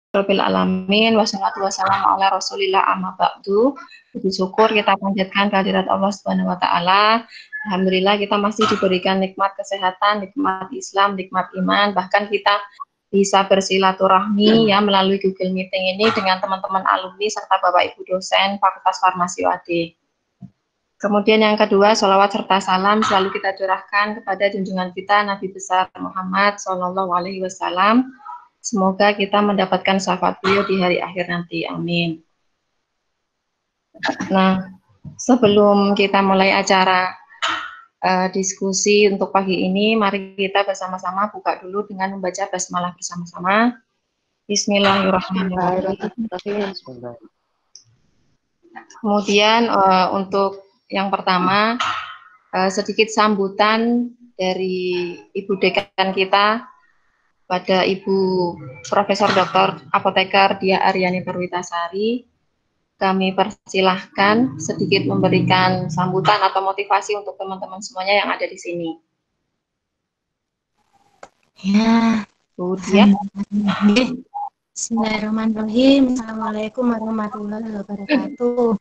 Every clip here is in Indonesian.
Rabbil alamin wassalatu wassalamu ala Rasulillah amma ba'du. Puji syukur kita panjatkan kehadirat Allah Subhanahu wa taala. Alhamdulillah kita masih diberikan nikmat kesehatan, nikmat Islam, nikmat iman, bahkan kita bisa bersilaturahmi ya melalui Google Meeting ini dengan teman-teman alumni serta Bapak Ibu dosen Fakultas Farmasi UAD. Kemudian yang kedua, sholawat serta salam selalu kita curahkan kepada junjungan kita Nabi besar Muhammad Shallallahu Alaihi Wasallam. Semoga kita mendapatkan syafaat beliau di hari akhir nanti. Amin. Nah, sebelum kita mulai acara diskusi untuk pagi ini, mari kita bersama-sama buka dulu dengan membaca basmalah bersama-sama. Bismillahirrahmanirrahim. Kemudian untuk yang pertama, sedikit sambutan dari Ibu Dekan kita, pada Ibu Profesor Dr. Apoteker Dia Aryani Perwitasari. Kami persilahkan sedikit memberikan sambutan atau motivasi untuk teman-teman semuanya yang ada di sini. Ya, Bu Dia. Bismillahirrahmanirrahim. Assalamualaikum warahmatullahi wabarakatuh.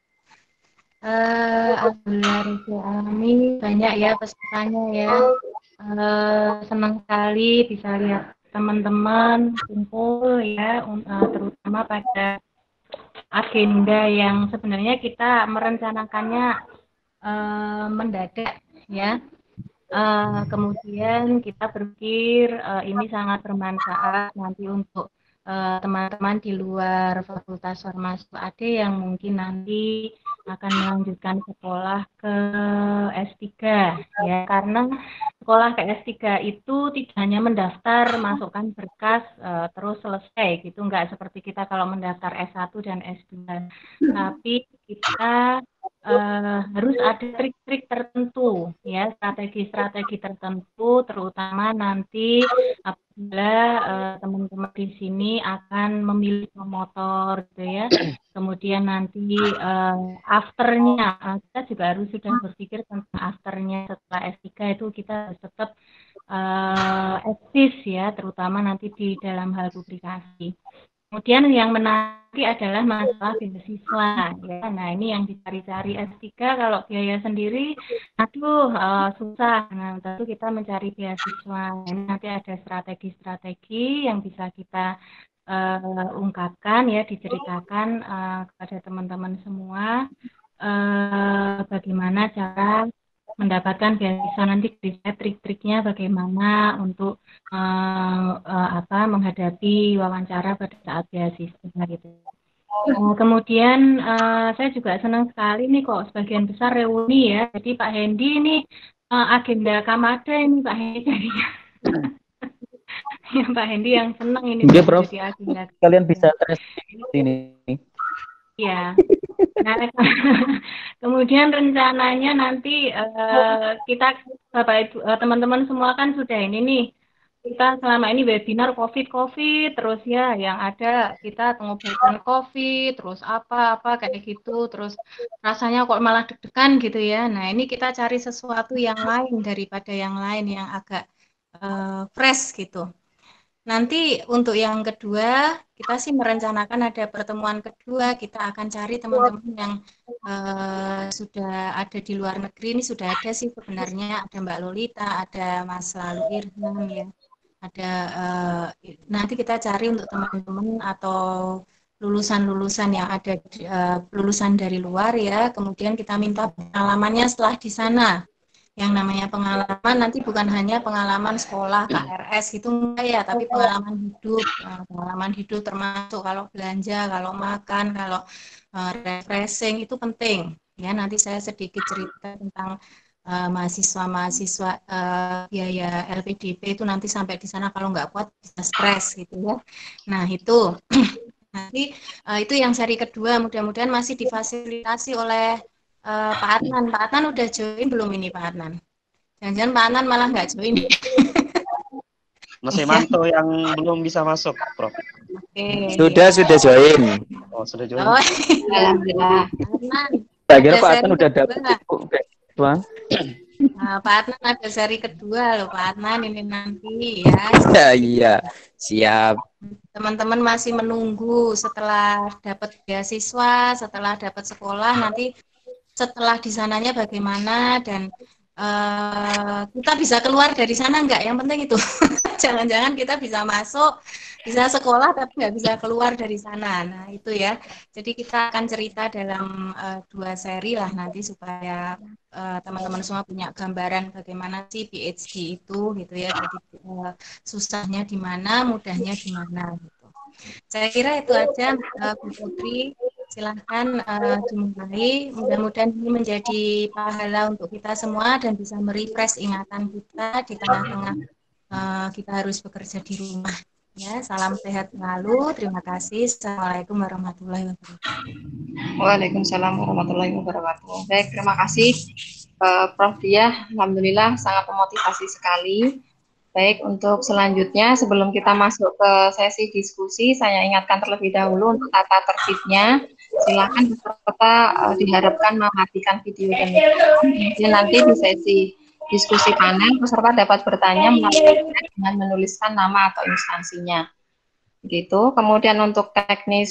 Alhamdulillah, banyak ya pesertanya ya. Senang sekali bisa lihat teman-teman kumpul ya, terutama pada agenda yang sebenarnya kita merencanakannya mendadak ya. Kemudian kita berpikir ini sangat bermanfaat nanti untuk teman-teman di luar Fakultas Farmasi UAD yang mungkin nanti akan melanjutkan sekolah ke S3 ya, karena sekolah ke S3 itu tidak hanya mendaftar, masukkan berkas terus selesai gitu, enggak seperti kita kalau mendaftar S1 dan S2, tapi kita harus ada trik-trik tertentu ya, strategi-strategi tertentu, terutama nanti apabila teman-teman di sini akan memilih motor gitu ya. Kemudian nanti afternya kita juga harus sudah berpikir tentang afternya setelah S3 itu kita harus tetap eksis ya, terutama nanti di dalam hal publikasi. Kemudian yang menarik adalah masalah beasiswa ya. Nah, ini yang dicari-cari S3 kalau biaya sendiri aduh susah. Nah, tentu kita mencari beasiswa. Ini nanti ada strategi-strategi yang bisa kita ungkapkan ya, diceritakan kepada teman-teman semua bagaimana cara mendapatkan beasiswa, nanti bisa trik-triknya bagaimana untuk menghadapi wawancara pada saat beasiswa gitu. Kemudian saya juga senang sekali nih kok sebagian besar reuni ya. Jadi Pak Hendy ini agenda Kamada ini Pak Hendy jadinya. Ya, Pak Hendy yang senang ini menjadi agenda. Kalian bisa tes ini. Ya. Nah, kemudian rencananya nanti kita Bapak Ibu teman-teman semua kan sudah ini nih, kita selama ini webinar COVID terus ya, yang ada kita pengobatan COVID terus apa kayak gitu, terus rasanya kok malah deg-degan gitu ya. Nah, ini kita cari sesuatu yang lain daripada yang lain yang agak fresh gitu. Nanti untuk yang kedua, kita sih merencanakan ada pertemuan kedua, kita akan cari teman-teman yang sudah ada di luar negeri. Ini sudah ada sih sebenarnya, ada Mbak Lolita, ada Mas Lalu Irham ya, ada nanti kita cari untuk teman-teman atau lulusan-lulusan yang ada lulusan dari luar ya, kemudian kita minta pengalamannya setelah di sana. Yang namanya pengalaman nanti bukan hanya pengalaman sekolah, KRS gitu enggak ya, tapi pengalaman hidup termasuk kalau belanja, kalau makan, kalau refreshing itu penting ya. Nanti saya sedikit cerita tentang mahasiswa-mahasiswa biaya LPDP itu nanti sampai di sana kalau nggak kuat bisa stres gitu ya. Nah itu nanti itu yang seri kedua, mudah-mudahan masih difasilitasi oleh Pak Adnan. Pak Adnan udah join belum ini Pak Adnan? Jangan-jangan Pak Adnan malah nggak join. Masih mantau yang belum bisa masuk, Prof. Oke. Sudah join. Oh, sudah join. Oh, Alhamdulillah. Saya kira Pak Adnan udah dapat, Bang. Pak Adnan ada seri kedua loh Pak Adnan ini nanti ya. Ya, iya, siap. Teman-teman masih menunggu setelah dapat beasiswa, setelah dapat sekolah, nanti setelah di sananya bagaimana dan kita bisa keluar dari sana enggak? Yang penting itu. Jangan-jangan kita bisa masuk, bisa sekolah tapi nggak bisa keluar dari sana. Nah itu ya. Jadi kita akan cerita dalam 2 seri lah nanti supaya teman-teman semua punya gambaran bagaimana sih PhD itu gitu ya. Jadi susahnya di mana, mudahnya di mana gitu. Saya kira itu aja Bu Putri. Silahkan dimulai. Mudah-mudahan ini menjadi pahala untuk kita semua dan bisa merefresh ingatan kita di tengah-tengah kita harus bekerja di rumah. Ya, salam sehat selalu. Terima kasih. Assalamualaikum warahmatullahi wabarakatuh. Waalaikumsalam warahmatullahi wabarakatuh. Baik, terima kasih Prof. Diah. Alhamdulillah sangat memotivasi sekali. Baik, untuk selanjutnya sebelum kita masuk ke sesi diskusi, saya ingatkan terlebih dahulu untuk tata tertibnya. Silakan peserta diharapkan mematikan video dan kemudian nanti di sesi diskusi panel peserta dapat bertanya melalui dengan menuliskan nama atau instansinya. Begitu. Kemudian untuk teknis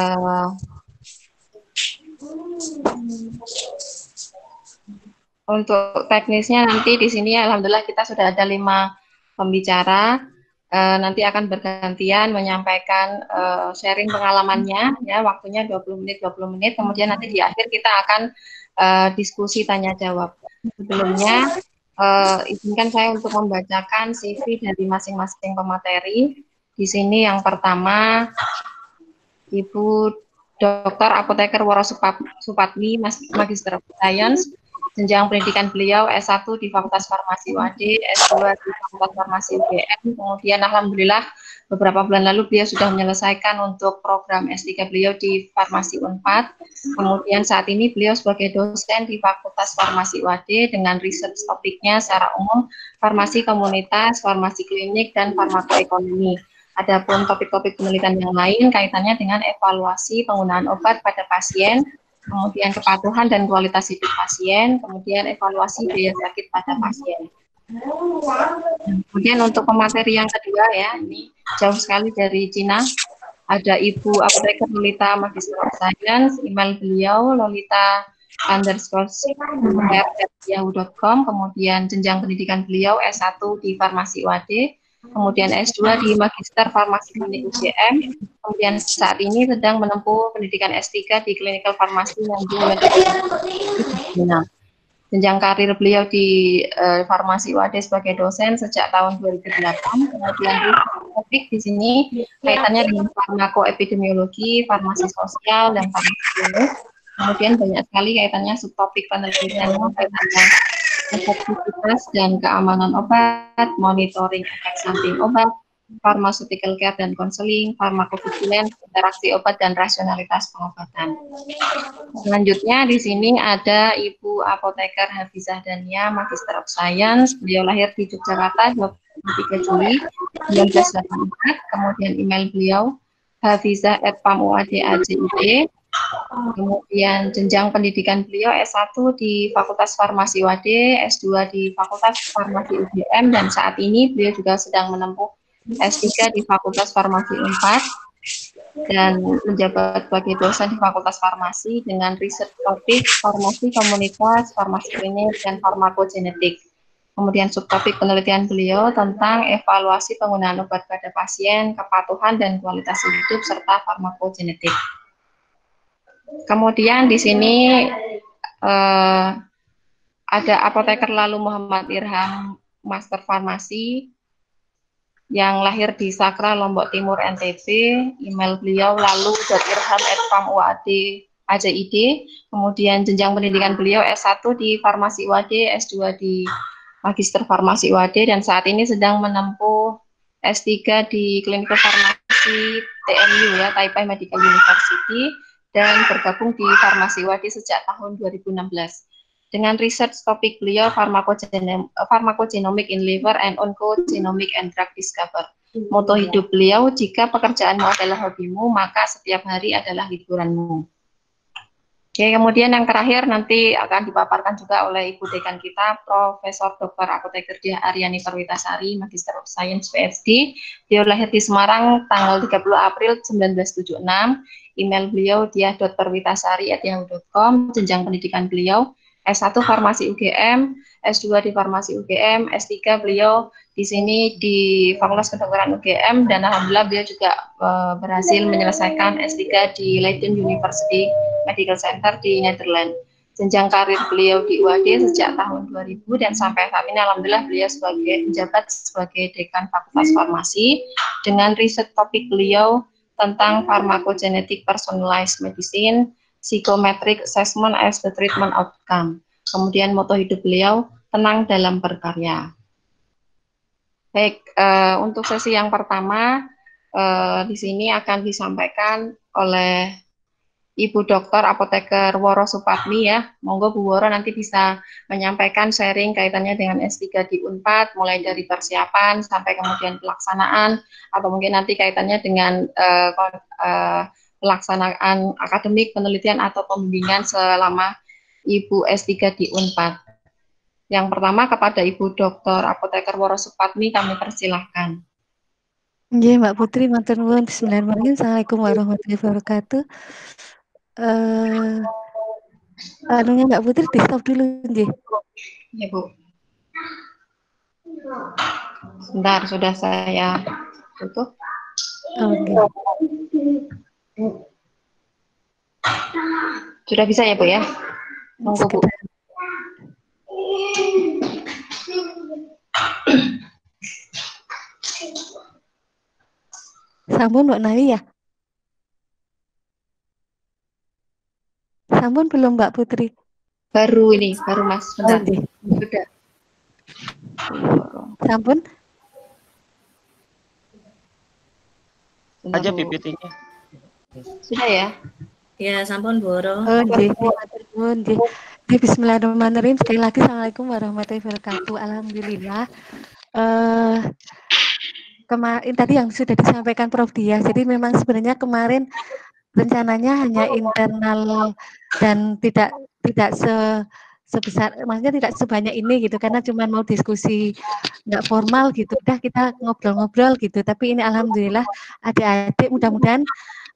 untuk teknisnya nanti di sini alhamdulillah kita sudah ada 5 pembicara. Nanti akan bergantian menyampaikan sharing pengalamannya ya, waktunya 20 menit. Kemudian nanti di akhir kita akan diskusi tanya jawab. Sebelumnya izinkan saya untuk membacakan CV dari masing-masing pemateri. Di sini yang pertama Ibu Dr. Apoteker Woro Supatmi, Magister of Science. Jenjang pendidikan beliau S1 di Fakultas Farmasi UAD, S2 di Fakultas Farmasi UGM. Kemudian alhamdulillah beberapa bulan lalu beliau sudah menyelesaikan untuk program S3 beliau di Farmasi Unpad. Kemudian saat ini beliau sebagai dosen di Fakultas Farmasi UAD dengan research topiknya secara umum farmasi komunitas, farmasi klinik, dan farmakoekonomi. Adapun topik-topik penelitian yang lain kaitannya dengan evaluasi penggunaan obat pada pasien, kemudian kepatuhan dan kualitas hidup pasien, kemudian evaluasi biaya sakit pada pasien. Kemudian untuk pemateri yang kedua ya, ini jauh sekali dari Cina, ada Ibu Apoteker Lolita Magister of Science, email beliau lolita_yahoo.com, kemudian jenjang pendidikan beliau S1 di Farmasi UAD, kemudian S2 di Magister Farmasi Klinik UGM, kemudian saat ini sedang menempuh pendidikan S3 di Clinical Farmasi Nanjing Medicine. Jenjang karir beliau di Farmasi UAD sebagai dosen sejak tahun 2008, kemudian topik di sini kaitannya dengan farmakoepidemiologi, farmasi sosial, dan farmasi klinis. Kemudian banyak sekali kaitannya subtopik penelitian kaitannya efektivitas dan keamanan obat, monitoring efek samping obat, pharmaceutical care dan konseling, farmakovigilance, interaksi obat dan rasionalitas pengobatan. Selanjutnya di sini ada Ibu Apoteker Hafizah Dania, Magister of Science. Beliau lahir di Yogyakarta 23 Juli 1984. Kemudian email beliau hafizah@pamuad.ajid. Kemudian jenjang pendidikan beliau S1 di Fakultas Farmasi UAD, S2 di Fakultas Farmasi UGM, dan saat ini beliau juga sedang menempuh S3 di Fakultas Farmasi Unpad dan menjabat sebagai dosen di Fakultas Farmasi dengan riset topik farmasi komunitas, farmasi klinik, dan farmakogenetik. Kemudian subtopik penelitian beliau tentang evaluasi penggunaan obat pada pasien, kepatuhan dan kualitas hidup, serta farmakogenetik. Kemudian di sini ada Apoteker Lalu Muhammad Irham, Master Farmasi, yang lahir di Sakra, Lombok Timur, NTB. Email beliau lalu.irham@pamuad.ajid. Kemudian jenjang pendidikan beliau S1 di Farmasi UAD, S2 di Magister Farmasi UAD, dan saat ini sedang menempuh S3 di Clinical Farmasi TMU ya, Taipei Medical University, dan bergabung di Farmasi UAD sejak tahun 2016. Dengan research topik beliau Pharmacogenomic in Liver and Oncogenomic and Drug Discover. Moto hidup beliau, jika pekerjaanmu adalah hobimu, maka setiap hari adalah liburanmu. Oke, kemudian yang terakhir nanti akan dipaparkan juga oleh Ibu Dekan kita, Profesor Dr. Apoteker Diah Aryani Perwitasari, Magister of Science PhD. Beliau lahir di Semarang tanggal 30 April 1976. Email beliau diah.perwitasari@yahoo.com. Jenjang pendidikan beliau S1 Farmasi UGM, S2 di Farmasi UGM, S3 beliau di sini di Fakultas Kedokteran UGM, dan alhamdulillah beliau juga berhasil menyelesaikan S3 di Leiden University Medical Center di Netherlands. Jenjang karir beliau di UAD sejak tahun 2000 dan sampai saat ini alhamdulillah beliau menjabat sebagai Dekan Fakultas Farmasi dengan riset topik beliau tentang pharmacogenetic personalized medicine, psychometric assessment as the treatment outcome. Kemudian moto hidup beliau, tenang dalam berkarya. Baik, untuk sesi yang pertama di sini akan disampaikan oleh Ibu Dokter Apoteker Woro Supatmi ya. Monggo Bu Woro nanti bisa menyampaikan sharing kaitannya dengan S3 di Unpad, mulai dari persiapan sampai kemudian pelaksanaan, atau mungkin nanti kaitannya dengan pelaksanaan akademik, penelitian, atau pembimbingan selama Ibu S3 di Unpad. Yang pertama kepada Ibu Dokter Apoteker Woro Supatmi kami persilahkan. Nggih, Mbak Putri, matur nuwun. Bismillahirrahmanirrahim. Assalamualaikum warahmatullahi wabarakatuh. Anunya Mbak Putri di stop dulu nggih. Ya, Bu. Sebentar, sudah saya tutup. Oke. Sudah bisa ya, Bu ya? Monggo, Bu. Sampun Mbak Nawi ya? Sampun belum Mbak Putri? Baru ini, baru Mas. Bentar. Sudah. Sampun? Aja PPT-nya. Sudah ya? Ya, sampun Bu Woro. Oh, nggih, matur nuwun nggih. Bismillahirrahmanirrahim. Sekali lagi Assalamualaikum warahmatullahi wabarakatuh. Alhamdulillah. Kemarin tadi yang sudah disampaikan Prof. Diah. Jadi memang sebenarnya kemarin rencananya hanya internal dan tidak sebesar, maksudnya tidak sebanyak ini gitu, karena cuma mau diskusi nggak formal gitu, udah kita ngobrol-ngobrol gitu. Tapi ini alhamdulillah adik-adik mudah-mudahan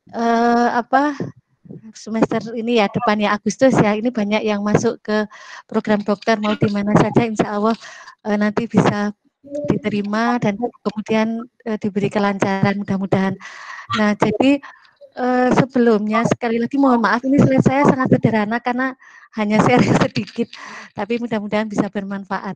semester ini ya, depannya Agustus ya, ini banyak yang masuk ke program dokter mau di mana saja, insya Allah nanti bisa diterima dan kemudian diberi kelancaran mudah-mudahan. Nah, jadi sebelumnya sekali lagi mohon maaf, ini slide saya sangat sederhana karena hanya sharing sedikit, tapi mudah-mudahan bisa bermanfaat.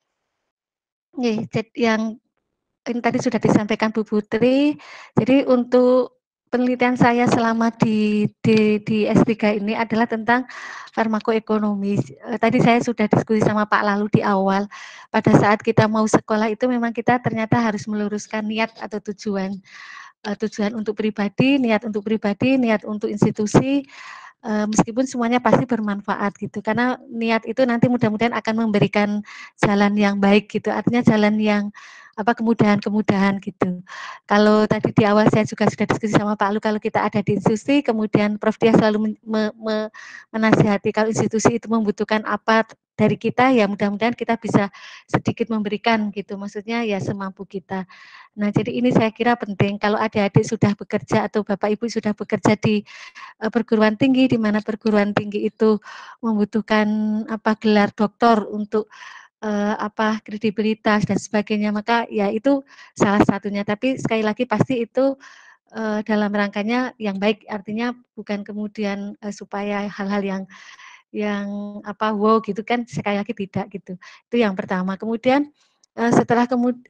Nih, yang ini tadi sudah disampaikan Bu Putri. Jadi untuk penelitian saya selama di S3 ini adalah tentang farmakoekonomi. Tadi saya sudah diskusi sama Pak Lalu di awal. Pada saat kita mau sekolah itu memang kita ternyata harus meluruskan niat atau tujuan untuk pribadi, niat untuk institusi, meskipun semuanya pasti bermanfaat gitu. Karena niat itu nanti mudah-mudahan akan memberikan jalan yang baik gitu. Artinya jalan yang kemudahan-kemudahan gitu. Kalau tadi di awal saya juga sudah diskusi sama Pak Lu, kalau kita ada di institusi, kemudian Prof. Diah selalu menasihati kalau institusi itu membutuhkan apa dari kita, ya mudah-mudahan kita bisa sedikit memberikan gitu. Maksudnya ya semampu kita. Nah, jadi ini saya kira penting kalau adik-adik sudah bekerja atau Bapak Ibu sudah bekerja di perguruan tinggi, di mana perguruan tinggi itu membutuhkan gelar doktor untuk kredibilitas dan sebagainya, maka ya itu salah satunya. Tapi sekali lagi pasti itu dalam rangkanya yang baik, artinya bukan kemudian supaya hal-hal yang wow gitu kan, sekali lagi tidak gitu. Itu yang pertama. Kemudian setelah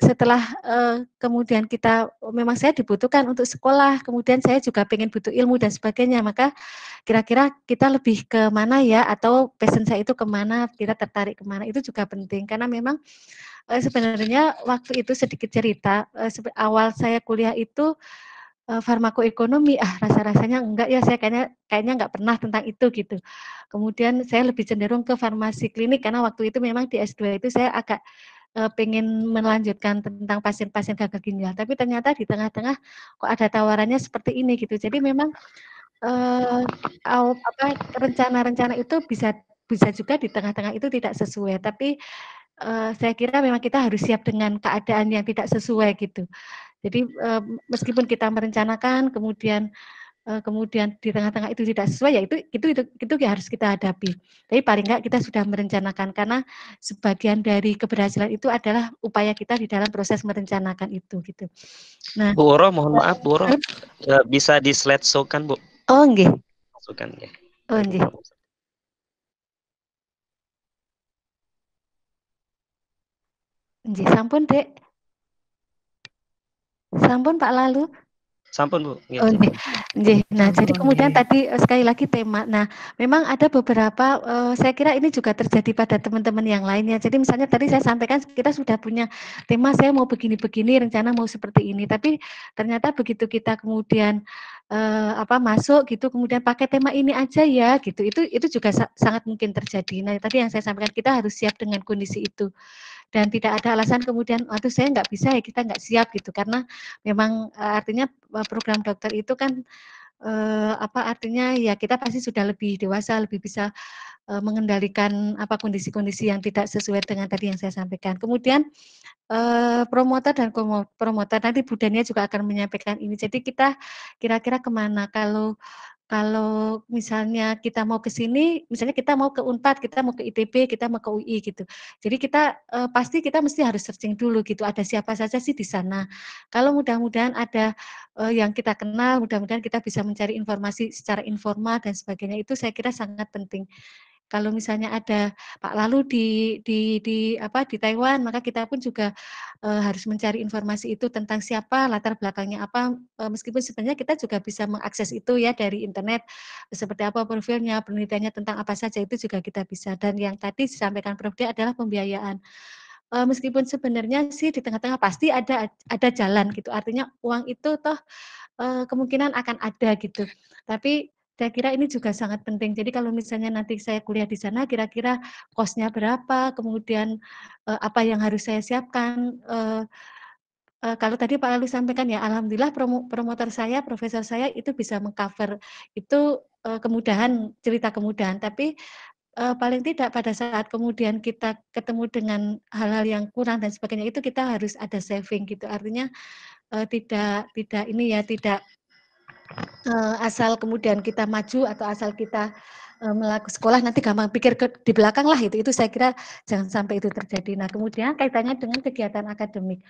kemudian kita memang saya dibutuhkan untuk sekolah, kemudian saya juga pengen butuh ilmu dan sebagainya, maka kira-kira kita lebih ke mana ya, atau passion saya itu kemana, kita tertarik kemana, itu juga penting. Karena memang sebenarnya waktu itu sedikit cerita, awal saya kuliah itu farmakoekonomi, rasa-rasanya enggak ya, saya kayaknya enggak pernah tentang itu gitu. Kemudian saya lebih cenderung ke farmasi klinik, karena waktu itu memang di S2 itu saya agak pengen melanjutkan tentang pasien-pasien gagal ginjal, tapi ternyata di tengah-tengah kok ada tawarannya seperti ini gitu. Jadi memang rencana-rencana itu bisa juga di tengah-tengah itu tidak sesuai, tapi, saya kira memang kita harus siap dengan keadaan yang tidak sesuai gitu. Jadi, meskipun kita merencanakan kemudian di tengah-tengah itu tidak sesuai, ya itu harus kita hadapi. Tapi paling enggak kita sudah merencanakan, karena sebagian dari keberhasilan itu adalah upaya kita di dalam proses merencanakan itu, gitu. Nah, Bu Oro, mohon maaf Bu Oro, bisa di slide show kan Bu? oh nggih. Masukkan ya. Oh nggih. Nggih, sampun Dek. Sampun Pak Lalu. Sampun Bu. Oh nggih. Nah, jadi kemudian tadi sekali lagi tema. Nah, memang ada beberapa saya kira ini juga terjadi pada teman-teman yang lainnya. Jadi misalnya tadi saya sampaikan kita sudah punya tema, saya mau begini-begini, rencana mau seperti ini. Tapi ternyata begitu kita kemudian masuk gitu, kemudian pakai tema ini aja ya gitu. Itu juga sangat mungkin terjadi. Nah, tadi yang saya sampaikan kita harus siap dengan kondisi itu. Dan tidak ada alasan kemudian, aduh saya nggak bisa ya, kita nggak siap gitu, karena memang artinya program dokter itu kan artinya ya kita pasti sudah lebih dewasa, lebih bisa mengendalikan kondisi-kondisi yang tidak sesuai dengan tadi yang saya sampaikan. Kemudian promotor dan promotor nanti Bu Dania juga akan menyampaikan ini. Jadi kita kira-kira kemana kalau misalnya kita mau ke sini, misalnya kita mau ke Unpad, kita mau ke ITB, kita mau ke UI gitu. Jadi kita pasti kita mesti harus searching dulu gitu, ada siapa saja sih di sana. Kalau mudah-mudahan ada yang kita kenal, mudah-mudahan kita bisa mencari informasi secara informal dan sebagainya, itu saya kira sangat penting. Kalau misalnya ada Pak Lalu di Taiwan, maka kita pun juga harus mencari informasi itu tentang siapa, latar belakangnya apa, meskipun sebenarnya kita juga bisa mengakses itu ya dari internet, seperti apa profilnya, penelitiannya tentang apa saja itu juga kita bisa. Dan yang tadi disampaikan Prof. D adalah pembiayaan. Meskipun sebenarnya sih di tengah-tengah pasti ada jalan gitu, artinya uang itu toh kemungkinan akan ada gitu. Tapi saya kira ini juga sangat penting. Jadi kalau misalnya nanti saya kuliah di sana, kira-kira kosnya berapa, kemudian apa yang harus saya siapkan. Kalau tadi Pak Lalu sampaikan ya, alhamdulillah promotor saya, profesor saya itu bisa mengcover itu kemudahan, cerita kemudahan. Tapi paling tidak pada saat kemudian kita ketemu dengan hal-hal yang kurang dan sebagainya, itu kita harus ada saving gitu. Artinya tidak ini ya, tidak asal kemudian kita maju atau asal kita melakukan sekolah nanti gampang pikir di belakang lah, itu saya kira jangan sampai itu terjadi. Nah, kemudian kaitannya dengan kegiatan akademik.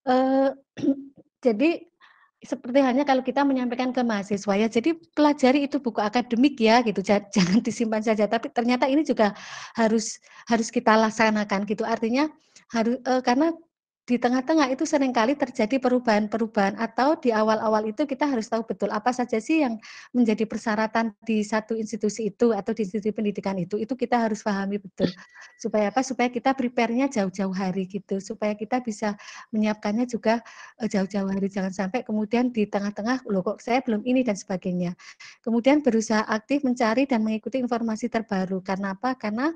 Jadi seperti halnya kalau kita menyampaikan ke mahasiswa ya, jadi pelajari itu buku akademik ya gitu, jangan disimpan saja. Tapi ternyata ini juga harus kita laksanakan gitu. Artinya karena di tengah-tengah itu seringkali terjadi perubahan-perubahan, atau di awal-awal itu kita harus tahu betul apa saja sih yang menjadi persyaratan di satu institusi itu atau di institusi pendidikan itu kita harus pahami betul. Supaya apa? Supaya kita prepare-nya jauh-jauh hari gitu, supaya kita bisa menyiapkannya juga jauh-jauh hari, jangan sampai kemudian di tengah-tengah, loh kok saya belum ini dan sebagainya. Kemudian berusaha aktif mencari dan mengikuti informasi terbaru. Karena apa? Karena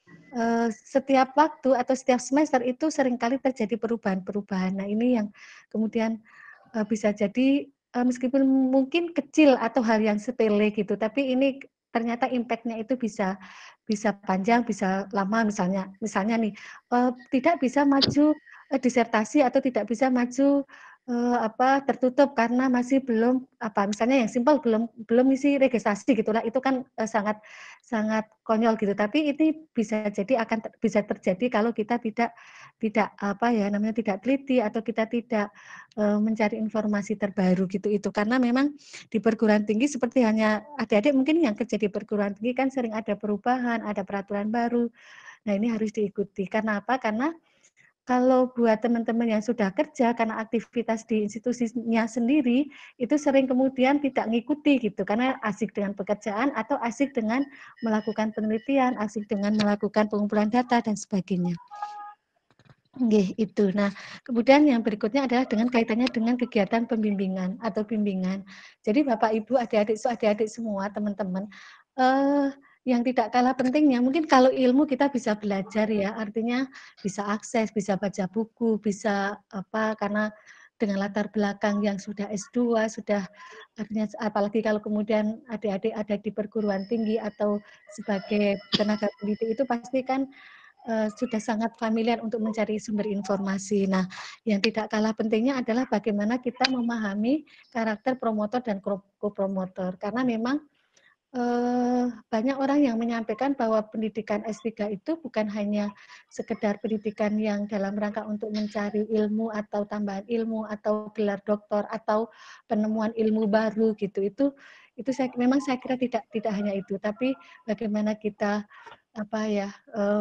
setiap waktu atau setiap semester itu seringkali terjadi perubahan-perubahan. Nah, ini yang kemudian bisa jadi meskipun mungkin kecil atau hal yang sepele gitu, tapi ini ternyata impact-nya itu bisa panjang, bisa lama. Misalnya nih, tidak bisa maju disertasi atau tidak bisa maju tertutup karena masih belum misalnya yang simpel belum isi registrasi gitulah, itu kan sangat konyol gitu. Tapi ini bisa bisa terjadi kalau kita tidak tidak teliti atau kita tidak mencari informasi terbaru gitu. Itu karena memang di perguruan tinggi seperti hanya adik-adik mungkin yang kerja di perguruan tinggi kan sering ada perubahan, ada peraturan baru. Nah, ini harus diikuti. Karena apa? Karena kalau buat teman-teman yang sudah kerja karena aktivitas di institusinya sendiri, itu sering kemudian tidak ngikuti gitu, karena asik dengan pekerjaan atau asik dengan melakukan penelitian, asik dengan melakukan pengumpulan data dan sebagainya. Nggih, itu. Nah, kemudian yang berikutnya adalah dengan kaitannya dengan kegiatan pembimbingan atau bimbingan. Jadi Bapak Ibu, adik-adik semua, teman-teman, yang tidak kalah pentingnya, mungkin kalau ilmu kita bisa belajar ya, artinya bisa akses, bisa baca buku, bisa karena dengan latar belakang yang sudah S2, sudah artinya apalagi kalau kemudian adik-adik ada di perguruan tinggi atau sebagai tenaga pendidik itu pasti kan sudah sangat familiar untuk mencari sumber informasi. Nah, yang tidak kalah pentingnya adalah bagaimana kita memahami karakter promotor dan co-promotor. Karena memang banyak orang yang menyampaikan bahwa pendidikan S3 itu bukan hanya sekedar pendidikan yang dalam rangka untuk mencari ilmu atau tambahan ilmu atau gelar doktor atau penemuan ilmu baru gitu. Itu memang saya kira tidak hanya itu, tapi bagaimana kita apa ya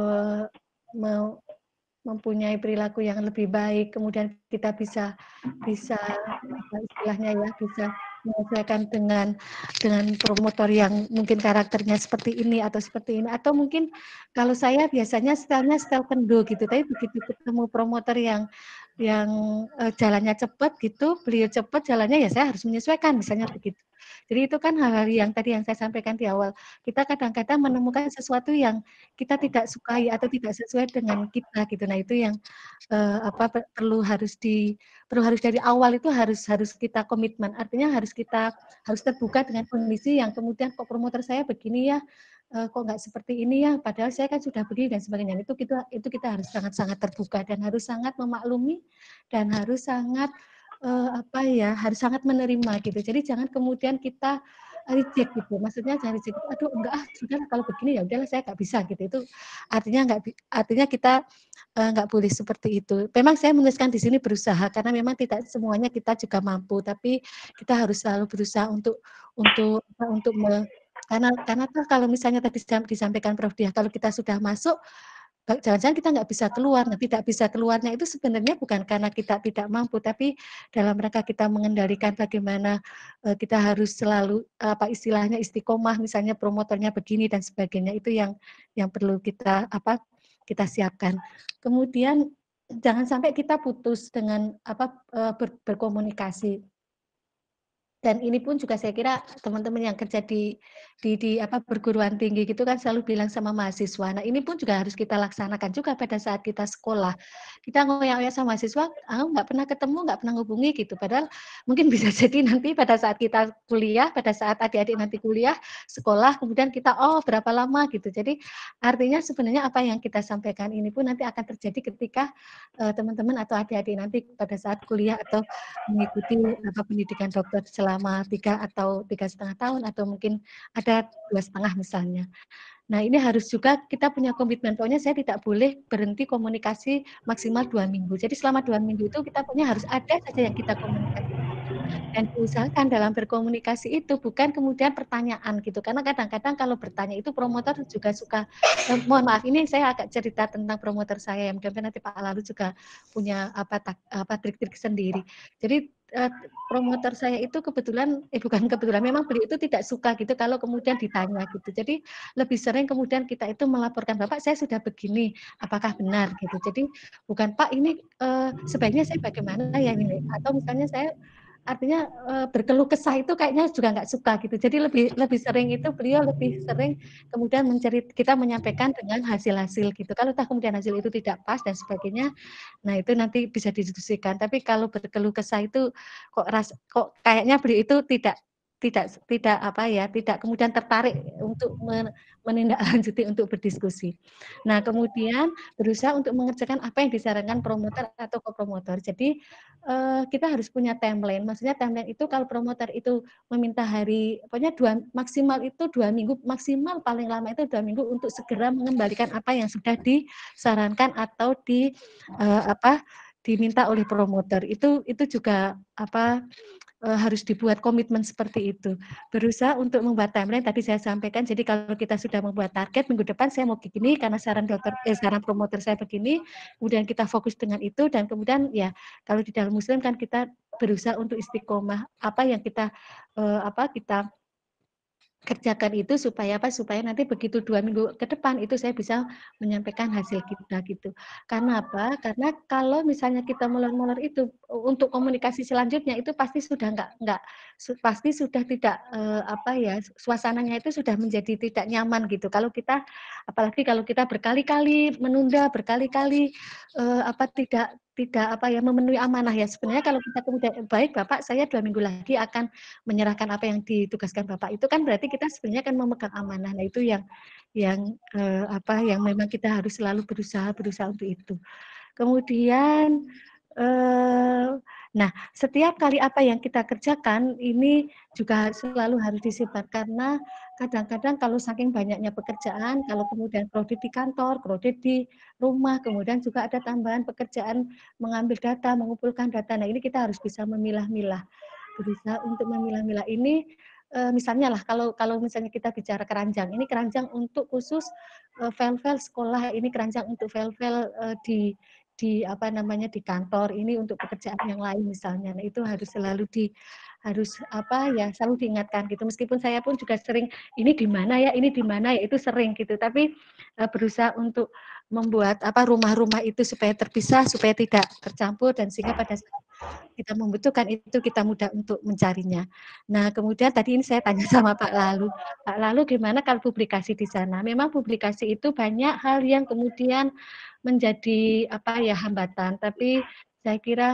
mempunyai perilaku yang lebih baik, kemudian kita bisa apa istilahnya ya, bisa menyesuaikan dengan promotor yang mungkin karakternya seperti ini atau mungkin kalau saya biasanya stylenya style kendo gitu, tapi begitu ketemu promotor yang jalannya cepat gitu, beliau cepat jalannya ya saya harus menyesuaikan misalnya begitu. Jadi itu kan hal-hal yang tadi yang saya sampaikan di awal. Kita kadang-kadang menemukan sesuatu yang kita tidak sukai atau tidak sesuai dengan kita gitu. Nah, itu yang perlu harus dari awal itu harus kita komitmen. Artinya harus terbuka dengan kondisi yang kemudian kok promotor saya begini ya, kok nggak seperti ini ya, padahal saya kan sudah begini dan sebagainya. Itu kita harus sangat-sangat terbuka dan harus sangat memaklumi dan harus sangat harus sangat menerima gitu. Jadi jangan kemudian kita reject gitu. Maksudnya jangan reject. Aduh enggak sudah kalau begini ya udahlah saya nggak bisa gitu. Itu artinya kita nggak boleh seperti itu. Memang saya menuliskan di sini berusaha karena memang tidak semuanya kita juga mampu, tapi kita harus selalu berusaha untuk karena tuh kalau misalnya tadi disampaikan Prof Diah, kalau kita sudah masuk, jangan-jangan kita nggak bisa keluar. Nah, tidak bisa keluarnya itu sebenarnya bukan karena kita tidak mampu, tapi dalam rangka kita mengendalikan bagaimana kita harus selalu istilahnya istiqomah, misalnya promotornya begini dan sebagainya. Itu yang perlu kita siapkan. Kemudian jangan sampai kita putus dengan berkomunikasi. Dan ini pun juga saya kira teman-teman yang kerja di perguruan tinggi gitu kan selalu bilang sama mahasiswa. Nah, ini pun juga harus kita laksanakan juga pada saat kita sekolah. Kita ngoyak-ngoyak sama mahasiswa, nggak pernah ketemu, nggak pernah hubungi gitu. Padahal mungkin bisa jadi nanti pada saat kita kuliah, pada saat adik-adik nanti kuliah, sekolah, kemudian kita berapa lama gitu. Jadi artinya sebenarnya apa yang kita sampaikan ini pun nanti akan terjadi ketika teman-teman atau adik-adik nanti pada saat kuliah atau mengikuti pendidikan dokter selama 3 atau 3,5 tahun atau mungkin ada 2,5 misalnya. Nah, ini harus juga kita punya komitmen. Pokoknya saya tidak boleh berhenti komunikasi maksimal 2 minggu. Jadi selama 2 minggu itu kita punya harus ada saja yang kita komunikasikan. Dan diusahakan dalam berkomunikasi itu bukan kemudian pertanyaan gitu. Karena kadang-kadang kalau bertanya itu promotor juga suka, mohon maaf ini saya agak cerita tentang promotor saya, yang mudah-mudahan nanti Pak Lalu juga punya trik-trik sendiri. Jadi promotor saya itu bukan kebetulan, memang beliau itu tidak suka gitu kalau kemudian ditanya gitu. Jadi lebih sering kemudian kita itu melaporkan, Bapak saya sudah begini, apakah benar gitu. Jadi bukan Pak ini sebaiknya saya bagaimana ya ini, atau misalnya saya artinya berkeluh kesah itu kayaknya juga nggak suka gitu. Jadi lebih sering itu beliau lebih sering kemudian kita menyampaikan dengan hasil-hasil gitu. Kalau kemudian hasil itu tidak pas dan sebagainya, nah itu nanti bisa didiskusikan. Tapi kalau berkeluh kesah itu kok kayaknya beliau itu tidak kemudian tertarik untuk menindaklanjuti untuk berdiskusi. Nah, kemudian berusaha untuk mengerjakan apa yang disarankan promotor atau kopromotor. Jadi kita harus punya timeline. Maksudnya timeline itu kalau promotor itu meminta pokoknya maksimal itu 2 minggu, maksimal paling lama itu 2 minggu untuk segera mengembalikan apa yang sudah disarankan atau diminta oleh promotor. Itu juga harus dibuat komitmen seperti itu. Berusaha untuk membuat timeline tadi saya sampaikan. Jadi kalau kita sudah membuat target minggu depan saya mau begini karena saran promotor saya begini, kemudian kita fokus dengan itu dan kemudian ya kalau di dalam Muslim kan kita berusaha untuk istiqomah apa yang kita kerjakan itu supaya nanti begitu 2 minggu ke depan itu saya bisa menyampaikan hasil kita gitu. Karena apa? Karena kalau misalnya kita molor-molor itu untuk komunikasi selanjutnya itu pasti sudah pasti sudah tidak suasananya itu sudah menjadi tidak nyaman gitu. Apalagi kalau kita berkali-kali menunda, berkali-kali tidak memenuhi amanah ya. Sebenarnya kalau kita kemudian baik Bapak, saya 2 minggu lagi akan menyerahkan apa yang ditugaskan Bapak. Itu kan berarti kita sebenarnya kan memegang amanah. Nah, itu yang memang kita harus selalu berusaha untuk itu. Kemudian nah, setiap kali apa yang kita kerjakan ini juga selalu harus disimpan karena kadang-kadang kalau saking banyaknya pekerjaan, kalau kemudian kredit di kantor, kredit di rumah, kemudian juga ada tambahan pekerjaan mengambil data, mengumpulkan data. Nah, ini kita harus bisa memilah-milah. Berusaha untuk memilah-milah ini misalnya lah kalau misalnya kita bicara keranjang, ini keranjang untuk khusus file-file sekolah, ini keranjang untuk file-file di di kantor, ini untuk pekerjaan yang lain misalnya. Nah, itu harus selalu selalu diingatkan gitu. Meskipun saya pun juga sering ini di mana ya, itu sering gitu. Tapi berusaha untuk membuat rumah-rumah itu supaya terpisah, supaya tidak tercampur dan sehingga pada saat kita membutuhkan itu kita mudah untuk mencarinya. Nah, kemudian tadi ini saya tanya sama Pak Lalu gimana kalau publikasi di sana? Memang publikasi itu banyak hal yang kemudian menjadi hambatan. Tapi saya kira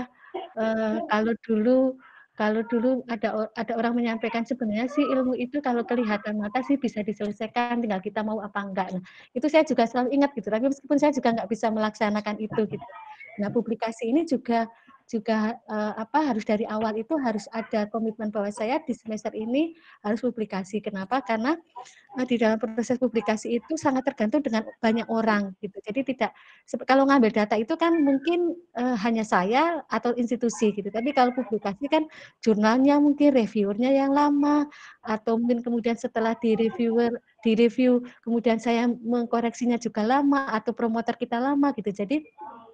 kalau dulu ada orang menyampaikan sebenarnya sih ilmu itu kalau kelihatan mata sih bisa diselesaikan, tinggal kita mau apa enggak. Nah, itu saya juga selalu ingat gitu. Tapi meskipun saya juga nggak bisa melaksanakan itu gitu. Nah, publikasi ini juga harus dari awal itu harus ada komitmen bahwa saya di semester ini harus publikasi. Kenapa? Karena di dalam proses publikasi itu sangat tergantung dengan banyak orang gitu. Jadi kalau ngambil data itu kan mungkin hanya saya atau institusi gitu. Tapi kalau publikasi kan jurnalnya mungkin reviewernya yang lama atau mungkin kemudian setelah direview kemudian saya mengkoreksinya juga lama atau promotor kita lama gitu. Jadi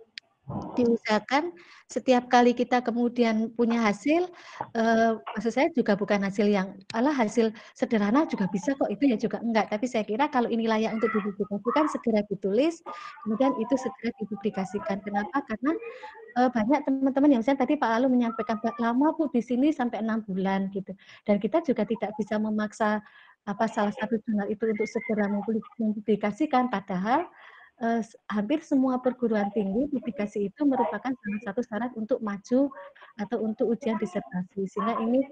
diusahakan setiap kali kita kemudian punya hasil, maksud saya juga bukan hasil yang, hasil sederhana juga bisa kok, itu ya juga enggak. Tapi saya kira kalau ini layak untuk dipublikasikan, segera ditulis, kemudian itu segera dipublikasikan. Kenapa? Karena banyak teman-teman yang misalnya tadi Pak Lalu menyampaikan, lama Bu di sini sampai 6 bulan gitu. Dan kita juga tidak bisa memaksa salah satu jurnal itu untuk segera mempublikasikan, padahal hampir semua perguruan tinggi publikasi itu merupakan salah satu syarat untuk maju atau untuk ujian disertasi. Sehingga ini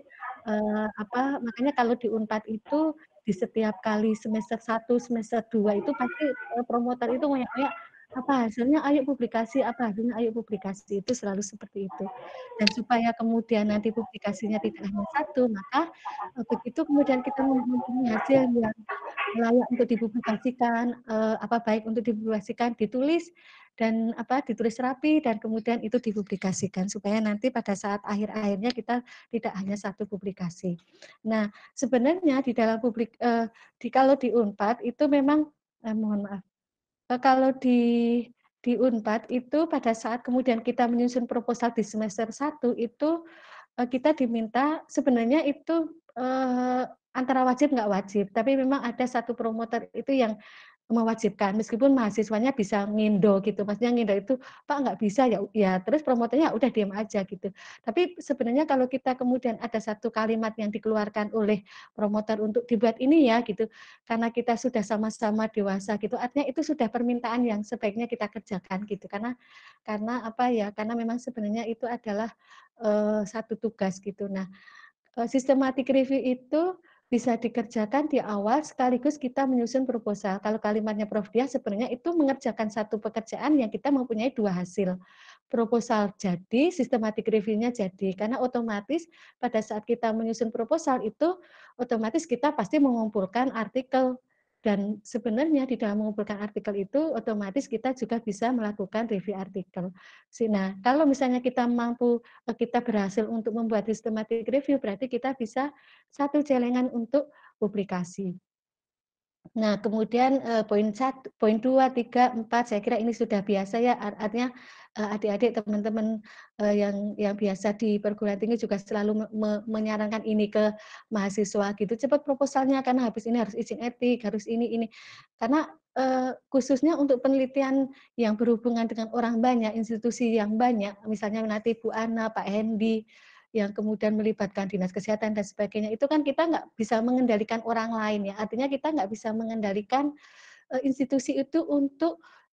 makanya kalau di Unpad itu di setiap kali semester 1, semester 2 itu pasti promotor itu ngoyak-ngoyak apa hasilnya ayo publikasi, apa hasilnya ayo publikasi, itu selalu seperti itu. Dan supaya kemudian nanti publikasinya tidak hanya satu, maka begitu kemudian kita mempunyai hasil yang layak untuk dipublikasikan, baik untuk dipublikasikan, ditulis dan ditulis rapi dan kemudian itu dipublikasikan supaya nanti pada saat akhir-akhirnya kita tidak hanya satu publikasi. Nah, sebenarnya di dalam kalau di Unpad itu memang mohon maaf. Kalau di Unpad itu pada saat kemudian kita menyusun proposal di semester 1 itu kita diminta sebenarnya itu antara wajib nggak wajib, tapi memang ada satu promotor itu yang mewajibkan, meskipun mahasiswanya bisa ngindo gitu, maksudnya ngindo itu, "Pak nggak bisa," ya terus promotornya udah diam aja gitu. Tapi sebenarnya kalau kita kemudian ada satu kalimat yang dikeluarkan oleh promotor untuk dibuat ini ya gitu, karena kita sudah sama-sama dewasa gitu, artinya itu sudah permintaan yang sebaiknya kita kerjakan gitu, karena memang sebenarnya itu adalah satu tugas gitu. Nah, systematic review itu bisa dikerjakan di awal sekaligus kita menyusun proposal. Kalau kalimatnya Prof. Diah sebenarnya itu mengerjakan satu pekerjaan yang kita mempunyai 2 hasil. Proposal jadi, systematic review-nya jadi. Karena otomatis pada saat kita menyusun proposal itu otomatis kita pasti mengumpulkan artikel dan sebenarnya di dalam mengumpulkan artikel itu otomatis kita juga bisa melakukan review artikel. Nah, kalau misalnya kita berhasil untuk membuat systematic review, berarti kita bisa satu celengan untuk publikasi. Nah, kemudian poin 2, 3, 4, saya kira ini sudah biasa ya, artinya adik-adik, teman-teman yang biasa di perguruan tinggi juga selalu menyarankan ini ke mahasiswa gitu, cepat proposalnya karena habis ini harus izin etik, harus ini. Karena khususnya untuk penelitian yang berhubungan dengan orang banyak, institusi yang banyak, misalnya nanti Bu Ana, Pak Hendi, yang kemudian melibatkan dinas kesehatan dan sebagainya, itu kan kita nggak bisa mengendalikan orang lain ya, artinya kita nggak bisa mengendalikan institusi itu untuk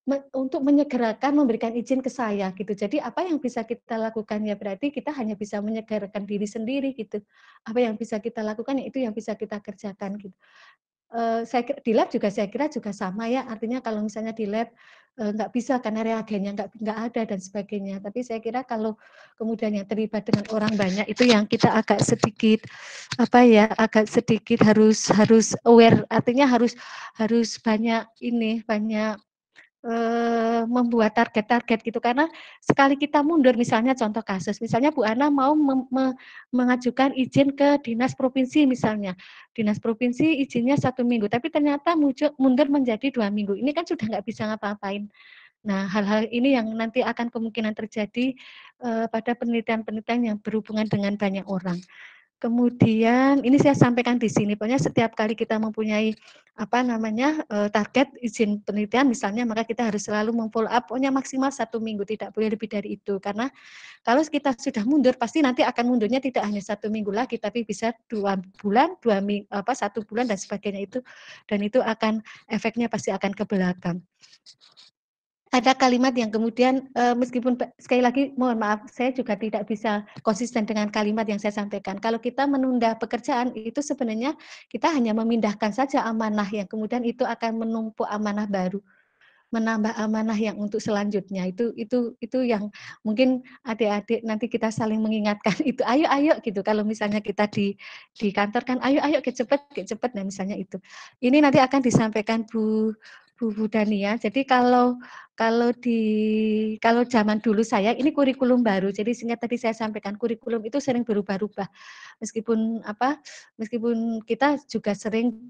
untuk menyegerakan memberikan izin ke saya gitu. Jadi apa yang bisa kita lakukan ya berarti kita hanya bisa menyegerakan diri sendiri gitu. Apa yang bisa kita lakukan ya itu yang bisa kita kerjakan gitu. Saya kira di lab juga saya kira juga sama ya, artinya kalau misalnya di lab, nggak bisa karena reagennya nggak ada dan sebagainya. Tapi saya kira kalau kemudian yang terlibat dengan orang banyak itu yang kita agak sedikit, apa ya, agak sedikit harus aware, artinya harus banyak ini, banyak membuat target-target gitu karena sekali kita mundur misalnya contoh kasus, misalnya Bu Ana mau mengajukan izin ke dinas provinsi misalnya, dinas provinsi izinnya 1 minggu, tapi ternyata mundur menjadi 2 minggu, ini kan sudah nggak bisa ngapa-ngapain. Nah, hal-hal ini yang nanti akan kemungkinan terjadi pada penelitian-penelitian yang berhubungan dengan banyak orang. Kemudian ini saya sampaikan di sini, pokoknya setiap kali kita mempunyai target izin penelitian misalnya, maka kita harus selalu memfollow up, pokoknya maksimal 1 minggu, tidak boleh lebih dari itu. Karena kalau kita sudah mundur, pasti nanti akan mundurnya tidak hanya 1 minggu lagi, tapi bisa 2 bulan, 1 bulan dan sebagainya itu, dan itu akan efeknya pasti akan ke belakang. Ada kalimat yang kemudian meskipun sekali lagi mohon maaf saya juga tidak bisa konsisten dengan kalimat yang saya sampaikan. Kalau kita menunda pekerjaan itu sebenarnya kita hanya memindahkan saja amanah yang kemudian itu akan menumpuk amanah baru, menambah amanah yang untuk selanjutnya. Itu yang mungkin adik-adik nanti kita saling mengingatkan itu ayo gitu. Kalau misalnya kita di kantor kan ayo cepet nah misalnya itu. Ini nanti akan disampaikan Bu Dania. Jadi kalau zaman dulu saya ini kurikulum baru. Jadi sehingga tadi saya sampaikan kurikulum itu sering berubah-ubah. Meskipun kita juga sering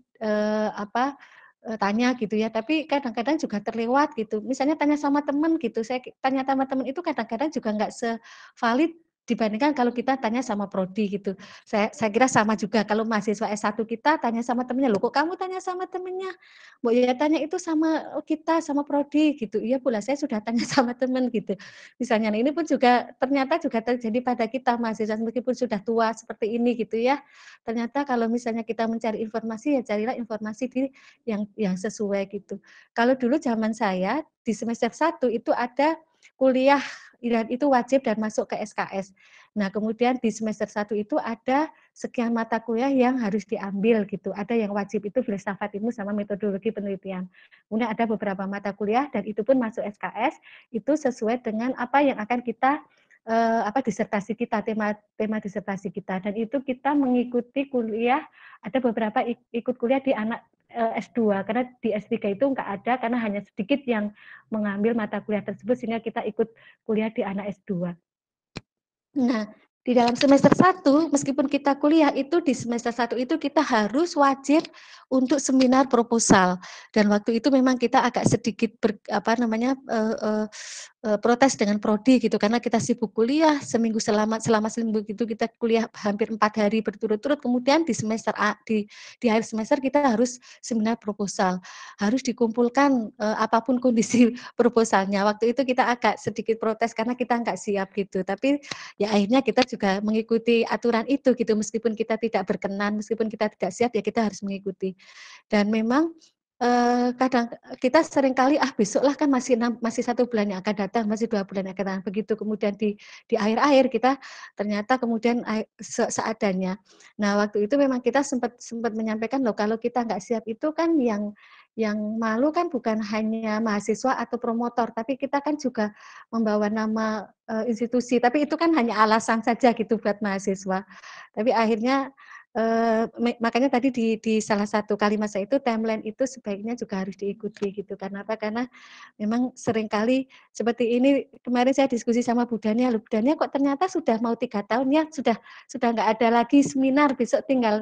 tanya gitu ya, tapi kadang-kadang juga terlewat gitu. Misalnya tanya sama teman gitu, saya tanya sama teman itu kadang-kadang juga nggak sevalid dibandingkan kalau kita tanya sama prodi gitu. Saya kira sama juga kalau mahasiswa S1 kita tanya sama temennya, "Loh kok kamu tanya sama temennya?" "Mbok ya tanya itu sama kita, sama prodi," gitu. "Iya pula saya sudah tanya sama teman," gitu. Misalnya, nah ini pun juga ternyata juga terjadi pada kita mahasiswa meskipun sudah tua seperti ini gitu ya. Ternyata kalau misalnya kita mencari informasi ya carilah informasi di yang sesuai gitu. Kalau dulu zaman saya di semester 1 itu ada kuliah dan itu wajib dan masuk ke SKS. Nah, kemudian di semester 1 itu ada sekian mata kuliah yang harus diambil gitu. Ada yang wajib itu filsafat ilmu sama metodologi penelitian. Kemudian ada beberapa mata kuliah dan itu pun masuk SKS itu sesuai dengan apa yang akan kita disertasi kita, tema disertasi kita, dan itu kita mengikuti kuliah, ada beberapa ikut kuliah di anak S2, karena di S3 itu nggak ada, karena hanya sedikit yang mengambil mata kuliah tersebut, sehingga kita ikut kuliah di anak S2. Nah, di dalam semester 1, meskipun kita kuliah itu di semester 1 itu kita harus wajib untuk seminar proposal. Dan waktu itu memang kita agak sedikit protes dengan prodi gitu karena kita sibuk kuliah selama seminggu itu kita kuliah hampir 4 hari berturut-turut, kemudian di akhir semester kita harus seminar proposal, harus dikumpulkan apapun kondisi proposalnya. Waktu itu kita agak sedikit protes karena kita nggak siap gitu, tapi ya akhirnya kita juga mengikuti aturan itu gitu, meskipun kita tidak berkenan, meskipun kita tidak siap ya kita harus mengikuti. Dan memang kadang kita seringkali besoklah kan masih 1 bulan yang akan datang, masih 2 bulan yang akan datang, begitu kemudian di akhir-akhir kita ternyata kemudian seadanya. Nah, waktu itu memang kita sempat menyampaikan loh kalau kita nggak siap itu kan yang malu kan bukan hanya mahasiswa atau promotor, tapi kita kan juga membawa nama institusi, tapi itu kan hanya alasan saja gitu buat mahasiswa. Tapi akhirnya makanya tadi di salah satu kalimat saya itu timeline itu sebaiknya juga harus diikuti gitu. Karena apa? Karena memang seringkali seperti ini kemarin saya diskusi sama Bu Dania, loh Bu Dania kok ternyata sudah mau 3 tahun ya sudah nggak ada lagi seminar, besok tinggal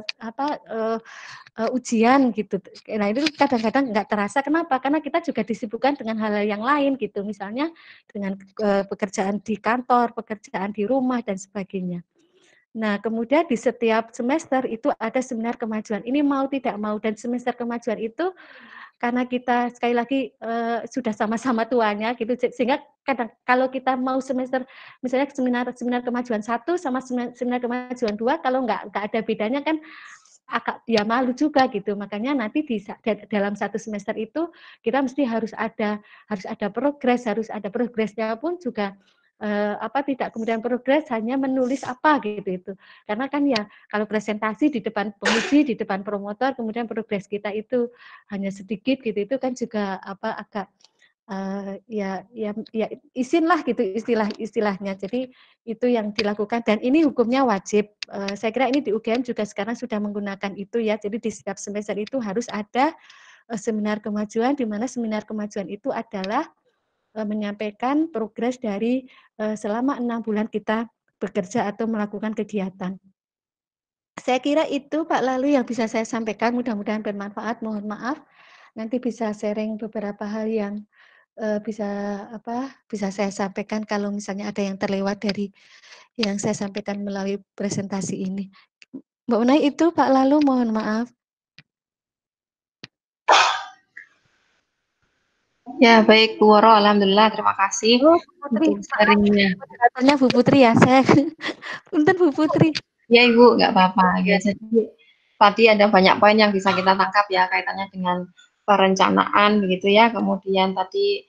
ujian gitu. Nah itu kadang-kadang nggak terasa, kenapa? Karena kita juga disibukkan dengan hal-hal yang lain gitu, misalnya dengan pekerjaan di kantor, pekerjaan di rumah dan sebagainya. Nah, kemudian di setiap semester itu ada seminar kemajuan. Ini mau tidak mau, dan semester kemajuan itu karena kita sekali lagi sudah sama-sama tuanya gitu, sehingga kadang kalau kita mau semester misalnya seminar kemajuan 1 sama seminar kemajuan 2, kalau nggak ada bedanya kan agak ya malu juga gitu. Makanya nanti dalam satu semester itu kita mesti harus ada progresnya pun juga tidak kemudian progres hanya menulis apa gitu itu. Karena kan ya kalau presentasi di depan penguji, di depan promotor, kemudian progres kita itu hanya sedikit gitu, itu kan juga agak ya izin lah gitu istilahnya. Jadi itu yang dilakukan dan ini hukumnya wajib. Saya kira ini di UGM juga sekarang sudah menggunakan itu ya. Jadi di setiap semester itu harus ada seminar kemajuan, di mana seminar kemajuan itu adalah menyampaikan progres dari selama 6 bulan kita bekerja atau melakukan kegiatan. Saya kira itu Pak Lalu yang bisa saya sampaikan, mudah-mudahan bermanfaat. Mohon maaf nanti bisa sharing beberapa hal yang bisa saya sampaikan kalau misalnya ada yang terlewat dari yang saya sampaikan melalui presentasi ini. Mbak Unai itu Pak Lalu, mohon maaf. Ya, baik Bu Woro, alhamdulillah, terima kasih Putri, untuk sharingnya. moderatornya Bu Putri ya, saya punten Bu Putri. Ya Ibu, nggak apa-apa. Ya, jadi tadi ada banyak poin yang bisa kita tangkap ya kaitannya dengan perencanaan begitu ya. Kemudian tadi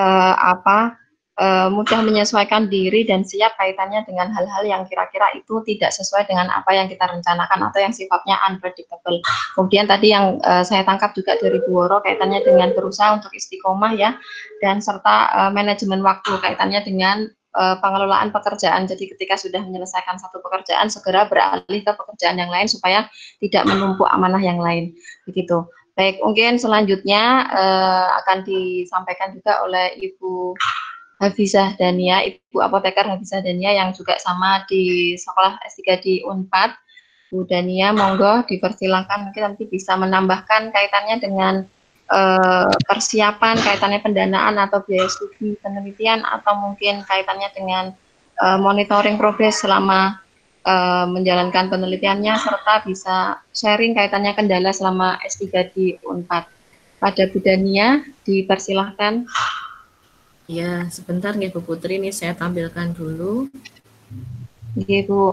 mudah menyesuaikan diri dan siap kaitannya dengan hal-hal yang kira-kira itu tidak sesuai dengan apa yang kita rencanakan atau yang sifatnya unpredictable. Kemudian tadi yang saya tangkap juga dari Bu Woro kaitannya dengan berusaha untuk istiqomah ya, dan serta manajemen waktu kaitannya dengan pengelolaan pekerjaan. Jadi ketika sudah menyelesaikan satu pekerjaan, segera beralih ke pekerjaan yang lain supaya tidak menumpuk amanah yang lain. Begitu. Baik, mungkin selanjutnya akan disampaikan juga oleh Ibu Hafizah Dania, Ibu Apoteker Hafizah Dania yang juga sama di sekolah S3 di Unpad. Bu Dania, monggo dipersilakan, mungkin nanti bisa menambahkan kaitannya dengan persiapan, kaitannya pendanaan atau biaya studi penelitian, atau mungkin kaitannya dengan monitoring progres selama menjalankan penelitiannya, serta bisa sharing kaitannya kendala selama S3 di Unpad. Pada Bu Dania, dipersilahkan. Ya, sebentar nih Bu Putri, ini saya tampilkan dulu. Iya Bu.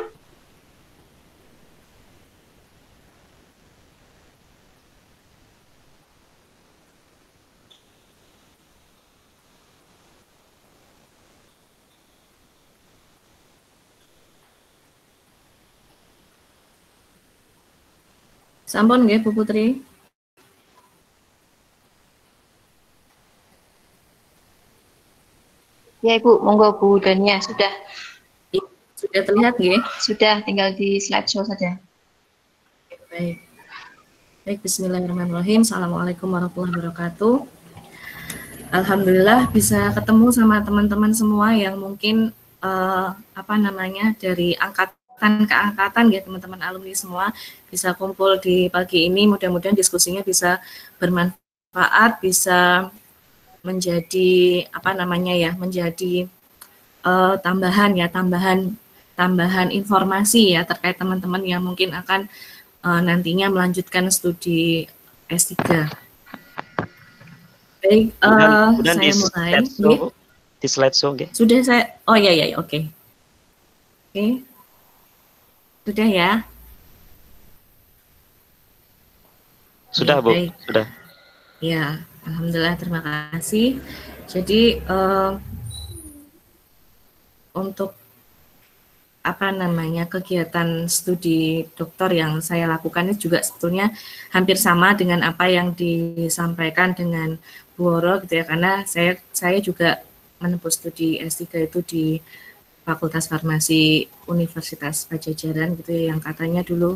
Sampun nggih Bu Putri? Ya Ibu, monggo Bu Dania, sudah. Sudah terlihat nggih? Sudah, tinggal di slideshow saja. Baik. Baik, bismillahirrahmanirrahim. Assalamualaikum warahmatullahi wabarakatuh. Alhamdulillah bisa ketemu sama teman-teman semua yang mungkin dari angkatan ke angkatan ya, teman-teman alumni semua bisa kumpul di pagi ini. Mudah-mudahan diskusinya bisa bermanfaat, bisa menjadi menjadi tambahan informasi ya terkait teman-teman yang mungkin akan nantinya melanjutkan studi S3. Baik, saya mulai. Di slideshow, okay. Sudah saya, oke. Oke. Sudah ya? Sudah, Bu, baik. sudah. Ya, alhamdulillah, terima kasih. Jadi untuk kegiatan studi doktor yang saya lakukan ini juga sebetulnya hampir sama dengan apa yang disampaikan dengan Bu Woro gitu ya, karena saya juga menempuh studi S3 itu di Fakultas Farmasi Universitas Pajajaran gitu ya, yang katanya dulu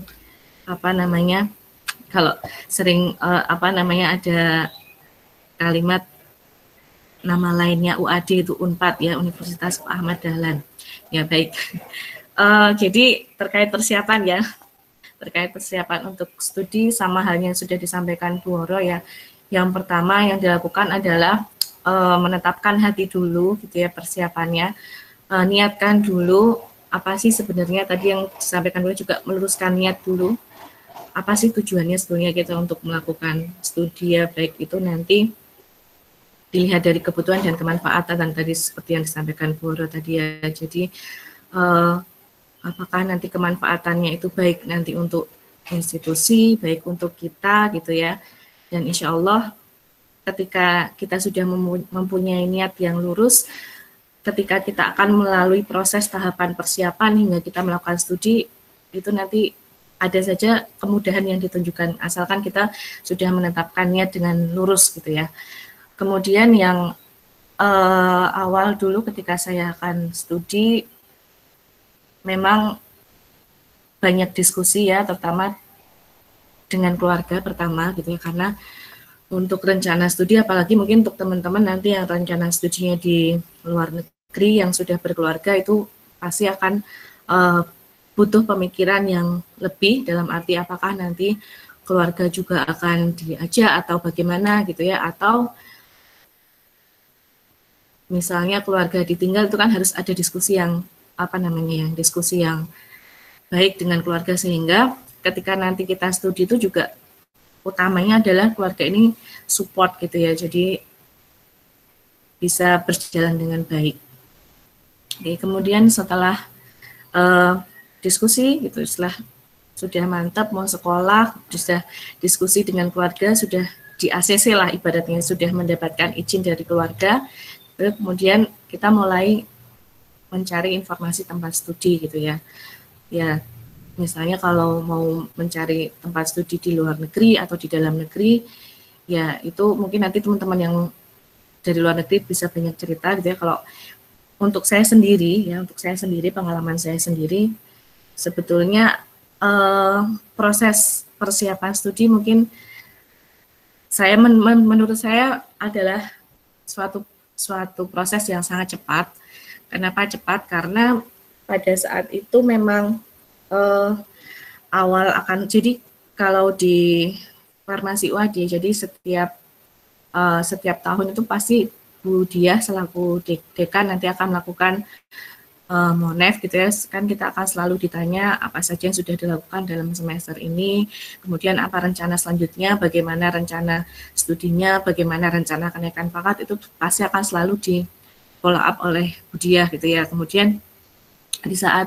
kalau sering ada kalimat nama lainnya UAD itu Unpad ya, Universitas Ahmad Dahlan. Ya baik. Jadi terkait persiapan untuk studi sama halnya yang sudah disampaikan Bu Woro ya. Yang pertama yang dilakukan adalah menetapkan hati dulu gitu ya persiapannya. Niatkan dulu apa sih sebenarnya tadi yang disampaikan dulu, juga meluruskan niat dulu. Apa sih tujuannya sebetulnya kita untuk melakukan studi ya, baik itu nanti dilihat dari kebutuhan dan kemanfaatan dan tadi seperti yang disampaikan Bu Woro tadi ya. Jadi apakah nanti kemanfaatannya itu baik nanti untuk institusi, baik untuk kita gitu ya. Dan insya Allah ketika kita sudah mempunyai niat yang lurus, ketika kita akan melalui proses tahapan persiapan hingga kita melakukan studi, itu nanti ada saja kemudahan yang ditunjukkan, asalkan kita sudah menetapkan niat dengan lurus gitu ya. Kemudian yang awal dulu ketika saya akan studi, memang banyak diskusi ya, terutama dengan keluarga pertama gitu ya, karena untuk rencana studi, apalagi mungkin untuk teman-teman nanti yang rencana studinya di luar negeri yang sudah berkeluarga, itu pasti akan butuh pemikiran yang lebih, dalam arti apakah nanti keluarga juga akan diajak atau bagaimana gitu ya, atau misalnya keluarga ditinggal, itu kan harus ada diskusi yang diskusi yang baik dengan keluarga, sehingga ketika nanti kita studi itu juga utamanya adalah keluarga ini support gitu ya, jadi bisa berjalan dengan baik. Oke, kemudian setelah diskusi gitu, setelah sudah mantap mau sekolah, sudah diskusi dengan keluarga, sudah di ACC lah ibaratnya, sudah mendapatkan izin dari keluarga, kemudian kita mulai mencari informasi tempat studi gitu ya. Ya, misalnya kalau mau mencari tempat studi di luar negeri atau di dalam negeri, ya itu mungkin nanti teman-teman yang dari luar negeri bisa banyak cerita gitu ya. Kalau untuk saya sendiri, pengalaman saya sendiri, sebetulnya proses persiapan studi mungkin menurut saya adalah suatu proses yang sangat cepat. Kenapa cepat? Karena pada saat itu memang awal akan, jadi kalau di farmasi UAD, jadi setiap tahun itu pasti Bu Diah selaku dekan nanti akan melakukan monef gitu ya, kan kita akan selalu ditanya apa saja yang sudah dilakukan dalam semester ini, kemudian apa rencana selanjutnya, bagaimana rencana studinya, bagaimana rencana kenaikan pangkat, itu pasti akan selalu di follow up oleh Bu Diah gitu ya. Kemudian di saat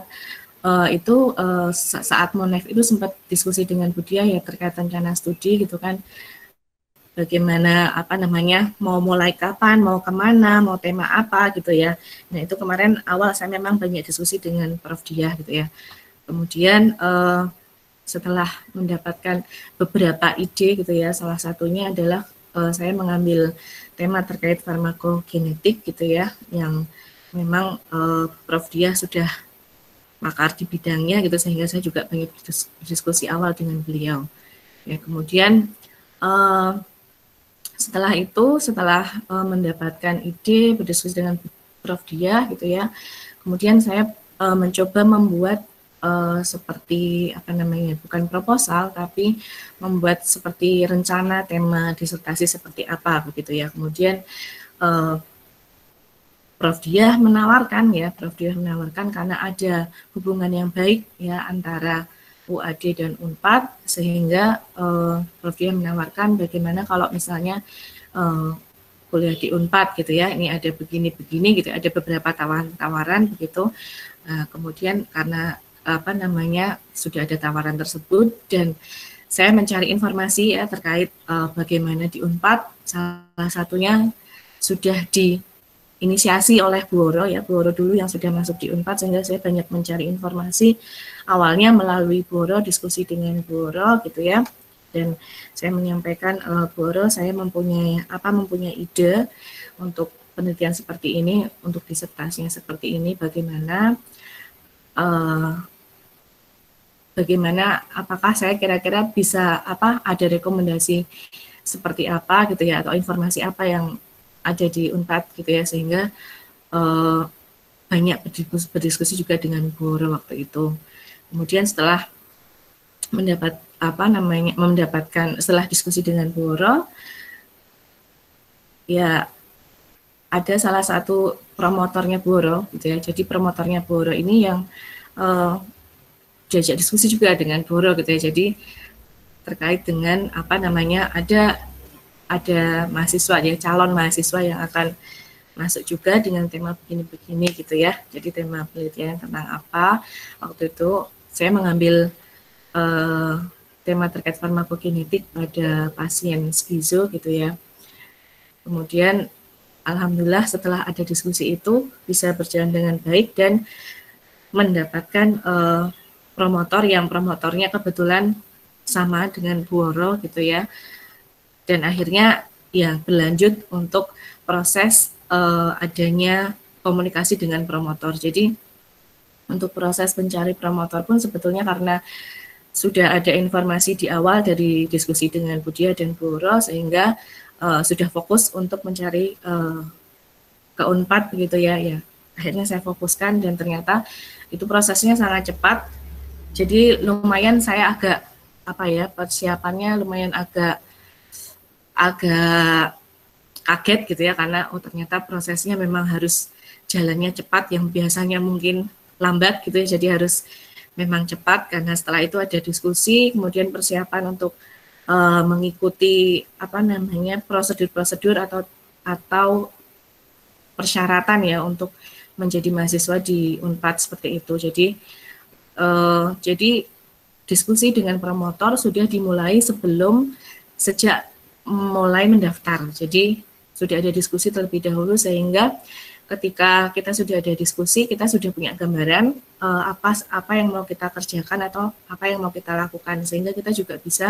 saat monef itu sempat diskusi dengan Bu Diah ya terkait rencana studi gitu kan, bagaimana mau mulai kapan, mau kemana, mau tema apa gitu ya. Nah itu kemarin awal saya memang banyak diskusi dengan Prof. Diah gitu ya. Kemudian setelah mendapatkan beberapa ide gitu ya, salah satunya adalah saya mengambil tema terkait farmakogenetik gitu ya, yang memang Prof. Diah sudah makar di bidangnya gitu, sehingga saya juga banyak berdiskusi awal dengan beliau. Ya, kemudian setelah mendapatkan ide, berdiskusi dengan Prof. Diah gitu ya, kemudian saya mencoba membuat seperti bukan proposal, tapi membuat seperti rencana tema disertasi seperti apa begitu ya. Kemudian Prof. Diah menawarkan karena ada hubungan yang baik ya antara UAD dan UNPAD, sehingga Prof. Diah menawarkan bagaimana kalau misalnya kuliah di UNPAD gitu ya, ini ada begini-begini gitu, ada beberapa tawaran begitu. Kemudian karena sudah ada tawaran tersebut dan saya mencari informasi ya terkait bagaimana di UNPAD, salah satunya sudah diinisiasi oleh Bu Oro ya, Bu Oro dulu yang sudah masuk di UNPAD, sehingga saya banyak mencari informasi awalnya melalui Bu Oro, diskusi dengan Bu Oro gitu ya, dan saya menyampaikan Bu Oro, saya mempunyai ide untuk penelitian seperti ini, untuk disertasinya seperti ini, bagaimana apakah saya kira-kira bisa ada rekomendasi seperti apa gitu ya, atau informasi apa yang ada di UNPAD gitu ya, sehingga banyak berdiskusi juga dengan Bu Oro waktu itu. Kemudian setelah setelah diskusi dengan Bu Oro, ya ada salah satu promotornya Bu Oro gitu ya. Jadi promotornya Bu Oro ini yang diajak diskusi juga dengan Bu Oro gitu ya. Jadi terkait dengan ada mahasiswa ya, calon mahasiswa yang akan masuk juga dengan tema begini-begini gitu ya. Jadi tema penelitian tentang apa? Waktu itu saya mengambil tema terkait farmakokinetik pada pasien skizo gitu ya. Kemudian alhamdulillah setelah ada diskusi itu bisa berjalan dengan baik dan mendapatkan promotor yang promotornya kebetulan sama dengan Bu Woro gitu ya. Dan akhirnya ya berlanjut untuk proses adanya komunikasi dengan promotor. Jadi untuk proses mencari promotor pun sebetulnya karena sudah ada informasi di awal dari diskusi dengan Bu Dia dan Bu Woro sehingga sudah fokus untuk mencari ke Unpad gitu ya. Akhirnya saya fokuskan dan ternyata itu prosesnya sangat cepat. Jadi lumayan saya agak persiapannya lumayan agak kaget gitu ya karena ternyata prosesnya memang harus jalannya cepat yang biasanya mungkin lambat gitu ya. Jadi harus memang cepat karena setelah itu ada diskusi, kemudian persiapan untuk mengikuti prosedur-prosedur atau persyaratan ya untuk menjadi mahasiswa di Unpad seperti itu. Jadi diskusi dengan promotor sudah dimulai sejak mulai mendaftar. Jadi sudah ada diskusi terlebih dahulu sehingga ketika kita sudah ada diskusi, kita sudah punya gambaran apa yang mau kita kerjakan atau apa yang mau kita lakukan sehingga kita juga bisa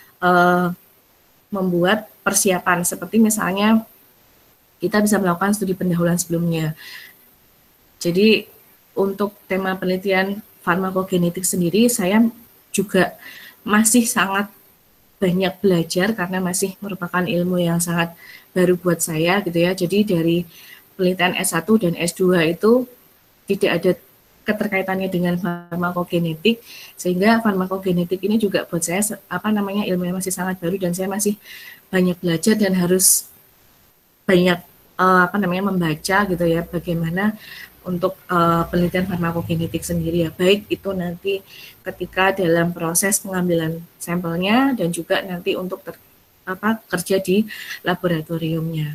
membuat persiapan seperti misalnya kita bisa melakukan studi pendahuluan sebelumnya. Jadi untuk tema penelitian farmakogenetik sendiri saya juga masih sangat banyak belajar karena masih merupakan ilmu yang sangat baru buat saya gitu ya. Jadi dari penelitian S1 dan S2 itu tidak ada keterkaitannya dengan farmakogenetik sehingga farmakogenetik ini juga buat saya ilmu yang masih sangat baru dan saya masih banyak belajar dan harus banyak membaca gitu ya bagaimana untuk penelitian farmakogenetik sendiri ya, baik itu nanti ketika dalam proses pengambilan sampelnya dan juga nanti untuk kerja di laboratoriumnya.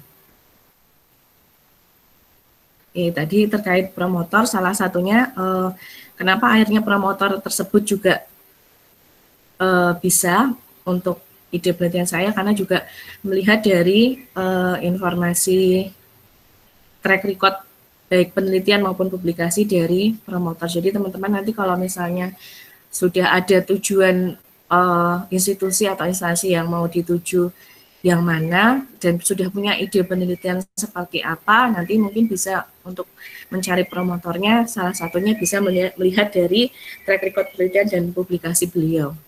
Tadi terkait promotor, salah satunya kenapa akhirnya promotor tersebut juga bisa untuk ide penelitian saya karena juga melihat dari informasi track record baik penelitian maupun publikasi dari promotor. Jadi teman-teman nanti kalau misalnya sudah ada tujuan institusi atau instansi yang mau dituju yang mana dan sudah punya ide penelitian seperti apa, nanti mungkin bisa untuk mencari promotornya, salah satunya bisa melihat dari track record penelitian dan publikasi beliau.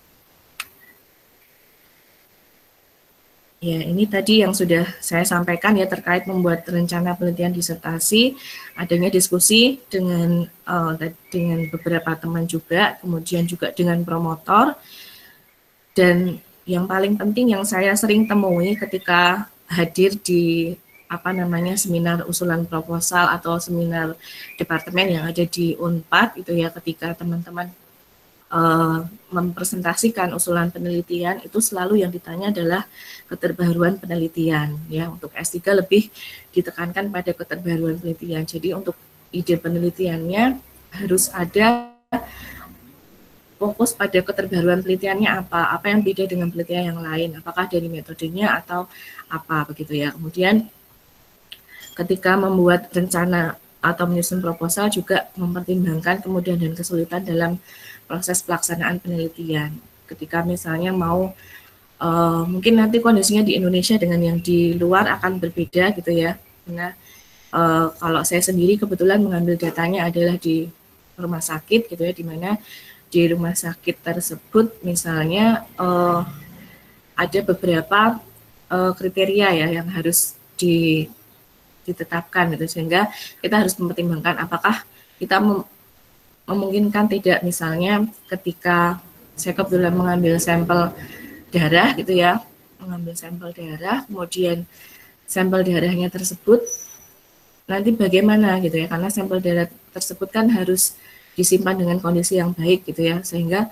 Ya, ini tadi yang sudah saya sampaikan ya terkait membuat rencana penelitian disertasi, adanya diskusi dengan beberapa teman juga, kemudian juga dengan promotor, dan yang paling penting yang saya sering temui ketika hadir di seminar usulan proposal atau seminar departemen yang ada di Unpad itu ya, ketika teman-teman mempresentasikan usulan penelitian itu selalu yang ditanya adalah keterbaruan penelitian ya. Untuk S3 lebih ditekankan pada keterbaruan penelitian. Jadi untuk ide penelitiannya harus ada fokus pada keterbaruan penelitiannya apa yang beda dengan penelitian yang lain, apakah dari metodenya atau apa begitu ya. Kemudian ketika membuat rencana atau menyusun proposal juga mempertimbangkan kemudian dan kesulitan dalam proses pelaksanaan penelitian. Ketika misalnya mau mungkin nanti kondisinya di Indonesia dengan yang di luar akan berbeda gitu ya. Karena kalau saya sendiri kebetulan mengambil datanya adalah di rumah sakit gitu ya, di mana di rumah sakit tersebut misalnya ada beberapa kriteria ya yang harus ditetapkan gitu, sehingga kita harus mempertimbangkan apakah kita memungkinkan tidak, misalnya ketika saya kebetulan mengambil sampel darah gitu ya, kemudian sampel darahnya tersebut nanti bagaimana gitu ya, karena sampel darah tersebut kan harus disimpan dengan kondisi yang baik gitu ya, sehingga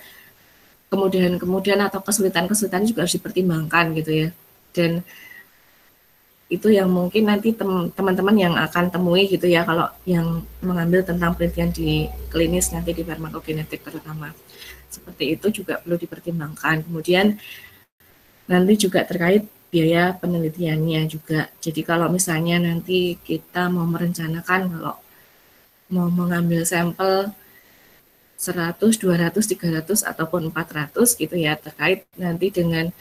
kemudian atau kesulitan juga harus dipertimbangkan gitu ya. Dan itu yang mungkin nanti teman-teman yang akan temui gitu ya kalau yang mengambil tentang penelitian di klinis nanti di farmakogenetik terutama. Seperti itu juga perlu dipertimbangkan. Kemudian nanti juga terkait biaya penelitiannya juga. Jadi kalau misalnya nanti kita mau merencanakan kalau mau mengambil sampel 100, 200, 300 ataupun 400 gitu ya, terkait nanti dengan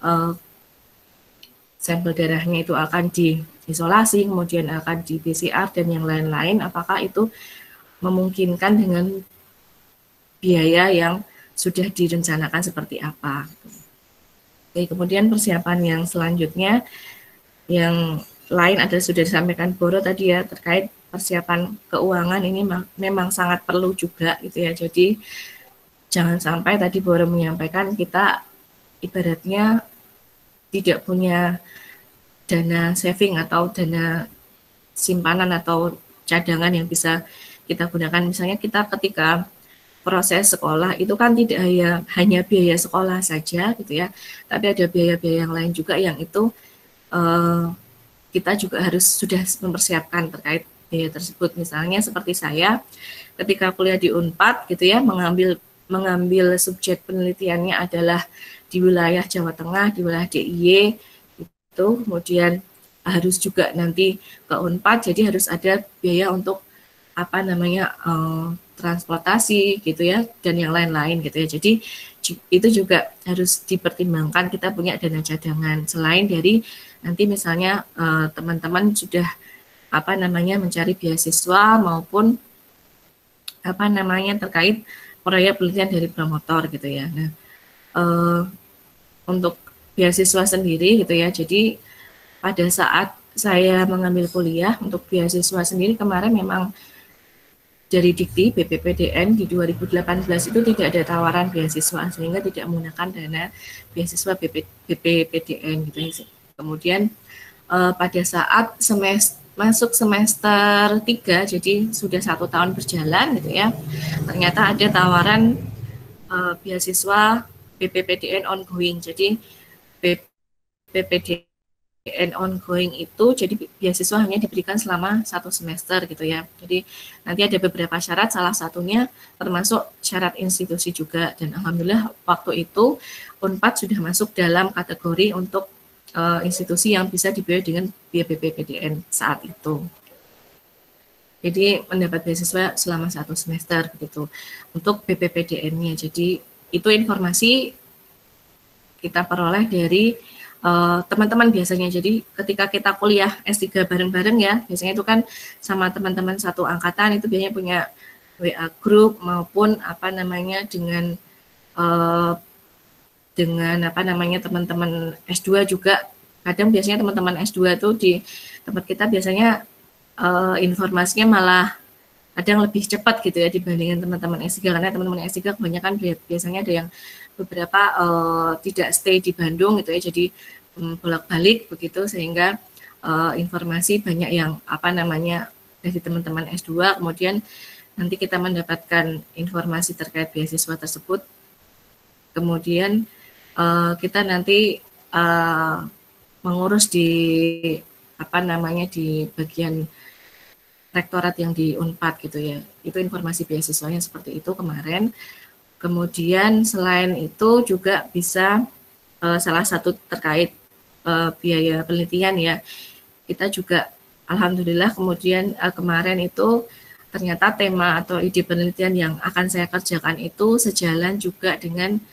sampel darahnya itu akan diisolasi, kemudian akan di PCR dan yang lain-lain, apakah itu memungkinkan dengan biaya yang sudah direncanakan seperti apa. Oke, kemudian persiapan yang selanjutnya, yang lain adalah sudah disampaikan Boro tadi ya, terkait persiapan keuangan ini memang sangat perlu juga gitu ya. Jadi jangan sampai tadi Boro menyampaikan kita ibaratnya tidak punya dana saving atau dana simpanan atau cadangan yang bisa kita gunakan. Misalnya kita ketika proses sekolah itu kan tidak hanya biaya sekolah saja gitu ya, tapi ada biaya-biaya yang lain juga yang itu kita juga harus sudah mempersiapkan terkait biaya tersebut. Misalnya seperti saya ketika kuliah di Unpad gitu ya, mengambil subjek penelitiannya adalah di wilayah Jawa Tengah, di wilayah DIY itu, kemudian harus juga nanti ke Unpad, jadi harus ada biaya untuk apa namanya transportasi gitu ya, dan yang lain-lain gitu ya. Jadi itu juga harus dipertimbangkan, kita punya dana cadangan selain dari nanti misalnya teman-teman sudah apa namanya mencari beasiswa maupun apa namanya terkait proyek penelitian dari promotor gitu ya. Nah, untuk beasiswa sendiri gitu ya, jadi pada saat saya mengambil kuliah untuk beasiswa sendiri kemarin memang dari Dikti BPPDN di 2018 itu tidak ada tawaran beasiswa sehingga tidak menggunakan dana beasiswa BPPDN gitu ya. Kemudian pada saat masuk semester 3, jadi sudah 1 tahun berjalan gitu ya, ternyata ada tawaran beasiswa BPPDN ongoing. Jadi BPPDN ongoing itu jadi beasiswa hanya diberikan selama 1 semester gitu ya. Jadi nanti ada beberapa syarat, salah satunya termasuk syarat institusi juga, dan alhamdulillah waktu itu Unpad sudah masuk dalam kategori untuk institusi yang bisa dibiayai dengan biaya BPPDN saat itu. Jadi mendapat beasiswa selama 1 semester gitu untuk BPPDN-nya. Jadi itu informasi kita peroleh dari teman-teman biasanya. Jadi ketika kita kuliah S3 bareng-bareng ya, biasanya itu kan sama teman-teman satu angkatan itu biasanya punya WA group maupun apa namanya dengan apa namanya teman-teman S2 juga. Kadang biasanya teman-teman S2 tuh di tempat kita biasanya informasinya malah kadang lebih cepat gitu ya dibandingkan teman-teman S3, karena teman-teman S3 kebanyakan biasanya ada yang beberapa tidak stay di Bandung gitu ya, jadi bolak-balik begitu, sehingga informasi banyak yang apa namanya dari teman-teman S2, kemudian nanti kita mendapatkan informasi terkait beasiswa tersebut, kemudian kita nanti mengurus di apa namanya di bagian rektorat yang di Unpad gitu ya. Itu informasi beasiswanya seperti itu kemarin. Kemudian selain itu juga bisa salah satu terkait biaya penelitian ya. Kita juga alhamdulillah kemudian kemarin itu ternyata tema atau ide penelitian yang akan saya kerjakan itu sejalan juga dengan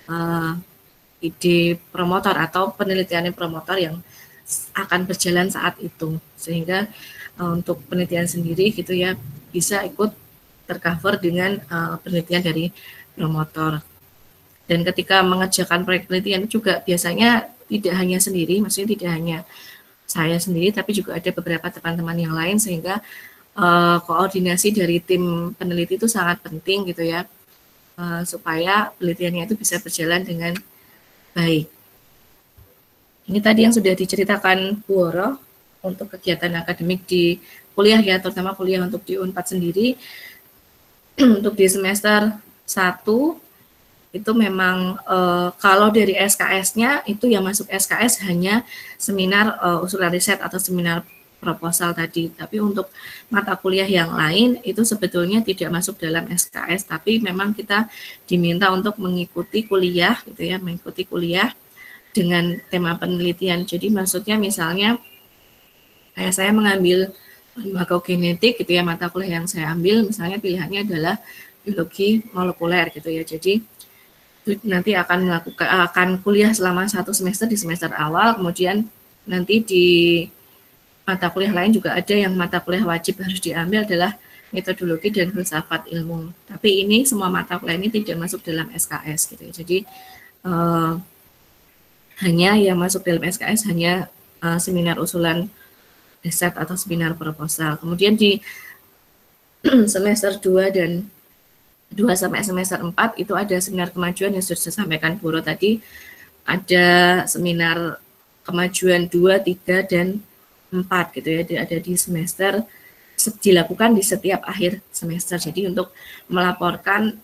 ide promotor atau penelitian promotor yang akan berjalan saat itu, sehingga untuk penelitian sendiri gitu ya bisa ikut tercover dengan penelitian dari promotor. Dan ketika mengerjakan proyek penelitian juga biasanya tidak hanya sendiri, maksudnya tidak hanya saya sendiri, tapi juga ada beberapa teman-teman yang lain, sehingga koordinasi dari tim peneliti itu sangat penting gitu ya, supaya penelitiannya itu bisa berjalan dengan baik. Ini tadi yang sudah diceritakan Bu Woro untuk kegiatan akademik di kuliah ya, terutama kuliah untuk di Unpad sendiri. Untuk di semester 1 itu memang kalau dari SKS-nya itu yang masuk SKS hanya seminar usulan riset atau seminar proposal tadi. Tapi untuk mata kuliah yang lain itu sebetulnya tidak masuk dalam SKS, tapi memang kita diminta untuk mengikuti kuliah gitu ya, mengikuti kuliah dengan tema penelitian. Jadi maksudnya misalnya kayak saya mengambil farmakogenetik gitu ya, mata kuliah yang saya ambil misalnya pilihannya adalah biologi molekuler gitu ya. Jadi nanti akan kuliah selama 1 semester di semester awal, kemudian nanti di mata kuliah lain juga ada yang mata kuliah wajib harus diambil adalah metodologi dan filsafat ilmu. Tapi ini semua mata kuliah ini tidak masuk dalam SKS gitu ya. Jadi hanya yang masuk dalam SKS hanya seminar usulan riset atau seminar proposal. Kemudian di semester 2 dan 2 sampai semester 4 itu ada seminar kemajuan yang sudah disampaikan Bu Ro tadi. Ada seminar kemajuan 2, 3, dan 4 gitu ya, ada di semester, dilakukan di setiap akhir semester. Jadi untuk melaporkan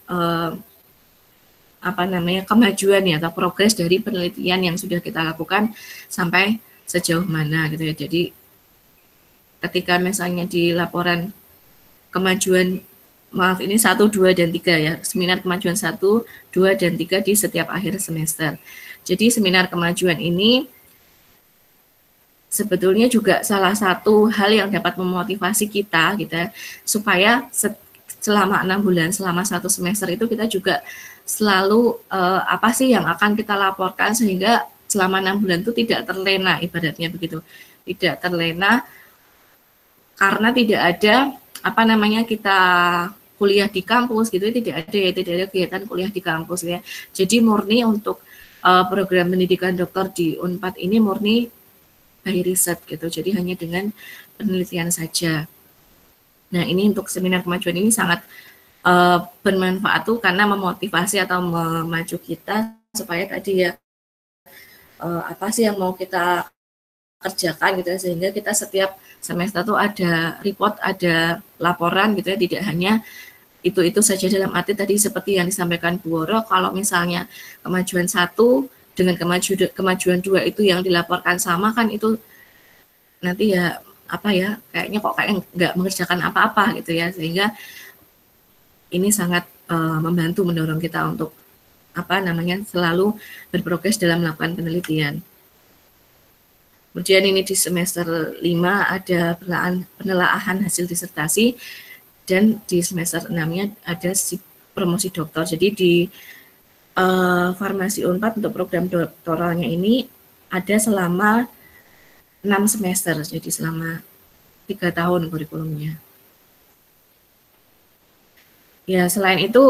kemajuan ya atau progres dari penelitian yang sudah kita lakukan sampai sejauh mana gitu ya. Jadi ketika misalnya di laporan kemajuan, maaf ini 1, 2, dan 3 ya, seminar kemajuan 1, 2, dan 3 di setiap akhir semester. Jadi seminar kemajuan ini sebetulnya juga salah satu hal yang dapat memotivasi kita gitu ya, supaya selama 6 bulan, selama 1 semester itu kita juga selalu apa sih yang akan kita laporkan sehingga selama 6 bulan itu tidak terlena, ibaratnya begitu. Tidak terlena karena tidak ada kita kuliah di kampus gitu, tidak ada kegiatan kuliah di kampus ya. Jadi murni untuk program pendidikan dokter di Unpad ini murni by riset gitu, jadi hanya dengan penelitian saja. Nah ini untuk seminar kemajuan ini sangat bermanfaat tuh karena memotivasi atau memacu kita supaya tadi ya apa sih yang mau kita kerjakan gitu ya, sehingga kita setiap semester tuh ada report, ada laporan gitu ya, tidak hanya itu saja dalam arti tadi seperti yang disampaikan Bu Woro, kalau misalnya kemajuan 1 dengan kemajuan 2 itu yang dilaporkan sama kan itu nanti ya kayaknya kok kayak nggak mengerjakan apa-apa gitu ya, sehingga ini sangat membantu mendorong kita untuk selalu berprogres dalam melakukan penelitian. Kemudian ini di semester 5 ada penelaahan hasil disertasi dan di semester 6-nya ada promosi doktor. Jadi di Farmasi Unpad untuk program doktoralnya ini ada selama 6 semester, jadi selama 3 tahun kurikulumnya. Ya selain itu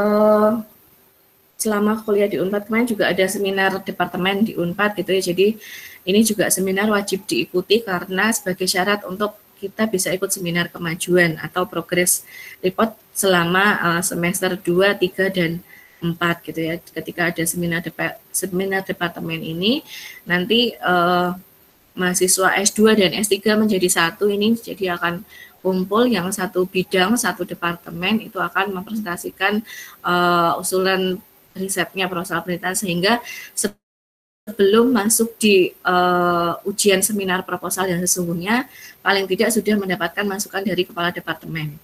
selama kuliah di Unpad kemarin juga ada seminar departemen di Unpad gitu ya, jadi ini juga seminar wajib diikuti karena sebagai syarat untuk kita bisa ikut seminar kemajuan atau progress report selama semester 2, 3, dan 4 gitu ya. Ketika ada seminar departemen ini nanti mahasiswa S2 dan S3 menjadi satu, ini jadi akan kumpul yang satu bidang, satu departemen itu akan mempresentasikan usulan risetnya, proposal penelitian, sehingga sebelum masuk di ujian seminar proposal yang sesungguhnya paling tidak sudah mendapatkan masukan dari kepala departemen.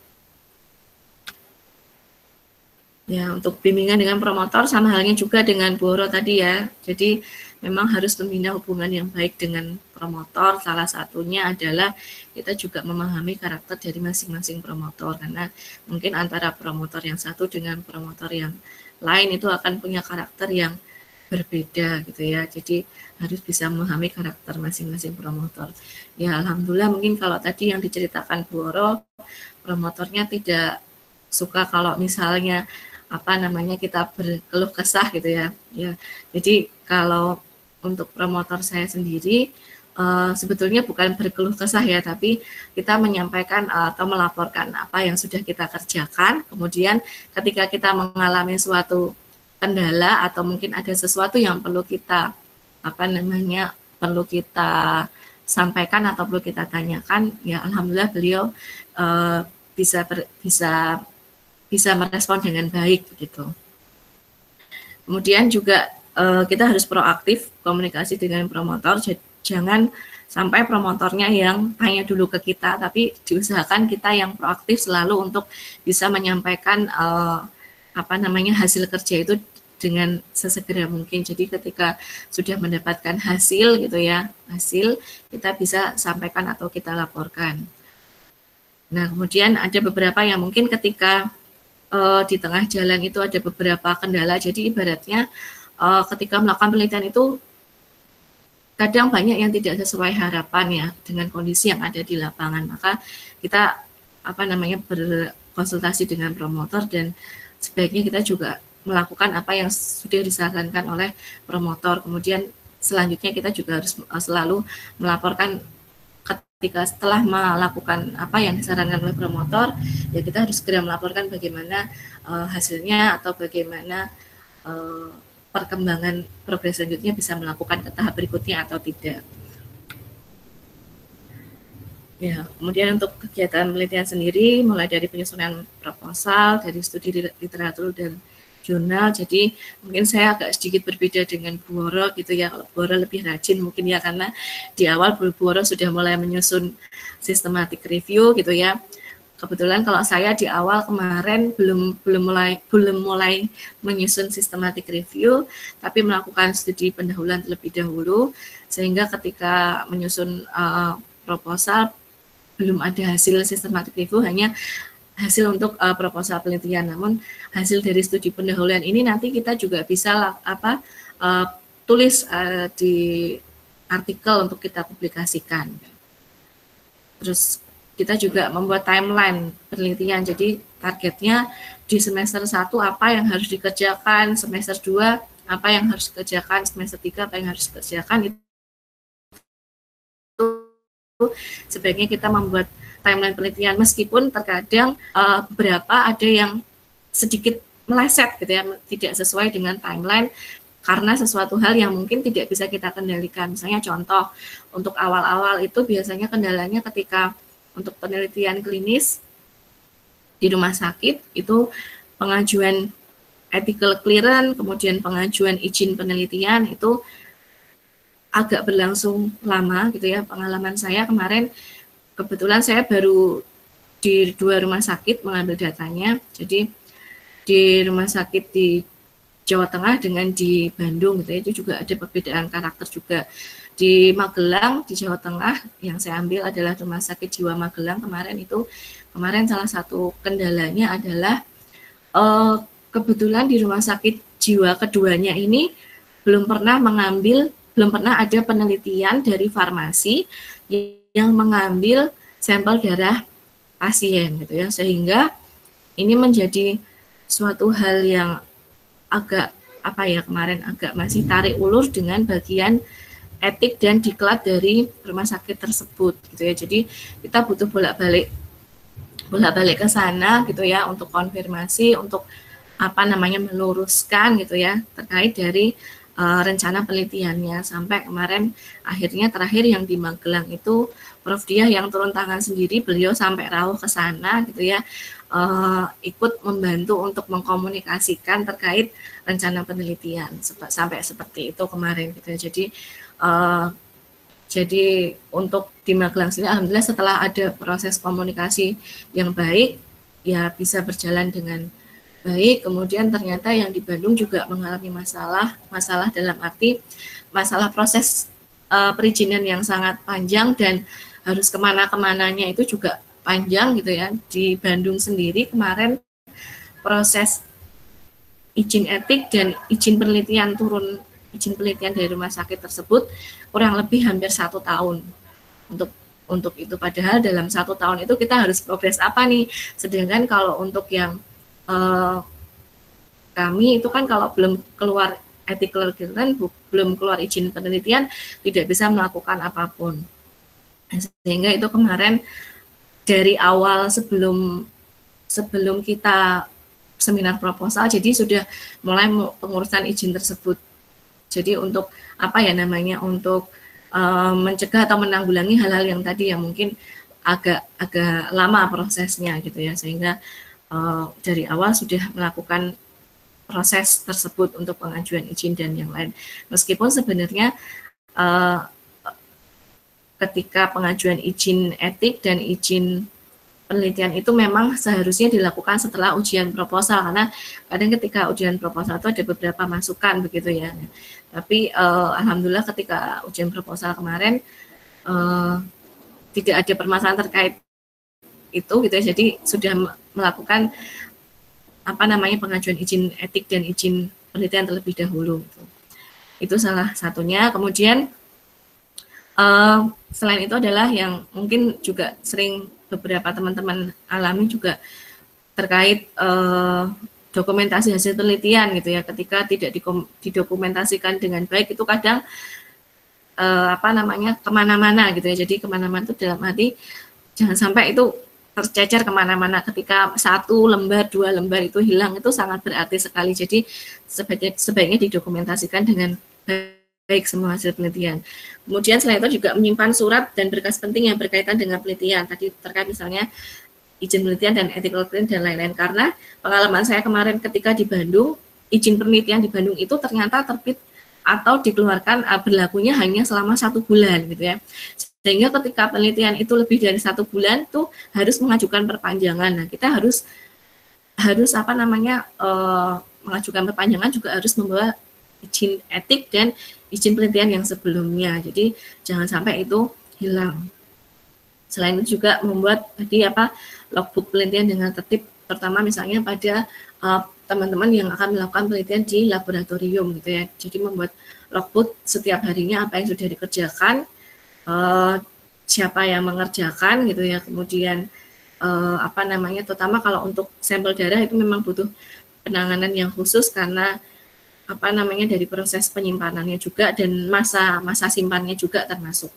Ya, untuk bimbingan dengan promotor sama halnya juga dengan Bu Woro tadi ya. Jadi memang harus membina hubungan yang baik dengan promotor. Salah satunya adalah kita juga memahami karakter dari masing-masing promotor, karena mungkin antara promotor yang satu dengan promotor yang lain itu akan punya karakter yang berbeda gitu ya. Jadi harus bisa memahami karakter masing-masing promotor. Ya alhamdulillah mungkin kalau tadi yang diceritakan Bu Woro, promotornya tidak suka kalau misalnya kita berkeluh kesah gitu ya. Ya, jadi kalau untuk promotor saya sendiri sebetulnya bukan berkeluh kesah ya, tapi kita menyampaikan atau melaporkan apa yang sudah kita kerjakan. Kemudian ketika kita mengalami suatu kendala atau mungkin ada sesuatu yang perlu kita perlu kita sampaikan atau perlu kita tanyakan, ya alhamdulillah beliau bisa merespon dengan baik begitu. Kemudian juga kita harus proaktif komunikasi dengan promotor, jangan sampai promotornya yang tanya dulu ke kita, tapi diusahakan kita yang proaktif selalu untuk bisa menyampaikan hasil kerja itu dengan sesegera mungkin. Jadi ketika sudah mendapatkan hasil gitu ya, hasil kita bisa sampaikan atau kita laporkan. Nah, kemudian ada beberapa yang mungkin ketika di tengah jalan itu ada beberapa kendala. Jadi ibaratnya ketika melakukan penelitian itu kadang banyak yang tidak sesuai harapan ya dengan kondisi yang ada di lapangan. Maka kita berkonsultasi dengan promotor dan sebaiknya kita juga melakukan apa yang sudah disarankan oleh promotor. Kemudian selanjutnya kita juga harus selalu melaporkan ketika setelah melakukan apa yang disarankan oleh promotor, ya kita harus segera melaporkan bagaimana hasilnya atau bagaimana perkembangan progres selanjutnya bisa melakukan ke tahap berikutnya atau tidak. Ya, kemudian untuk kegiatan penelitian sendiri mulai dari penyusunan proposal, dari studi literatur dan jurnal. Jadi mungkin saya agak sedikit berbeda dengan Bu Woro gitu ya. Kalau Bu Woro lebih rajin mungkin ya karena di awal Bu Woro sudah mulai menyusun systematic review gitu ya. Kebetulan kalau saya di awal kemarin belum mulai menyusun systematic review, tapi melakukan studi pendahuluan terlebih dahulu, sehingga ketika menyusun proposal belum ada hasil systematic review, hanya hasil untuk proposal penelitian. Namun hasil dari studi pendahuluan ini nanti kita juga bisa tulis di artikel untuk kita publikasikan. Terus kita juga membuat timeline penelitian. Jadi targetnya di semester 1 apa yang harus dikerjakan, semester 2 apa yang harus dikerjakan, semester 3 apa yang harus dikerjakan. Itu sebaiknya kita membuat timeline penelitian, meskipun terkadang beberapa ada yang sedikit meleset gitu ya, tidak sesuai dengan timeline karena sesuatu hal yang mungkin tidak bisa kita kendalikan. Misalnya contoh, untuk awal-awal itu biasanya kendalanya ketika untuk penelitian klinis di rumah sakit itu pengajuan ethical clearance, kemudian pengajuan izin penelitian itu agak berlangsung lama gitu ya. Pengalaman saya kemarin kebetulan saya baru di 2 rumah sakit mengambil datanya. Jadi di rumah sakit di Jawa Tengah dengan di Bandung gitu ya, itu juga ada perbedaan karakter juga. Di Magelang, di Jawa Tengah, yang saya ambil adalah Rumah Sakit Jiwa Magelang kemarin salah satu kendalanya adalah kebetulan di Rumah Sakit Jiwa keduanya ini belum pernah ada penelitian dari farmasi yang mengambil sampel darah pasien gitu ya, sehingga ini menjadi suatu hal yang agak kemarin agak masih tarik ulur dengan bagian etik dan diklat dari rumah sakit tersebut gitu ya. Jadi kita butuh bolak-balik ke sana gitu ya untuk konfirmasi, untuk meluruskan gitu ya terkait dari rencana penelitiannya. Sampai kemarin akhirnya terakhir yang di Magelang itu Prof Diah yang turun tangan sendiri, beliau sampai rawuh ke sana gitu ya, ikut membantu untuk mengkomunikasikan terkait rencana penelitian sampai seperti itu kemarin gitu ya. Jadi untuk di Magelang sendiri alhamdulillah setelah ada proses komunikasi yang baik ya bisa berjalan dengan baik. Kemudian ternyata yang di Bandung juga mengalami masalah dalam arti masalah proses perizinan yang sangat panjang dan harus kemana-kemananya itu juga panjang gitu ya. Di Bandung sendiri kemarin proses izin etik dan izin penelitian dari rumah sakit tersebut kurang lebih hampir 1 tahun untuk itu. Padahal dalam 1 tahun itu kita harus progres apa nih? Sedangkan kalau untuk yang kami itu kan kalau belum keluar ethical clearance, belum keluar izin penelitian, tidak bisa melakukan apapun. Sehingga itu kemarin dari awal sebelum kita seminar proposal, jadi sudah mulai pengurusan izin tersebut. Jadi untuk untuk mencegah atau menanggulangi hal-hal yang tadi yang mungkin agak lama prosesnya gitu ya, sehingga dari awal sudah melakukan proses tersebut untuk pengajuan izin dan yang lain. Meskipun sebenarnya ketika pengajuan izin etik dan izin penelitian itu memang seharusnya dilakukan setelah ujian proposal, karena kadang ketika ujian proposal itu ada beberapa masukan begitu ya. Tapi alhamdulillah ketika ujian proposal kemarin tidak ada permasalahan terkait itu gitu ya. Jadi sudah melakukan pengajuan izin etik dan izin penelitian terlebih dahulu. Itu salah satunya. Kemudian selain itu adalah yang mungkin juga sering beberapa teman-teman alami juga terkait dokumentasi hasil penelitian gitu ya. Ketika tidak didokumentasikan dengan baik itu kadang kemana-mana gitu ya. Jadi kemana-mana itu dalam arti jangan sampai itu tercecer kemana-mana. Ketika 1 lembar, 2 lembar itu hilang, itu sangat berarti sekali. Jadi sebaiknya didokumentasikan dengan baik semua hasil penelitian. Kemudian selain itu juga menyimpan surat dan berkas penting yang berkaitan dengan penelitian. Tadi terkait misalnya izin penelitian dan ethical clearance dan lain-lain. Karena pengalaman saya kemarin ketika di Bandung, izin penelitian di Bandung itu ternyata terbit atau dikeluarkan berlakunya hanya selama 1 bulan gitu ya. Sehingga ketika penelitian itu lebih dari 1 bulan tuh harus mengajukan perpanjangan. Nah, kita harus mengajukan perpanjangan juga harus membawa izin etik dan izin penelitian yang sebelumnya. Jadi jangan sampai itu hilang. Selain itu juga membuat logbook penelitian dengan tertib, pertama misalnya pada teman-teman yang akan melakukan penelitian di laboratorium gitu ya. Jadi membuat logbook setiap harinya apa yang sudah dikerjakan, siapa yang mengerjakan gitu ya. Kemudian terutama kalau untuk sampel darah itu memang butuh penanganan yang khusus karena dari proses penyimpanannya juga dan masa simpannya juga termasuk.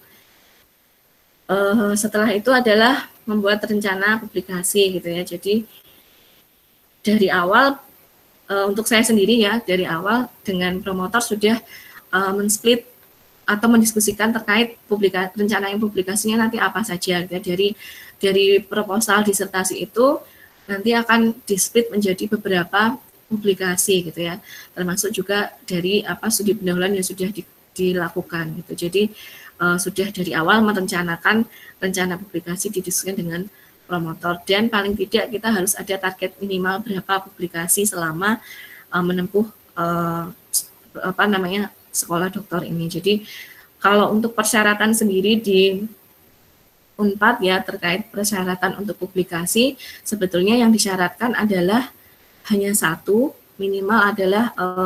Setelah itu adalah membuat rencana publikasi gitu ya. Jadi dari awal untuk saya sendiri ya, dari awal dengan promotor sudah men-split atau mendiskusikan terkait rencana yang publikasinya nanti apa saja gitu ya. Dari proposal disertasi itu nanti akan di-split menjadi beberapa publikasi gitu ya, termasuk juga dari studi pendahuluan yang sudah dilakukan gitu. Jadi sudah dari awal merencanakan rencana publikasi didiskusikan dengan promotor, dan paling tidak kita harus ada target minimal berapa publikasi selama menempuh sekolah doktor ini. Jadi kalau untuk persyaratan sendiri di Unpad ya, terkait persyaratan untuk publikasi, sebetulnya yang disyaratkan adalah hanya 1, minimal adalah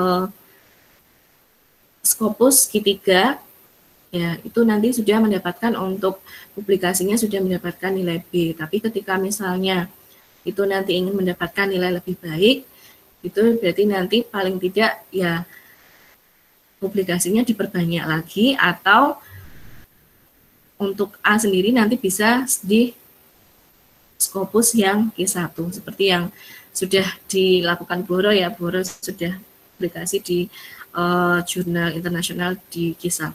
Scopus Q3 ya, itu nanti sudah mendapatkan untuk publikasinya sudah mendapatkan nilai B. Tapi ketika misalnya itu nanti ingin mendapatkan nilai lebih baik, itu berarti nanti paling tidak ya publikasinya diperbanyak lagi, atau untuk A sendiri nanti bisa di Scopus yang Q1 seperti yang sudah dilakukan Boro ya. Boro sudah publikasi di jurnal internasional di Q1.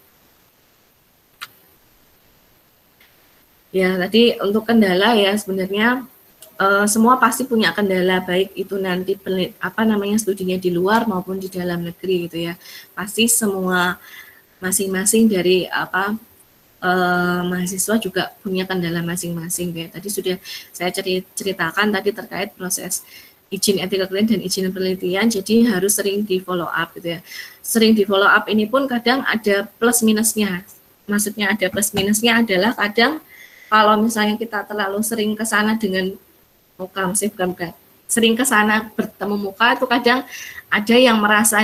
Ya, tadi untuk kendala ya sebenarnya semua pasti punya kendala, baik itu nanti studinya di luar maupun di dalam negeri gitu ya. Pasti semua masing-masing dari mahasiswa juga punya kendala masing-masing ya. Tadi sudah saya ceritakan tadi terkait proses izin ethical clearance dan izin penelitian, jadi harus sering di follow up gitu ya. Sering di follow up ini pun kadang ada plus minusnya. Maksudnya ada plus minusnya adalah kadang kalau misalnya kita terlalu sering ke sana dengan muka, bukan sering ke sana bertemu muka, itu kadang ada yang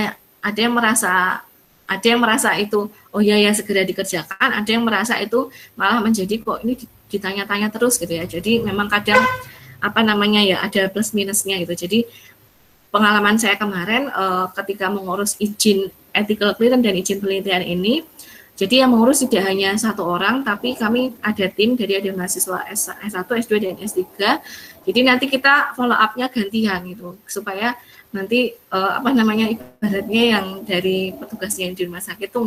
merasa itu oh ya segera dikerjakan, ada yang merasa itu malah menjadi kok ini ditanya-tanya terus gitu ya. Jadi memang kadang ada plus minusnya gitu. Jadi pengalaman saya kemarin ketika mengurus izin ethical clearance dan izin penelitian ini, jadi yang mengurus tidak hanya 1 orang, tapi kami ada tim, jadi ada mahasiswa S1, S2 dan S3. Jadi nanti kita follow up-nya gantian gitu, supaya nanti ibaratnya yang dari petugasnya di rumah sakit tuh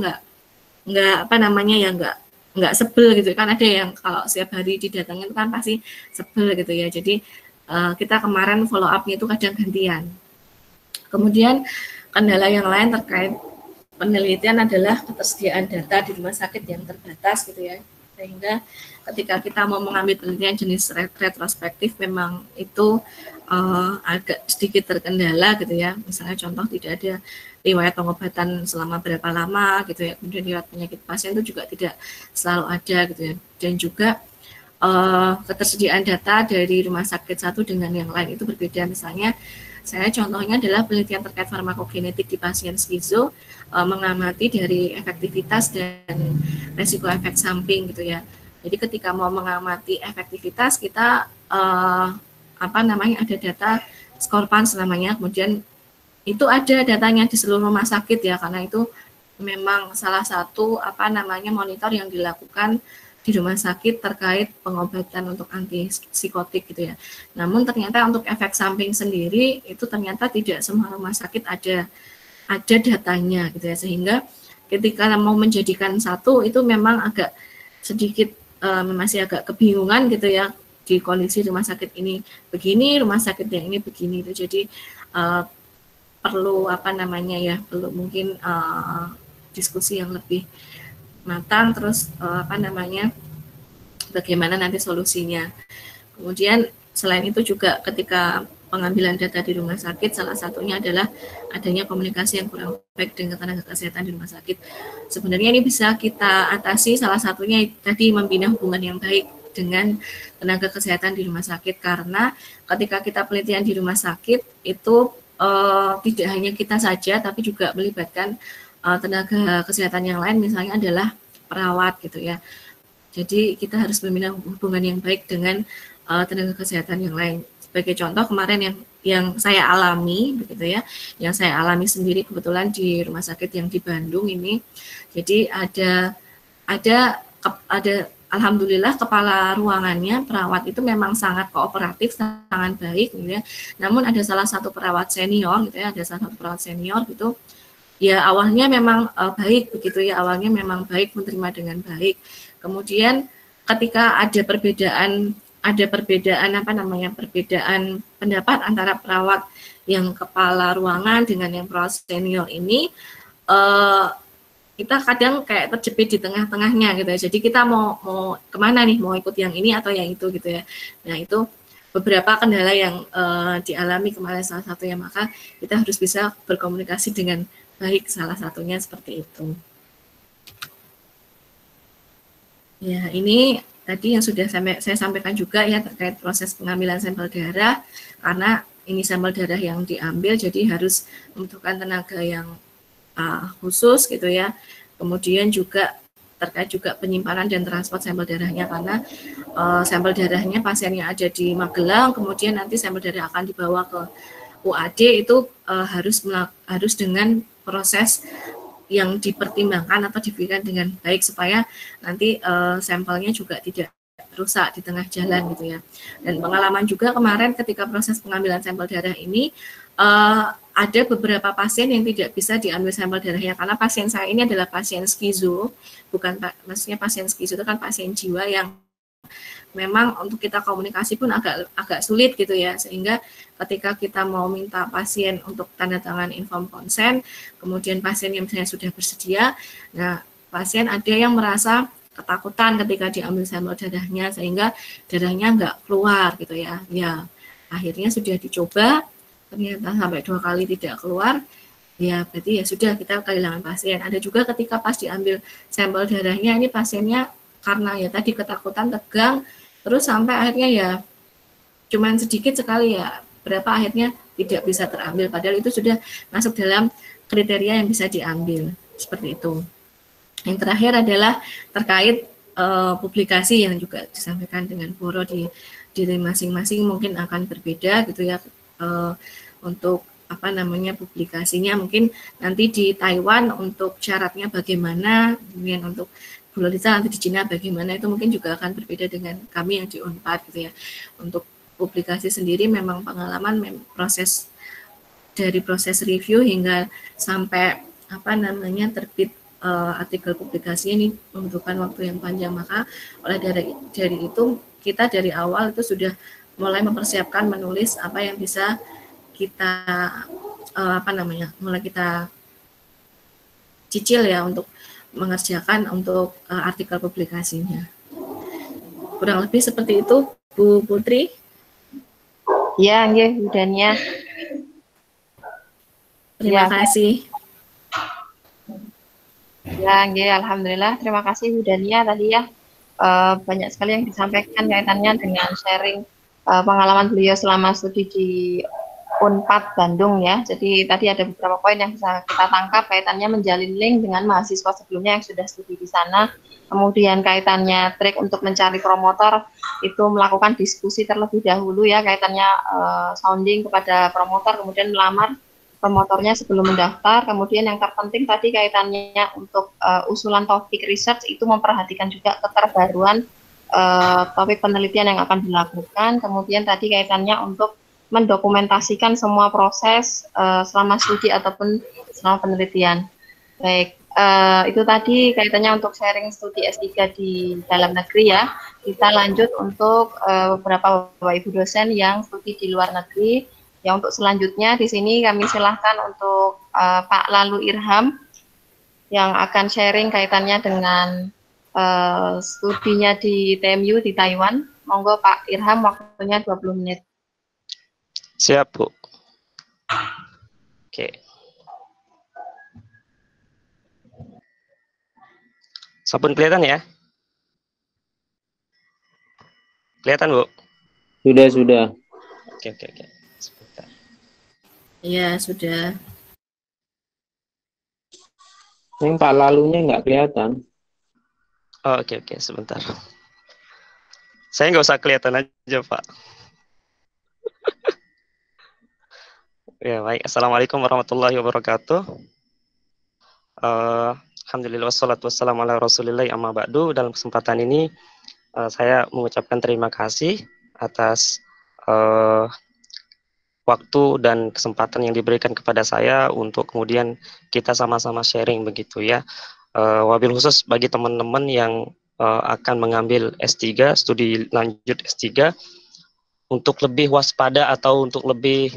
nggak sebel gitu kan. Ada yang kalau setiap hari didatangin kan pasti sebel gitu ya. Jadi kita kemarin follow up-nya itu kadang gantian. Kemudian kendala yang lain terkait penelitian adalah ketersediaan data di rumah sakit yang terbatas gitu ya. Sehingga ketika kita mau mengambil penelitian jenis retrospektif memang itu agak sedikit terkendala gitu ya. Misalnya contoh tidak ada riwayat pengobatan selama berapa lama gitu ya. Kemudian riwayat penyakit pasien itu juga tidak selalu ada gitu ya. Dan juga ketersediaan data dari rumah sakit satu dengan yang lain itu berbeda. Misalnya saya contohnya adalah penelitian terkait farmakogenetik di pasien skizo, mengamati dari efektivitas dan resiko efek samping gitu ya. Jadi ketika mau mengamati efektivitas kita ada data skor PANS namanya, kemudian itu ada datanya di seluruh rumah sakit ya, karena itu memang salah satu monitor yang dilakukan di rumah sakit terkait pengobatan untuk antipsikotik gitu ya. Namun ternyata untuk efek samping sendiri itu ternyata tidak semua rumah sakit ada datanya gitu ya, sehingga ketika mau menjadikan satu itu memang agak sedikit masih agak kebingungan gitu ya, di kondisi rumah sakit ini begini, rumah sakit yang ini begini itu. Jadi perlu perlu mungkin diskusi yang lebih matang, terus bagaimana nanti solusinya. Kemudian selain itu juga ketika pengambilan data di rumah sakit, salah satunya adalah adanya komunikasi yang kurang baik dengan tenaga kesehatan di rumah sakit. Sebenarnya ini bisa kita atasi, salah satunya tadi membina hubungan yang baik dengan tenaga kesehatan di rumah sakit, karena ketika kita penelitian di rumah sakit itu tidak hanya kita saja, tapi juga melibatkan tenaga kesehatan yang lain, misalnya adalah perawat gitu ya. Jadi kita harus membina hubungan yang baik dengan tenaga kesehatan yang lain. Sebagai contoh kemarin yang saya alami begitu ya, yang saya alami sendiri kebetulan di rumah sakit yang di Bandung ini. Jadi ada alhamdulillah kepala ruangannya perawat itu memang sangat kooperatif, sangat baik gitu ya. Namun ada salah satu perawat senior gitu ya, gitu. Ya awalnya memang baik begitu ya, awalnya memang baik, menerima dengan baik. Kemudian ketika ada perbedaan pendapat antara perawat yang kepala ruangan dengan yang perawat senior ini, kita kadang kayak terjepit di tengah-tengahnya gitu ya. Jadi kita mau kemana nih, mau ikut yang ini atau yang itu gitu ya. Nah itu beberapa kendala yang dialami kemarin salah satunya, maka kita harus bisa berkomunikasi dengan baik, salah satunya seperti itu. Ya, ini tadi yang sudah saya sampaikan juga ya terkait proses pengambilan sampel darah, karena ini sampel darah yang diambil jadi harus membutuhkan tenaga yang khusus gitu ya. Kemudian juga terkait juga penyimpanan dan transport sampel darahnya, karena sampel darahnya pasiennya ada di Magelang, kemudian nanti sampel darah akan dibawa ke UAD, itu harus dengan proses yang dipertimbangkan atau diberikan dengan baik supaya nanti sampelnya juga tidak rusak di tengah jalan gitu ya. Dan pengalaman juga kemarin ketika proses pengambilan sampel darah ini ada beberapa pasien yang tidak bisa diambil sampel darahnya, karena pasien saya ini adalah pasien skizo, maksudnya pasien skizo itu kan pasien jiwa yang memang untuk kita komunikasi pun agak sulit gitu ya, sehingga ketika kita mau minta pasien untuk tanda tangan inform consent, kemudian pasien yang misalnya sudah bersedia, nah pasien ada yang merasa ketakutan ketika diambil sampel darahnya sehingga darahnya nggak keluar gitu ya. Ya akhirnya sudah dicoba, ternyata sampai 2 kali tidak keluar, ya berarti ya sudah kita kehilangan pasien. Ada juga ketika pas diambil sampel darahnya ini pasiennya karena ya tadi ketakutan, tegang, terus sampai akhirnya ya cuman sedikit sekali ya, berapa akhirnya tidak bisa terambil, padahal itu sudah masuk dalam kriteria yang bisa diambil, seperti itu. Yang terakhir adalah terkait publikasi yang juga disampaikan dengan Boro di masing-masing mungkin akan berbeda gitu ya, untuk publikasinya mungkin nanti di Taiwan untuk syaratnya bagaimana, kemudian untuk nanti di Cina bagaimana, itu mungkin juga akan berbeda dengan kami yang di Unpad gitu ya. Untuk publikasi sendiri memang pengalaman proses review hingga sampai terbit artikel publikasi ini membutuhkan waktu yang panjang, maka oleh dari itu kita dari awal itu sudah mulai mempersiapkan menulis apa yang bisa kita mulai kita cicil ya untuk mengerjakan untuk artikel publikasinya. Kurang lebih seperti itu, Bu Putri. Ya, nggih, Hudania. Terima kasih. Ya, nggih, alhamdulillah. Terima kasih Hudania tadi ya. Banyak sekali yang disampaikan kaitannya dengan sharing pengalaman beliau selama studi di Unpad Bandung ya. Jadi tadi ada beberapa poin yang bisa kita tangkap kaitannya menjalin link dengan mahasiswa sebelumnya yang sudah studi di sana. Kemudian kaitannya trik untuk mencari promotor itu melakukan diskusi terlebih dahulu ya, kaitannya sounding kepada promotor, kemudian melamar promotornya sebelum mendaftar. Kemudian yang terpenting tadi kaitannya untuk usulan topik research itu memperhatikan juga keterbaruan topik penelitian yang akan dilakukan. Kemudian tadi kaitannya untuk mendokumentasikan semua proses selama studi ataupun selama penelitian. Baik, itu tadi kaitannya untuk sharing studi S3 di dalam negeri ya. Kita lanjut untuk beberapa Bapak Ibu dosen yang studi di luar negeri. Ya, untuk selanjutnya di sini kami silahkan untuk Pak Lalu Irham yang akan sharing kaitannya dengan studinya di TMU di Taiwan. Monggo Pak Irham, waktunya 20 menit. Siap, Bu. Oke. Sampun kelihatan ya? Kelihatan, Bu? Sudah. Oke. Sebentar. Ya, sudah. Yang Pak Lalunya nggak kelihatan. Oh, oke, sebentar. Saya nggak usah kelihatan aja, Pak. Ya, baik. Assalamualaikum warahmatullahi wabarakatuh. Alhamdulillah wassalatu wassalamu ala rasulillah amma ba'du. Dalam kesempatan ini saya mengucapkan terima kasih atas waktu dan kesempatan yang diberikan kepada saya untuk kemudian kita sama-sama sharing begitu ya. Wabil khusus bagi teman-teman yang akan mengambil S3, studi lanjut S3, untuk lebih waspada atau untuk lebih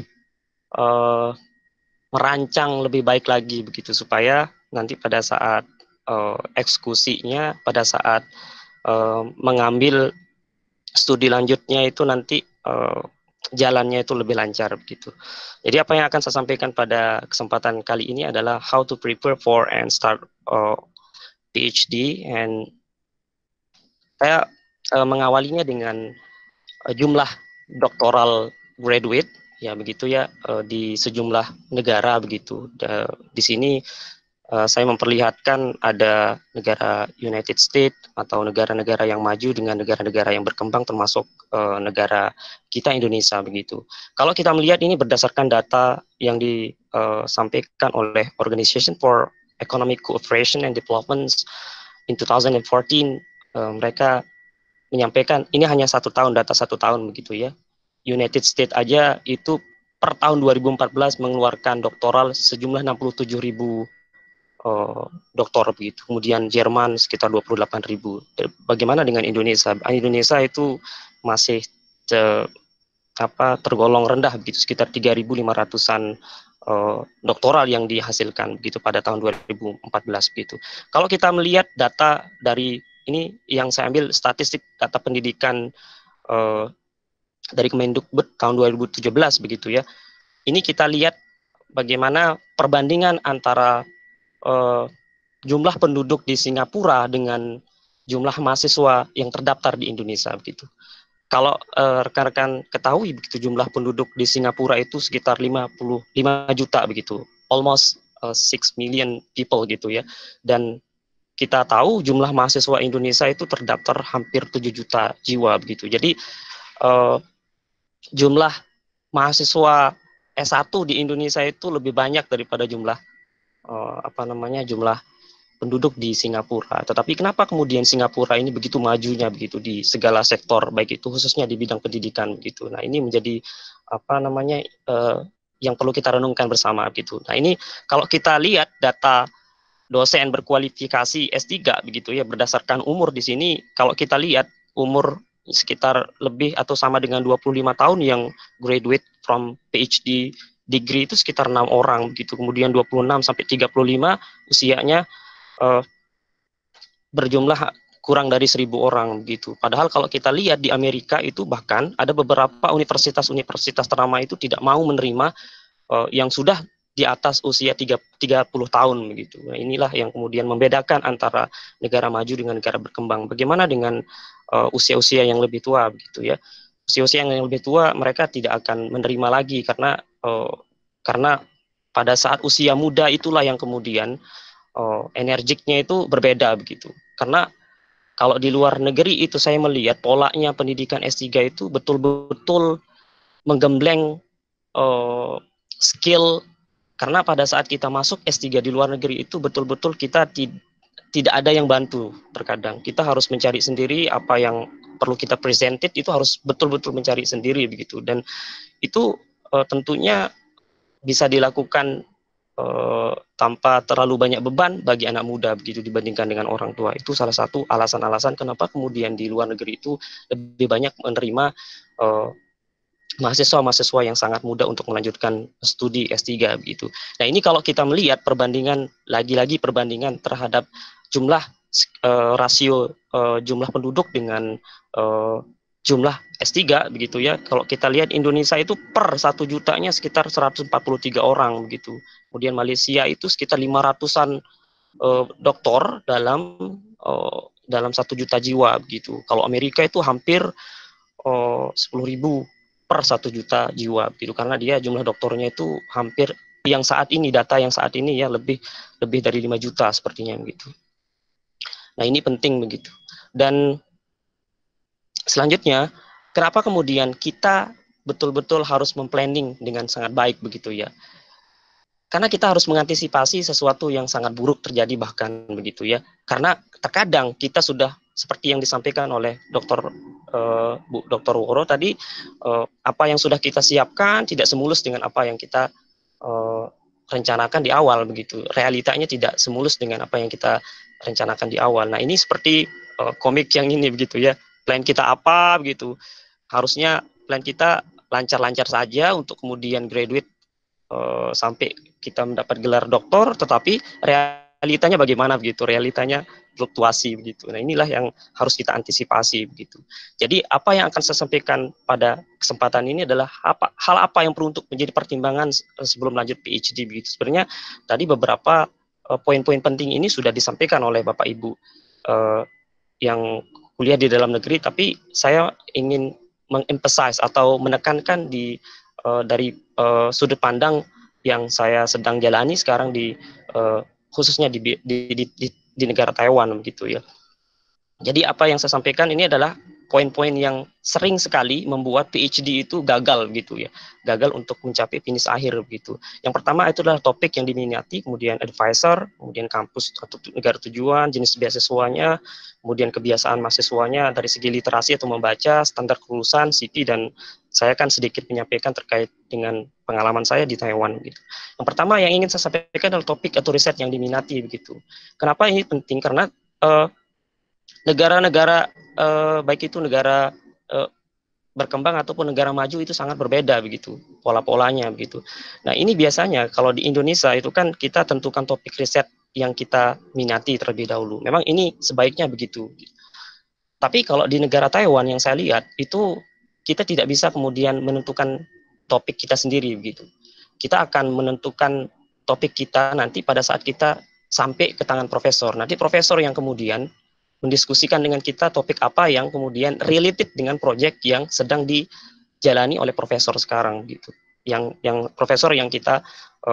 merancang lebih baik lagi begitu, supaya nanti pada saat eksekusinya, pada saat mengambil studi lanjutnya itu nanti jalannya itu lebih lancar begitu. Jadi apa yang akan saya sampaikan pada kesempatan kali ini adalah how to prepare for and start PhD, and saya mengawalinya dengan jumlah doktoral graduate ya begitu ya di sejumlah negara begitu. Di sini saya memperlihatkan ada negara United States atau negara-negara yang maju dengan negara-negara yang berkembang, termasuk negara kita Indonesia begitu. Kalau kita melihat ini berdasarkan data yang disampaikan oleh Organization for Economic Cooperation and Development in 2014, mereka menyampaikan ini hanya 1 tahun, data 1 tahun begitu ya. United States aja itu per tahun 2014 mengeluarkan doktoral sejumlah 67.000 doktor begitu. Kemudian Jerman sekitar 28.000. Bagaimana dengan Indonesia? Indonesia itu masih tergolong rendah begitu, sekitar 3.500-an doktoral yang dihasilkan begitu pada tahun 2014 begitu. Kalau kita melihat data dari ini yang saya ambil statistik data pendidikan dari Kemendikbud tahun 2017 begitu ya. Ini kita lihat bagaimana perbandingan antara jumlah penduduk di Singapura dengan jumlah mahasiswa yang terdaftar di Indonesia begitu. Kalau rekan-rekan ketahui begitu, jumlah penduduk di Singapura itu sekitar 55 juta begitu, almost 6 million people gitu ya. Dan kita tahu jumlah mahasiswa Indonesia itu terdaftar hampir 7 juta jiwa begitu. Jadi jumlah mahasiswa S1 di Indonesia itu lebih banyak daripada jumlah jumlah penduduk di Singapura. Tetapi kenapa kemudian Singapura ini begitu majunya begitu di segala sektor, baik itu khususnya di bidang pendidikan begitu. Nah, ini menjadi yang perlu kita renungkan bersama gitu. Nah, ini kalau kita lihat data dosen berkualifikasi S3 begitu ya, berdasarkan umur di sini, kalau kita lihat umur sekitar lebih atau sama dengan 25 tahun yang graduate from PhD degree itu sekitar 6 orang begitu. Kemudian 26 sampai 35 usianya berjumlah kurang dari 1.000 orang begitu. Padahal kalau kita lihat di Amerika itu bahkan ada beberapa universitas-universitas ternama itu tidak mau menerima yang sudah di atas usia 30 tahun begitu. Nah, inilah yang kemudian membedakan antara negara maju dengan negara berkembang. Bagaimana dengan usia-usia yang lebih tua begitu ya. Usia-usia yang lebih tua mereka tidak akan menerima lagi karena pada saat usia muda itulah yang kemudian energiknya itu berbeda begitu. Karena kalau di luar negeri itu saya melihat polanya pendidikan S3 itu betul-betul menggembleng skill, karena pada saat kita masuk S3 di luar negeri itu betul-betul kita tidak ada yang bantu. Terkadang kita harus mencari sendiri apa yang perlu kita presented, itu harus betul-betul mencari sendiri begitu. Dan itu tentunya bisa dilakukan tanpa terlalu banyak beban bagi anak muda begitu dibandingkan dengan orang tua. Itu salah satu alasan-alasan kenapa kemudian di luar negeri itu lebih banyak menerima mahasiswa-mahasiswa yang sangat muda untuk melanjutkan studi S3 begitu. Nah, ini kalau kita melihat perbandingan, lagi-lagi perbandingan terhadap jumlah rasio jumlah penduduk dengan jumlah S3 begitu ya. Kalau kita lihat Indonesia itu per 1 jutanya sekitar 143 orang begitu. Kemudian Malaysia itu sekitar 500-an doktor dalam 1 juta jiwa begitu. Kalau Amerika itu hampir 10.000 per 1 juta jiwa gitu, karena dia jumlah doktornya itu hampir yang saat ini, data yang saat ini ya lebih dari 5 juta sepertinya begitu. Nah, ini penting begitu. Dan selanjutnya, kenapa kemudian kita betul-betul harus memplanning dengan sangat baik begitu ya? Karena kita harus mengantisipasi sesuatu yang sangat buruk terjadi bahkan begitu ya. Karena terkadang kita sudah seperti yang disampaikan oleh Dr. Woro tadi, apa yang sudah kita siapkan tidak semulus dengan apa yang kita rencanakan di awal begitu. Realitanya tidak semulus dengan apa yang kita rencanakan di awal. Nah, ini seperti komik yang ini begitu ya. Plan kita apa begitu. Harusnya plan kita lancar-lancar saja untuk kemudian graduate sampai kita mendapat gelar doktor, tetapi realitanya bagaimana begitu, realitanya fluktuasi begitu. Nah, inilah yang harus kita antisipasi begitu. Jadi apa yang akan saya sampaikan pada kesempatan ini adalah hal apa yang perlu untuk menjadi pertimbangan sebelum lanjut PhD begitu. Sebenarnya tadi beberapa poin-poin penting ini sudah disampaikan oleh Bapak Ibu yang kuliah di dalam negeri, tapi saya ingin mengemphasize atau menekankan dari sudut pandang yang saya sedang jalani sekarang khususnya di negara Taiwan begitu ya. Jadi apa yang saya sampaikan ini adalah poin-poin yang sering sekali membuat PhD itu gagal gitu ya. Gagal untuk mencapai finish akhir begitu. Yang pertama itu adalah topik yang diminati, kemudian advisor, kemudian kampus atau negara tujuan, jenis beasiswanya, kemudian kebiasaan mahasiswanya dari segi literasi atau membaca, standar kelulusan, CV, dan saya akan sedikit menyampaikan terkait dengan pengalaman saya di Taiwan gitu. Yang pertama yang ingin saya sampaikan adalah topik atau riset yang diminati begitu. Kenapa ini penting? Karena negara-negara baik itu negara berkembang ataupun negara maju itu sangat berbeda begitu pola-polanya begitu. Nah, ini biasanya kalau di Indonesia itu kan kita tentukan topik riset yang kita minati terlebih dahulu. Memang ini sebaiknya begitu. Tapi kalau di negara Taiwan yang saya lihat itu kita tidak bisa kemudian menentukan topik kita sendiri begitu. Kita akan menentukan topik kita nanti pada saat kita sampai ke tangan profesor. Nanti profesor yang kemudian mendiskusikan dengan kita topik apa yang kemudian related dengan proyek yang sedang dijalani oleh profesor sekarang gitu. Yang profesor yang kita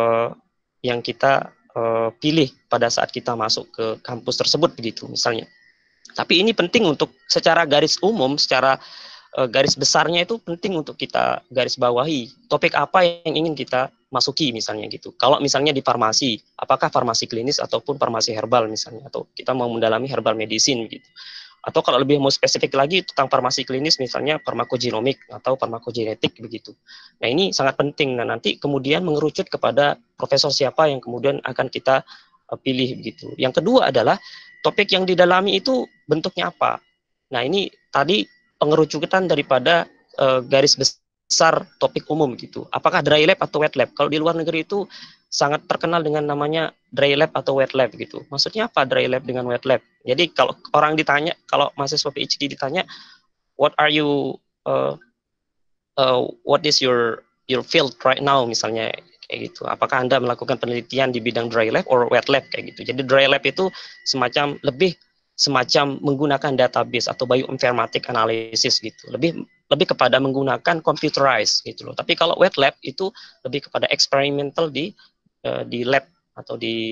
pilih pada saat kita masuk ke kampus tersebut begitu misalnya. Tapi ini penting untuk secara garis umum, secara garis besarnya itu penting untuk kita garis bawahi. Topik apa yang ingin kita masuki misalnya gitu. Kalau misalnya di farmasi, apakah farmasi klinis ataupun farmasi herbal misalnya, atau kita mau mendalami herbal medicine gitu. Atau kalau lebih mau spesifik lagi tentang farmasi klinis misalnya farmakogenomik atau farmakogenetik begitu. Nah, ini sangat penting. Nah, nanti kemudian mengerucut kepada profesor siapa yang kemudian akan kita pilih begitu. Yang kedua adalah topik yang didalami itu bentuknya apa. Nah, ini tadi pengerucutan daripada garis besar besar topik umum gitu. Apakah dry lab atau wet lab? Kalau di luar negeri itu sangat terkenal dengan namanya dry lab atau wet lab gitu. Maksudnya apa dry lab dengan wet lab? Jadi kalau orang ditanya, kalau mahasiswa PhD ditanya, what are you what is your field right now, misalnya kayak gitu. Apakah Anda melakukan penelitian di bidang dry lab or wet lab kayak gitu. Jadi dry lab itu semacam menggunakan database atau bioinformatic analysis gitu. Lebih kepada menggunakan computerized gitu loh. Tapi kalau wet lab itu lebih kepada experimental di lab atau di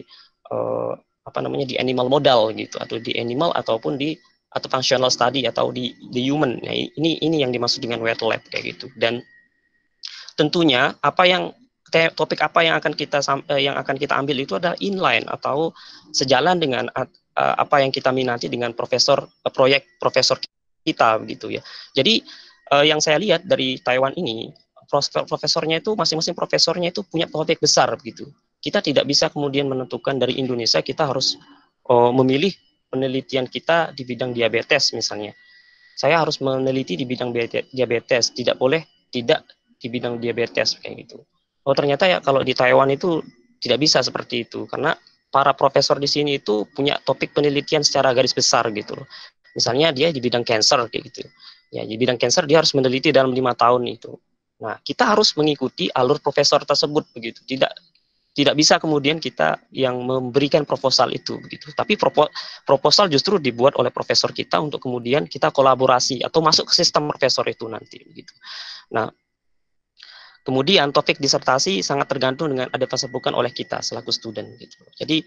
di animal model gitu, atau di animal ataupun atau functional study atau di human. Nah, ini yang dimaksud dengan wet lab kayak gitu. Dan tentunya topik apa yang akan kita ambil itu adalah inline atau sejalan dengan apa yang kita minati dengan proyek profesor kita begitu ya. Jadi yang saya lihat dari Taiwan ini, profesornya itu masing-masing profesornya itu punya topik besar begitu. Kita tidak bisa kemudian menentukan dari Indonesia kita harus memilih penelitian kita di bidang diabetes misalnya. Saya harus meneliti di bidang diabetes, tidak boleh tidak di bidang diabetes kayak gitu. Oh ternyata ya kalau di Taiwan itu tidak bisa seperti itu, karena para profesor di sini itu punya topik penelitian secara garis besar gitu loh. Misalnya dia di bidang cancer kayak gitu. Ya di bidang cancer dia harus meneliti dalam 5 tahun itu. Nah kita harus mengikuti alur profesor tersebut begitu. Tidak bisa kemudian kita yang memberikan proposal itu begitu. Tapi proposal justru dibuat oleh profesor kita untuk kemudian kita kolaborasi atau masuk ke sistem profesor itu nanti begitu. Nah, kemudian topik disertasi sangat tergantung dengan ada tersebutkan oleh kita selaku student gitu. Jadi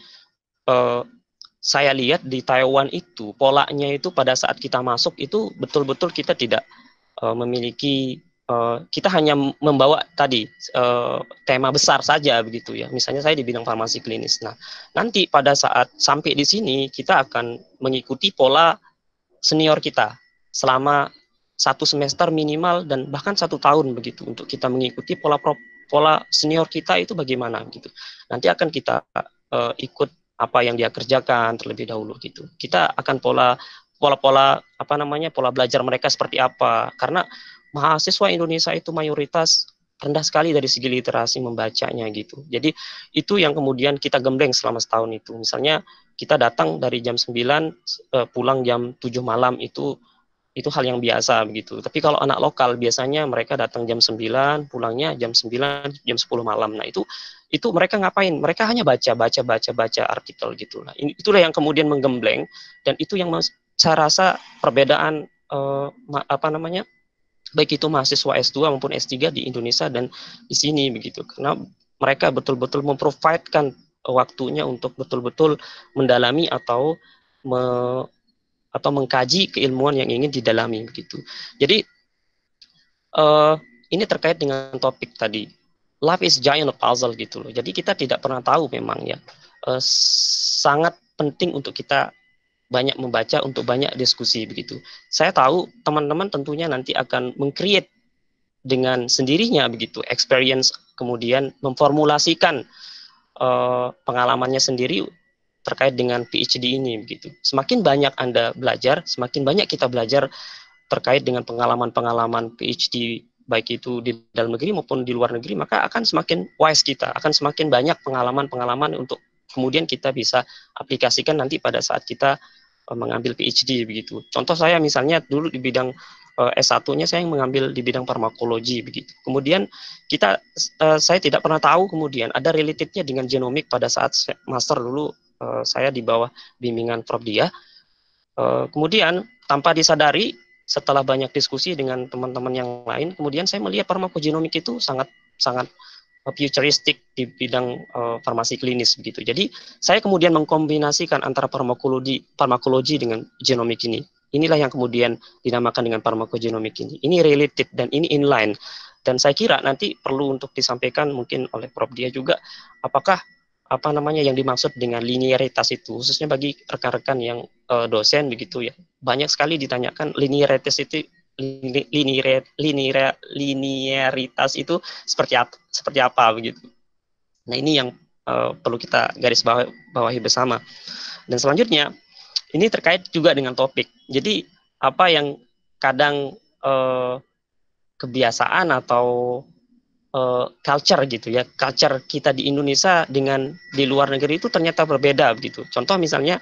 saya lihat di Taiwan itu polanya itu pada saat kita masuk itu betul-betul kita tidak memiliki kita hanya membawa tadi tema besar saja begitu ya. Misalnya saya di bidang farmasi klinis. Nah, nanti pada saat sampai di sini kita akan mengikuti pola senior kita selama 1 semester minimal dan bahkan 1 tahun begitu untuk kita mengikuti pola senior kita itu bagaimana gitu. Nanti akan kita ikut apa yang dia kerjakan terlebih dahulu gitu. Kita akan pola belajar mereka seperti apa, karena mahasiswa Indonesia itu mayoritas rendah sekali dari segi literasi membacanya gitu. Jadi itu yang kemudian kita gembleng selama setahun itu. Misalnya kita datang dari jam 9 pulang jam 7 malam itu hal yang biasa begitu. Tapi kalau anak lokal biasanya mereka datang jam 9, pulangnya jam 9, jam 10 malam. Nah, itu mereka ngapain? Mereka hanya baca artikel gitu. Nah, itulah yang kemudian menggembleng, dan itu yang saya rasa perbedaan baik itu mahasiswa S2 maupun S3 di Indonesia dan di sini begitu. Karena mereka betul-betul memprovidekan waktunya untuk betul-betul mendalami atau mengkaji keilmuan yang ingin didalami begitu. Jadi ini terkait dengan topik tadi. Life is giant puzzle gitu loh. Jadi kita tidak pernah tahu memang ya. Sangat penting untuk kita banyak membaca, untuk banyak diskusi begitu. Saya tahu teman-teman tentunya nanti akan meng-create dengan sendirinya begitu experience, kemudian memformulasikan pengalamannya sendiri terkait dengan PhD ini begitu. Semakin banyak Anda belajar, semakin banyak kita belajar terkait dengan pengalaman-pengalaman PhD baik itu di dalam negeri maupun di luar negeri, maka akan semakin wise kita, akan semakin banyak pengalaman-pengalaman untuk kemudian kita bisa aplikasikan nanti pada saat kita mengambil PhD begitu. Contoh saya misalnya dulu di bidang S1-nya saya mengambil di bidang farmakologi begitu. Kemudian saya tidak pernah tahu kemudian ada relatednya dengan genomik pada saat master dulu saya di bawah bimbingan Prof. Dia. Kemudian tanpa disadari setelah banyak diskusi dengan teman-teman yang lain, kemudian saya melihat farmakogenomik itu sangat futuristik di bidang farmasi klinis begitu. Jadi saya kemudian mengkombinasikan antara farmakologi dengan genomik ini. Inilah yang kemudian dinamakan dengan farmakogenomik ini. Ini related dan ini inline. Dan saya kira nanti perlu untuk disampaikan mungkin oleh Prof. Dia juga, apakah yang dimaksud dengan linearitas itu, khususnya bagi rekan-rekan yang dosen begitu ya. Banyak sekali ditanyakan linearitas itu linearitas itu seperti apa begitu. Nah, ini yang perlu kita garis bawahi bersama. Dan selanjutnya ini terkait juga dengan topik. Jadi apa yang kadang kebiasaan atau culture gitu ya, culture kita di Indonesia dengan di luar negeri itu ternyata berbeda begitu. Contoh misalnya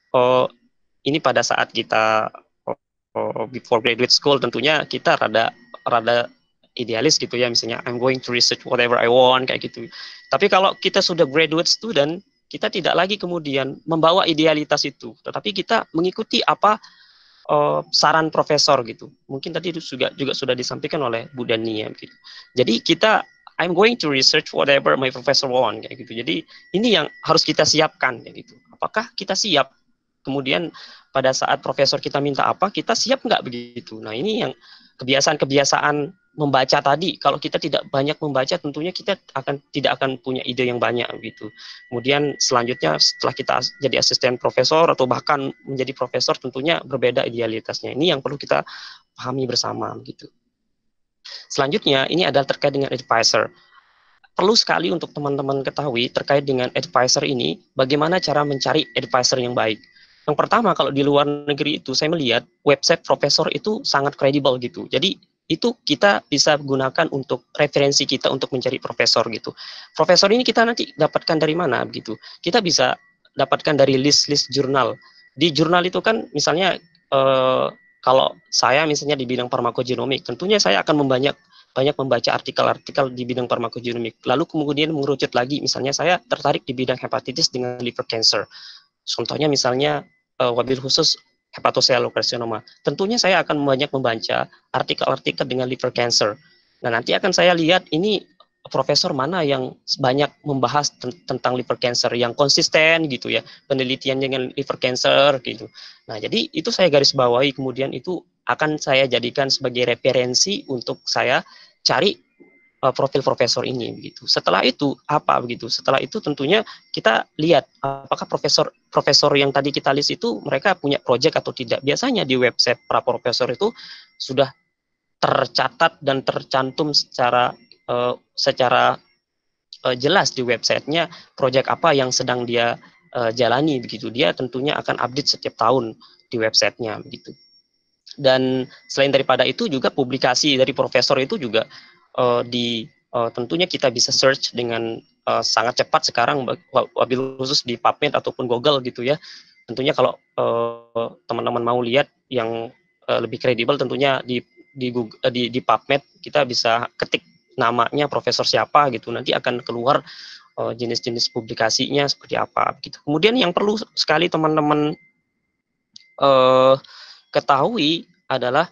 ini pada saat kita before graduate school tentunya kita rada idealis gitu ya, misalnya I'm going to research whatever I want kayak gitu. Tapi kalau kita sudah graduate student, kita tidak lagi kemudian membawa idealitas itu, tetapi kita mengikuti apa saran profesor gitu. Mungkin tadi itu juga sudah disampaikan oleh Bu Dania gitu. Jadi kita I'm going to research whatever my professor want kayak gitu. Jadi ini yang harus kita siapkan kayak gitu. Apakah kita siap? Kemudian pada saat profesor kita minta apa, kita siap nggak begitu? Nah ini yang kebiasaan membaca tadi. Kalau kita tidak banyak membaca, tentunya kita tidak akan punya ide yang banyak gitu. Kemudian selanjutnya setelah kita jadi asisten profesor atau bahkan menjadi profesor, tentunya berbeda idealitasnya. Ini yang perlu kita pahami bersama gitu. Selanjutnya ini adalah terkait dengan advisor. Perlu sekali untuk teman-teman ketahui terkait dengan advisor ini, bagaimana cara mencari advisor yang baik. Yang pertama, kalau di luar negeri itu saya melihat website profesor itu sangat kredibel gitu. Jadi itu kita bisa gunakan untuk referensi kita untuk mencari profesor gitu. Profesor ini kita nanti dapatkan dari mana gitu. Kita bisa dapatkan dari list-list jurnal. Di jurnal itu kan misalnya kalau saya misalnya di bidang farmakogenomik, tentunya saya akan banyak membaca artikel-artikel di bidang farmakogenomik. Lalu kemudian mengerucut lagi, misalnya saya tertarik di bidang hepatitis dengan liver cancer. Contohnya misalnya wabil khusus hepatocellularcarcinoma. Tentunya saya akan banyak membaca artikel-artikel dengan liver cancer. Nah, nanti akan saya lihat ini profesor mana yang banyak membahas tentang liver cancer yang konsisten gitu ya, penelitian dengan liver cancer gitu. Nah, jadi itu saya garis bawahi, kemudian itu akan saya jadikan sebagai referensi untuk saya cari profil profesor ini begitu. Setelah itu apa begitu? Setelah itu tentunya kita lihat apakah profesor yang tadi kita list itu mereka punya project atau tidak. Biasanya di website para profesor itu sudah tercatat dan tercantum secara jelas di websitenya project apa yang sedang dia jalani begitu. Dia tentunya akan update setiap tahun di websitenya begitu. Dan selain daripada itu juga publikasi dari profesor itu juga tentunya kita bisa search dengan sangat cepat sekarang wabil khusus di PubMed ataupun Google gitu ya. Tentunya kalau teman-teman mau lihat yang lebih kredibel, tentunya di PubMed kita bisa ketik namanya profesor siapa gitu, nanti akan keluar jenis-jenis publikasinya seperti apa gitu. Kemudian yang perlu sekali teman-teman ketahui adalah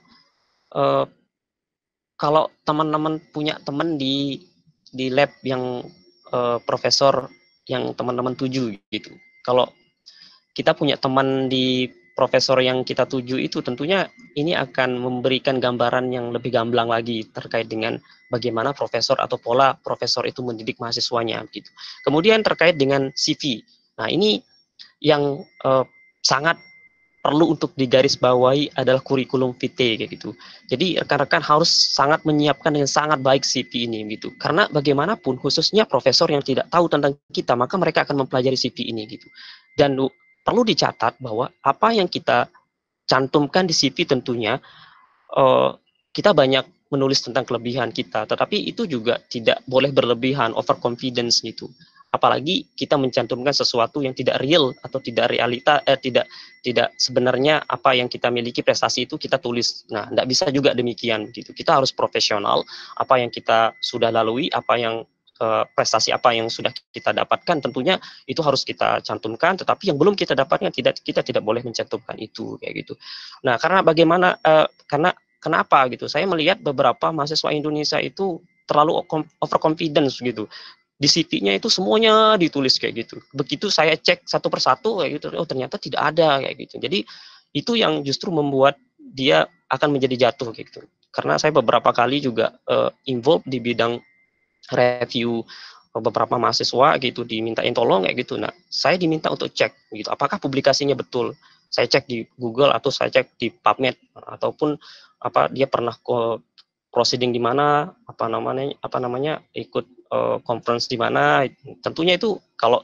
kalau teman-teman punya teman di lab yang profesor yang teman-teman tuju gitu. Kalau kita punya teman di profesor yang kita tuju itu, tentunya ini akan memberikan gambaran yang lebih gamblang lagi terkait dengan bagaimana profesor atau pola profesor itu mendidik mahasiswanya gitu. Kemudian terkait dengan CV. Nah, ini yang sangat perlu untuk digarisbawahi adalah kurikulum vitae kayak gitu. Jadi rekan-rekan harus sangat menyiapkan dengan sangat baik CV ini gitu. Karena bagaimanapun khususnya profesor yang tidak tahu tentang kita, maka mereka akan mempelajari CV ini gitu. Dan perlu dicatat bahwa apa yang kita cantumkan di CV tentunya kita banyak menulis tentang kelebihan kita, tetapi itu juga tidak boleh berlebihan, overconfidence gitu. Apalagi kita mencantumkan sesuatu yang tidak real atau tidak realita, tidak sebenarnya apa yang kita miliki prestasi itu kita tulis. Nah, tidak bisa juga demikian gitu. Kita harus profesional, apa yang kita sudah lalui, apa yang prestasi apa yang sudah kita dapatkan, tentunya itu harus kita cantumkan. Tetapi yang belum kita dapatkan kita tidak boleh mencantumkan itu kayak gitu. Nah, karena bagaimana? Kenapa gitu? Saya melihat beberapa mahasiswa Indonesia itu terlalu overconfidence gitu. Di CV-nya itu semuanya ditulis kayak gitu. Begitu saya cek satu persatu kayak gitu, oh ternyata tidak ada kayak gitu. Jadi itu yang justru membuat dia akan menjadi jatuh kayak gitu. Karena saya beberapa kali juga involved di bidang review beberapa mahasiswa gitu, dimintain tolong kayak gitu. Nah, saya diminta untuk cek gitu, apakah publikasinya betul. Saya cek di Google atau saya cek di PubMed ataupun apa dia pernah proceeding di mana, apa namanya ikut conference di mana. Tentunya itu kalau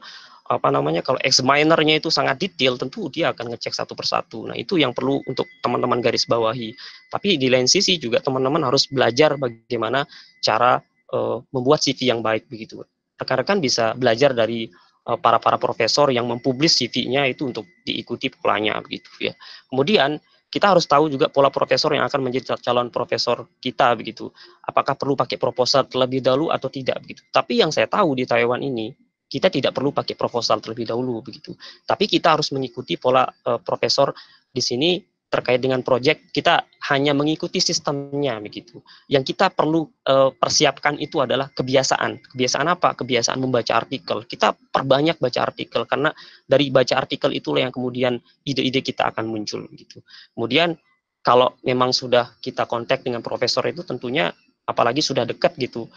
apa namanya, kalau examinernya itu sangat detail, tentu dia akan ngecek satu persatu. Nah, itu yang perlu untuk teman-teman garis bawahi. Tapi di lain sisi juga teman-teman harus belajar bagaimana cara membuat CV yang baik begitu. Rekan-rekan bisa belajar dari para profesor yang mempublish CV-nya itu untuk diikuti polanya begitu ya. Kemudian kita harus tahu juga pola profesor yang akan menjadi calon profesor kita begitu. Apakah perlu pakai proposal terlebih dahulu atau tidak begitu. Tapi yang saya tahu di Taiwan ini kita tidak perlu pakai proposal terlebih dahulu begitu. Tapi kita harus mengikuti pola profesor di sini terkait dengan proyek, kita hanya mengikuti sistemnya begitu. Yang kita perlu persiapkan itu adalah kebiasaan. Kebiasaan apa? Kebiasaan membaca artikel. Kita perbanyak baca artikel karena dari baca artikel itulah yang kemudian ide-ide kita akan muncul gitu. Kemudian kalau memang sudah kita kontak dengan profesor itu tentunya apalagi sudah dekat gitu,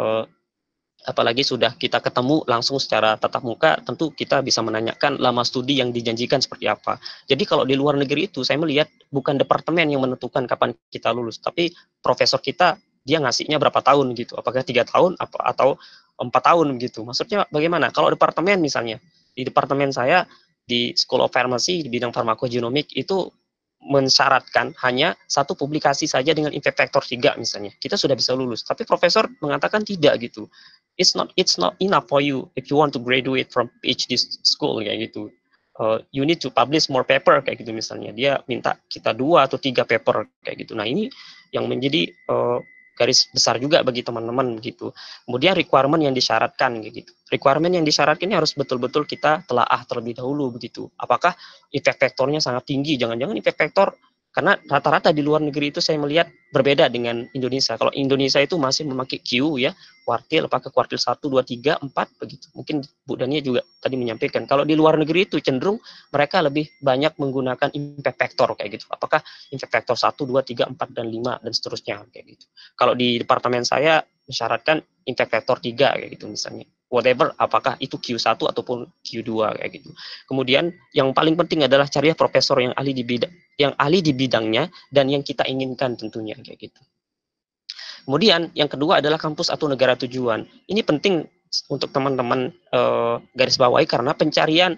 apalagi sudah kita ketemu langsung secara tatap muka, tentu kita bisa menanyakan lama studi yang dijanjikan seperti apa. Jadi kalau di luar negeri itu saya melihat bukan departemen yang menentukan kapan kita lulus, tapi profesor kita dia ngasihnya berapa tahun gitu, apakah 3 tahun atau 4 tahun gitu. Maksudnya bagaimana? Kalau departemen misalnya, di departemen saya di School of Pharmacy di bidang farmakogenomik itu mensyaratkan hanya satu publikasi saja dengan impact factor 3 misalnya, kita sudah bisa lulus. Tapi profesor mengatakan tidak gitu. It's not enough for you if you want to graduate from PhD school kayak gitu. You need to publish more paper kayak gitu misalnya. Dia minta kita 2 atau 3 paper kayak gitu. Nah, ini yang menjadi garis besar juga bagi teman-teman gitu. Kemudian requirement yang disyaratkan gitu. Requirement yang disyaratkan ini harus betul-betul kita telaah terlebih dahulu begitu. Apakah impact factornya sangat tinggi? Jangan-jangan impact factor, karena rata-rata di luar negeri itu saya melihat berbeda dengan Indonesia. Kalau Indonesia itu masih memakai Q ya, kuartil, apakah kuartil 1, 2, 3, 4 begitu. Mungkin Bu Dania juga tadi menyampaikan. Kalau di luar negeri itu cenderung mereka lebih banyak menggunakan impact factor kayak gitu. Apakah impact factor 1, 2, 3, 4 dan 5 dan seterusnya kayak gitu. Kalau di departemen saya mensyaratkan impact factor 3 kayak gitu misalnya. Whatever, apakah itu Q1 ataupun Q2 kayak gitu. Kemudian yang paling penting adalah cari profesor yang ahli di bidangnya dan yang kita inginkan tentunya kayak gitu. Kemudian yang kedua adalah kampus atau negara tujuan. Ini penting untuk teman-teman garis bawahi karena pencarian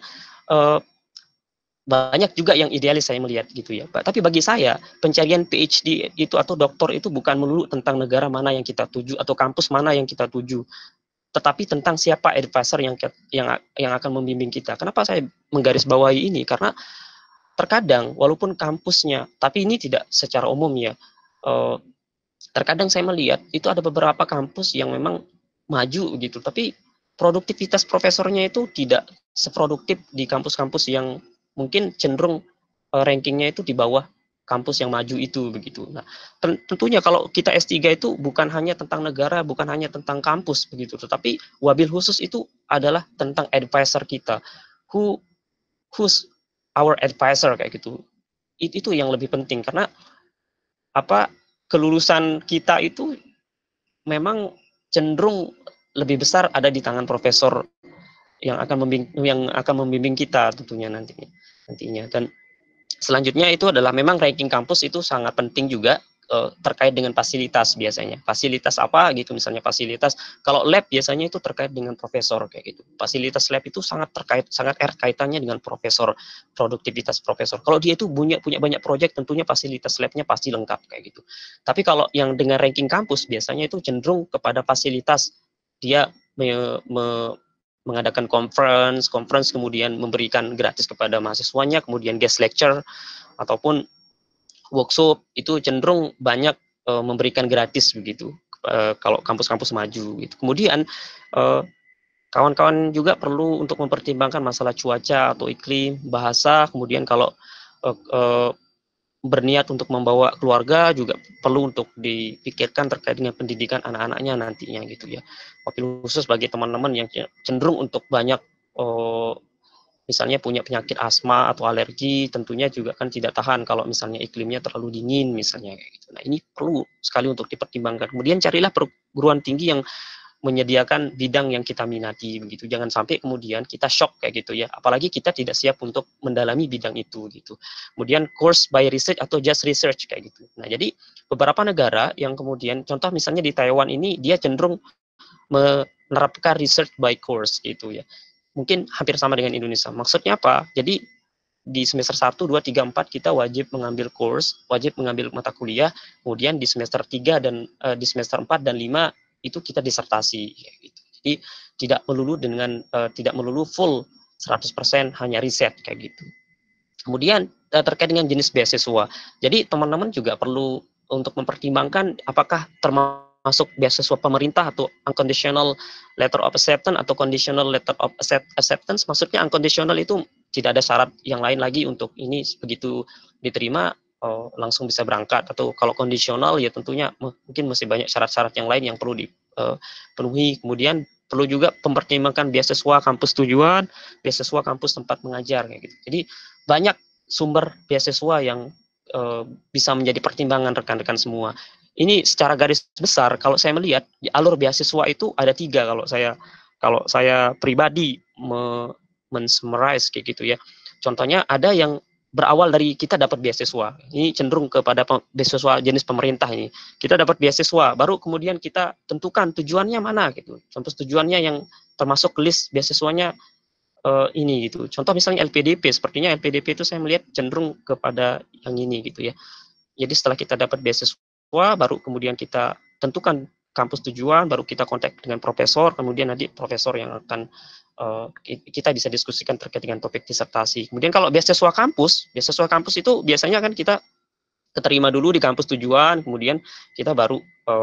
banyak juga yang idealis saya melihat gitu ya Pak. Tapi bagi saya pencarian PhD itu atau doktor itu bukan melulu tentang negara mana yang kita tuju atau kampus mana yang kita tuju, tetapi tentang siapa advisor yang akan membimbing kita. Kenapa saya menggarisbawahi ini? Karena terkadang walaupun kampusnya, tapi ini tidak secara umum ya. Terkadang saya melihat itu ada beberapa kampus yang memang maju gitu, tapi produktivitas profesornya itu tidak seproduktif di kampus-kampus yang mungkin cenderung rankingnya itu di bawah kampus yang maju itu begitu. Nah, tentunya kalau kita S3 itu bukan hanya tentang negara, bukan hanya tentang kampus begitu, tetapi wabil khusus itu adalah tentang advisor kita. Who's our advisor kayak gitu. Itu yang lebih penting karena kelulusan kita itu memang cenderung lebih besar ada di tangan profesor yang akan membimbing kita tentunya nantinya. Dan selanjutnya itu adalah memang ranking kampus itu sangat penting juga terkait dengan fasilitas biasanya. Fasilitas apa gitu misalnya fasilitas. Kalau lab biasanya itu terkait dengan profesor kayak gitu. Fasilitas lab itu sangat erat kaitannya dengan profesor, produktivitas profesor. Kalau dia itu punya banyak proyek tentunya fasilitas labnya pasti lengkap kayak gitu. Tapi kalau yang dengan ranking kampus biasanya itu cenderung kepada fasilitas dia mengadakan conference kemudian memberikan gratis kepada mahasiswanya, kemudian guest lecture ataupun workshop itu cenderung banyak memberikan gratis begitu kalau kampus-kampus maju gitu. Kemudian kawan-kawan juga perlu untuk mempertimbangkan masalah cuaca atau iklim, bahasa, kemudian kalau berniat untuk membawa keluarga juga perlu untuk dipikirkan terkait dengan pendidikan anak-anaknya nantinya gitu ya. Wabil khusus bagi teman-teman yang cenderung untuk banyak misalnya punya penyakit asma atau alergi, tentunya juga kan tidak tahan kalau misalnya iklimnya terlalu dingin misalnya kayak gitu. Nah, ini perlu sekali untuk dipertimbangkan. Kemudian carilah perguruan tinggi yang menyediakan bidang yang kita minati begitu. Jangan sampai kemudian kita shock kayak gitu ya. Apalagi kita tidak siap untuk mendalami bidang itu gitu. Kemudian course by research atau just research kayak gitu. Nah, jadi beberapa negara yang kemudian contoh misalnya di Taiwan ini dia cenderung menerapkan research by course gitu ya. mungkin hampir sama dengan Indonesia. Maksudnya apa? Jadi di semester 1, 2, 3, 4 kita wajib mengambil course, wajib mengambil mata kuliah, kemudian di semester 3 dan di semester 4 dan 5 itu kita disertasi gitu. Jadi tidak melulu full 100% hanya riset kayak gitu. Kemudian terkait dengan jenis beasiswa. Jadi teman-teman juga perlu untuk mempertimbangkan apakah termasuk beasiswa pemerintah atau unconditional letter of acceptance atau conditional letter of acceptance. Maksudnya unconditional itu tidak ada syarat yang lain lagi untuk ini, begitu diterima langsung bisa berangkat, atau kalau kondisional ya tentunya mungkin masih banyak syarat-syarat yang lain yang perlu dipenuhi. Kemudian perlu juga mempertimbangkan beasiswa kampus tujuan, beasiswa kampus tempat mengajar kayak gitu. Jadi banyak sumber beasiswa yang bisa menjadi pertimbangan rekan-rekan semua. Ini secara garis besar kalau saya melihat alur beasiswa itu ada 3 kalau saya pribadi men-summarize kayak gitu ya. Contohnya ada yang berawal dari kita dapat beasiswa. Ini cenderung kepada beasiswa jenis pemerintah ini. Kita dapat beasiswa, baru kemudian kita tentukan tujuannya mana gitu. Contoh tujuannya yang termasuk list beasiswanya ini gitu. Contoh misalnya LPDP, sepertinya LPDP itu saya melihat cenderung kepada yang ini gitu ya. Jadi setelah kita dapat beasiswa, baru kemudian kita tentukan kampus tujuan, baru kita kontak dengan profesor, kemudian nanti profesor yang akan kita bisa diskusikan terkait dengan topik disertasi. Kemudian kalau beasiswa kampus itu biasanya kan kita keterima dulu di kampus tujuan, kemudian kita baru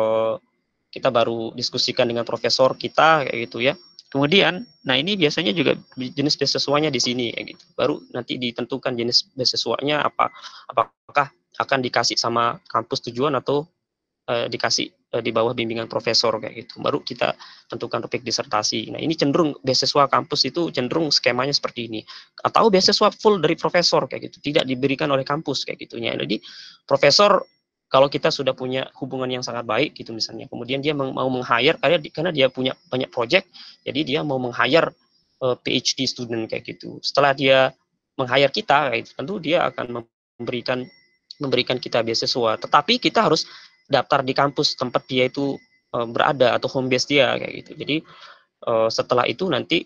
diskusikan dengan profesor kita kayak gitu ya. Kemudian, nah ini biasanya juga jenis beasiswanya di sini kayak gitu. Baru nanti ditentukan jenis beasiswanya apakah akan dikasih sama kampus tujuan atau dikasih di bawah bimbingan profesor kayak gitu. Baru kita tentukan topik disertasi. Nah, ini cenderung beasiswa kampus itu cenderung skemanya seperti ini. Atau beasiswa full dari profesor kayak gitu, tidak diberikan oleh kampus kayak gitu ya. Jadi profesor kalau kita sudah punya hubungan yang sangat baik gitu misalnya, kemudian dia mau meng-hire karena dia punya banyak project, jadi dia mau meng-hire PhD student kayak gitu. Setelah dia meng-hire kita, kayak gitu, tentu dia akan memberikan kita beasiswa. Tetapi kita harus daftar di kampus tempat dia itu berada atau home base dia kayak gitu. Jadi setelah itu nanti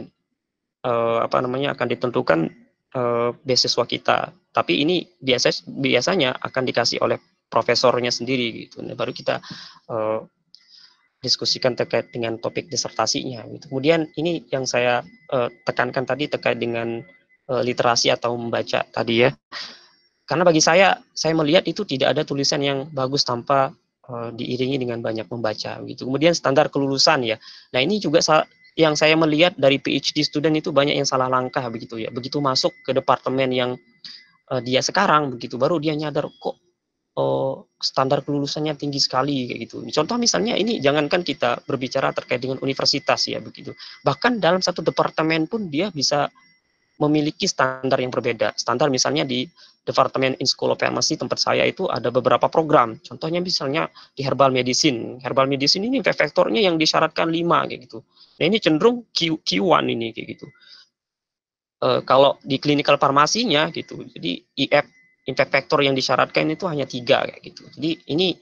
akan ditentukan beasiswa kita. Tapi ini biasanya akan dikasih oleh profesornya sendiri gitu. Nah, baru kita diskusikan terkait dengan topik disertasinya gitu. Kemudian ini yang saya tekankan tadi terkait dengan literasi atau membaca tadi ya. Karena bagi saya melihat itu tidak ada tulisan yang bagus tanpa diiringi dengan banyak membaca gitu. Kemudian standar kelulusan ya. Nah, ini juga yang saya melihat dari PhD student itu banyak yang salah langkah begitu ya. Begitu masuk ke departemen yang dia sekarang begitu, baru dia nyadar kok standar kelulusannya tinggi sekali kayak gitu. Contoh misalnya ini, jangankan kita berbicara terkait dengan universitas ya begitu. Bahkan dalam satu departemen pun dia bisa memiliki standar yang berbeda. Standar misalnya di Departemen in School of Pharmacy tempat saya itu ada beberapa program. Contohnya misalnya di herbal medicine. Herbal medicine ini faktornya yang disyaratkan 5 kayak gitu. Nah, ini cenderung Q1 ini kayak gitu. Kalau di clinical farmasinya gitu. Jadi IF impact factor yang disyaratkan itu hanya 3 kayak gitu. Jadi ini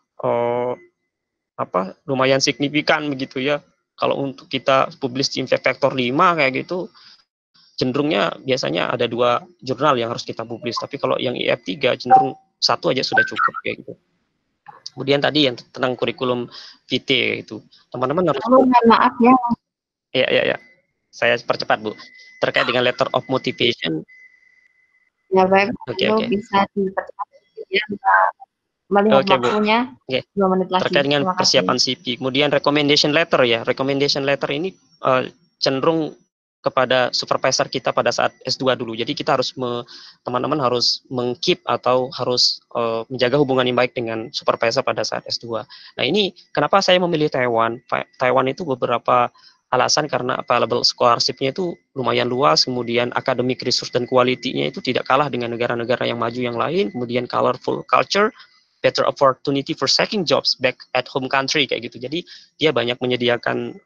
lumayan signifikan begitu ya. Kalau untuk kita publish impact factor 5 kayak gitu, cenderungnya biasanya ada 2 jurnal yang harus kita publish, tapi kalau yang IF3 cenderung 1 aja sudah cukup kayak gitu. Kemudian tadi yang tentang kurikulum VT itu, teman-teman harus. Maaf ya. Ya. Saya percepat Bu. Terkait dengan letter of motivation. Ya baik. Oke. Bisa dipercepat ya. Melihat waktunya. 2 menit lagi. Terkait dengan persiapan CV. Kemudian recommendation letter ya. Recommendation letter ini cenderung kepada supervisor kita pada saat S2 dulu. Jadi kita harus teman-teman harus meng-keep atau harus menjaga hubungan yang baik dengan supervisor pada saat S2. Nah, ini kenapa saya memilih Taiwan. Taiwan itu beberapa alasan, karena available scholarship-nya itu lumayan luas, kemudian academic resource dan quality-nya itu tidak kalah dengan negara-negara yang maju yang lain, kemudian colorful culture, better opportunity for seeking jobs back at home country kayak gitu. Jadi dia banyak menyediakan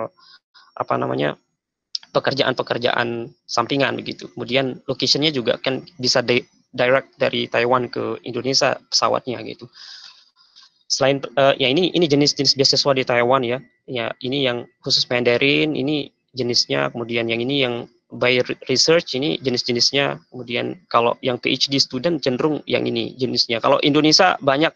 pekerjaan-pekerjaan sampingan begitu. Kemudian location-nya juga kan bisa direct dari Taiwan ke Indonesia pesawatnya gitu. Selain ya ini jenis-jenis beasiswa di Taiwan ya. Ya, ini yang khusus Mandarin, ini jenisnya, kemudian yang ini yang by research ini jenis-jenisnya, kemudian kalau yang PhD student cenderung yang ini jenisnya. Kalau Indonesia banyak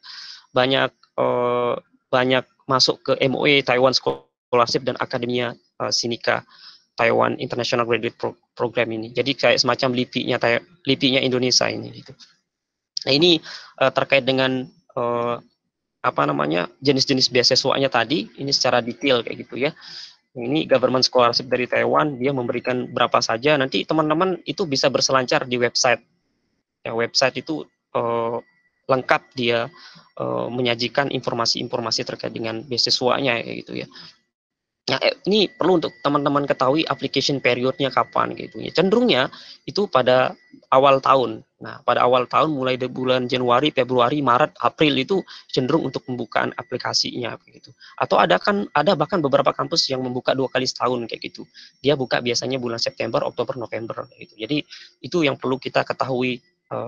masuk ke MOE Taiwan Scholarship dan Akademia Sinica Taiwan International Graduate Program ini. Jadi kayak semacam LIPI-nya Indonesia ini gitu. Nah, ini terkait dengan jenis-jenis beasiswanya tadi, ini secara detail kayak gitu ya. Ini government scholarship dari Taiwan, dia memberikan berapa saja. Nanti teman-teman itu bisa berselancar di website. Ya, website itu lengkap, dia menyajikan informasi-informasi terkait dengan beasiswanya kayak gitu ya. Nah, ini perlu untuk teman-teman ketahui application periodnya kapan gitu ya. Cenderungnya itu pada awal tahun. Nah, pada awal tahun mulai dari bulan Januari, Februari, Maret, April itu cenderung untuk pembukaan aplikasinya gitu. Atau ada bahkan beberapa kampus yang membuka 2 kali setahun kayak gitu. Dia buka biasanya bulan September, Oktober, November gitu. Jadi itu yang perlu kita ketahui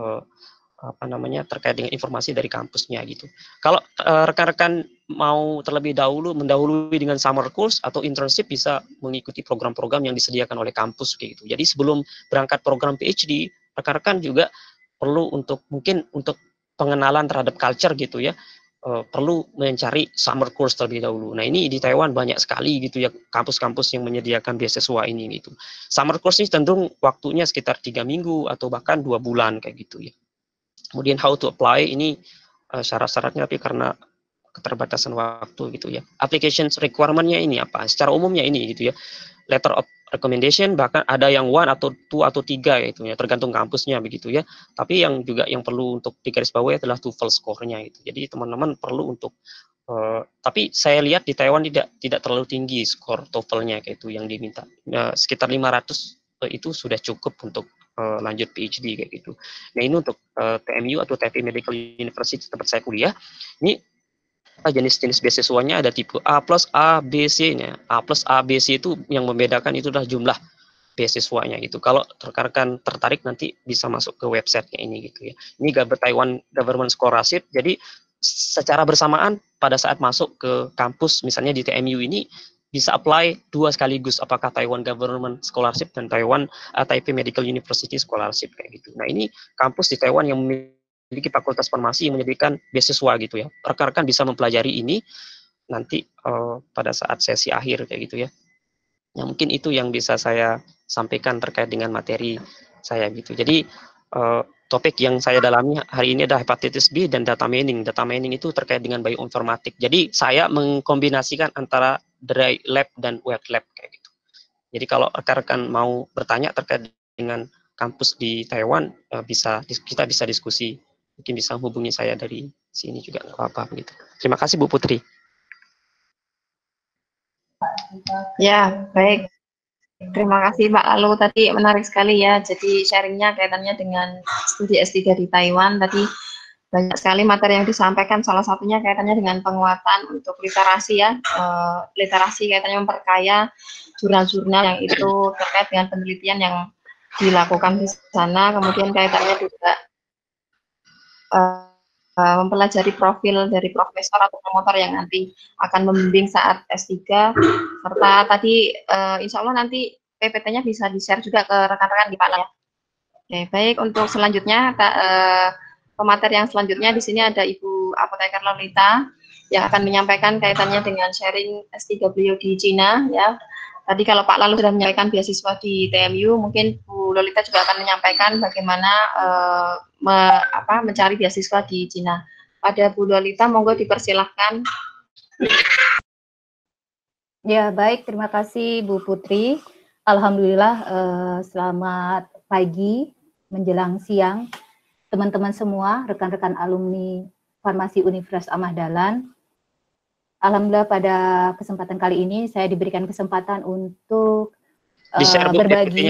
terkait dengan informasi dari kampusnya gitu. Kalau rekan-rekan mau terlebih dahulu mendahului dengan summer course atau internship, bisa mengikuti program-program yang disediakan oleh kampus kayak gitu. Jadi sebelum berangkat program PhD, rekan-rekan juga perlu untuk pengenalan terhadap culture gitu ya. Perlu mencari summer course terlebih dahulu. Nah, ini di Taiwan banyak sekali gitu ya kampus-kampus yang menyediakan beasiswa ini gitu. Summer course ini cenderung waktunya sekitar 3 minggu atau bahkan 2 bulan kayak gitu ya. Kemudian how to apply ini syarat-syaratnya, tapi karena keterbatasan waktu gitu ya. Application requirement-nya ini apa? Secara umumnya ini gitu ya. Letter of recommendation, bahkan ada yang 1 atau 2 atau 3 gitu ya, tergantung kampusnya begitu ya. Tapi yang perlu untuk digarisbawahi adalah TOEFL score-nya gitu. Jadi teman-teman perlu untuk tapi saya lihat di Taiwan tidak terlalu tinggi skor TOEFL-nya kayak itu yang diminta. Sekitar 500 itu sudah cukup untuk lanjut PhD kayak gitu. Nah, ini untuk TMU atau Taipei Medical University tempat saya kuliah. Ini jenis-jenis beasiswanya ada tipe A plus A, B, C-nya. A plus A, B, C itu yang membedakan itu adalah jumlah beasiswanya gitu. Kalau rekan-rekan tertarik nanti bisa masuk ke websitenya ini gitu ya. Ini Taiwan Government Scholarship. Jadi secara bersamaan pada saat masuk ke kampus misalnya di TMU ini bisa apply 2 sekaligus, apakah Taiwan Government Scholarship dan Taipei Medical University Scholarship kayak gitu. Nah, ini kampus di Taiwan yang memiliki fakultas farmasi yang menyediakan beasiswa gitu ya. Rekan-rekan bisa mempelajari ini nanti pada saat sesi akhir kayak gitu ya. Ya, mungkin itu yang bisa saya sampaikan terkait dengan materi saya gitu. Jadi topik yang saya dalami hari ini adalah hepatitis B dan data mining. Data mining itu terkait dengan bioinformatik. Jadi saya mengkombinasikan antara dry lab dan wet lab kayak gitu. Jadi kalau rekan-rekan mau bertanya terkait dengan kampus di Taiwan, kita bisa diskusi. Mungkin bisa hubungi saya dari sini juga nggak apa-apa begitu. Terima kasih Bu Putri. Ya, baik. Terima kasih Pak. Lalu tadi menarik sekali ya. Jadi sharingnya kaitannya dengan studi S3 di Taiwan. Tadi banyak sekali materi yang disampaikan. Salah satunya kaitannya dengan penguatan untuk literasi ya. Literasi kaitannya memperkaya jurnal-jurnal yang itu terkait dengan penelitian yang dilakukan di sana. Kemudian kaitannya juga mempelajari profil dari profesor atau promotor yang nanti akan membimbing saat S3, serta tadi insya Allah nanti PPT-nya bisa di-share juga ke rekan-rekan di Pak ya. Oke, baik, untuk selanjutnya pemateri yang selanjutnya di sini ada Ibu Apoteker Lolita yang akan menyampaikan kaitannya dengan sharing S3 beliau di Cina ya. Tadi kalau Pak Lalu sudah menyampaikan beasiswa di TMU, mungkin Bu Lolita juga akan menyampaikan bagaimana mencari beasiswa di Cina. Pada Bu Lolita, monggo dipersilahkan. Ya, baik. Terima kasih Bu Putri. Alhamdulillah, selamat pagi menjelang siang. Teman-teman semua, rekan-rekan alumni Farmasi Universitas Ahmad Dahlan. Alhamdulillah pada kesempatan kali ini saya diberikan kesempatan untuk berbagi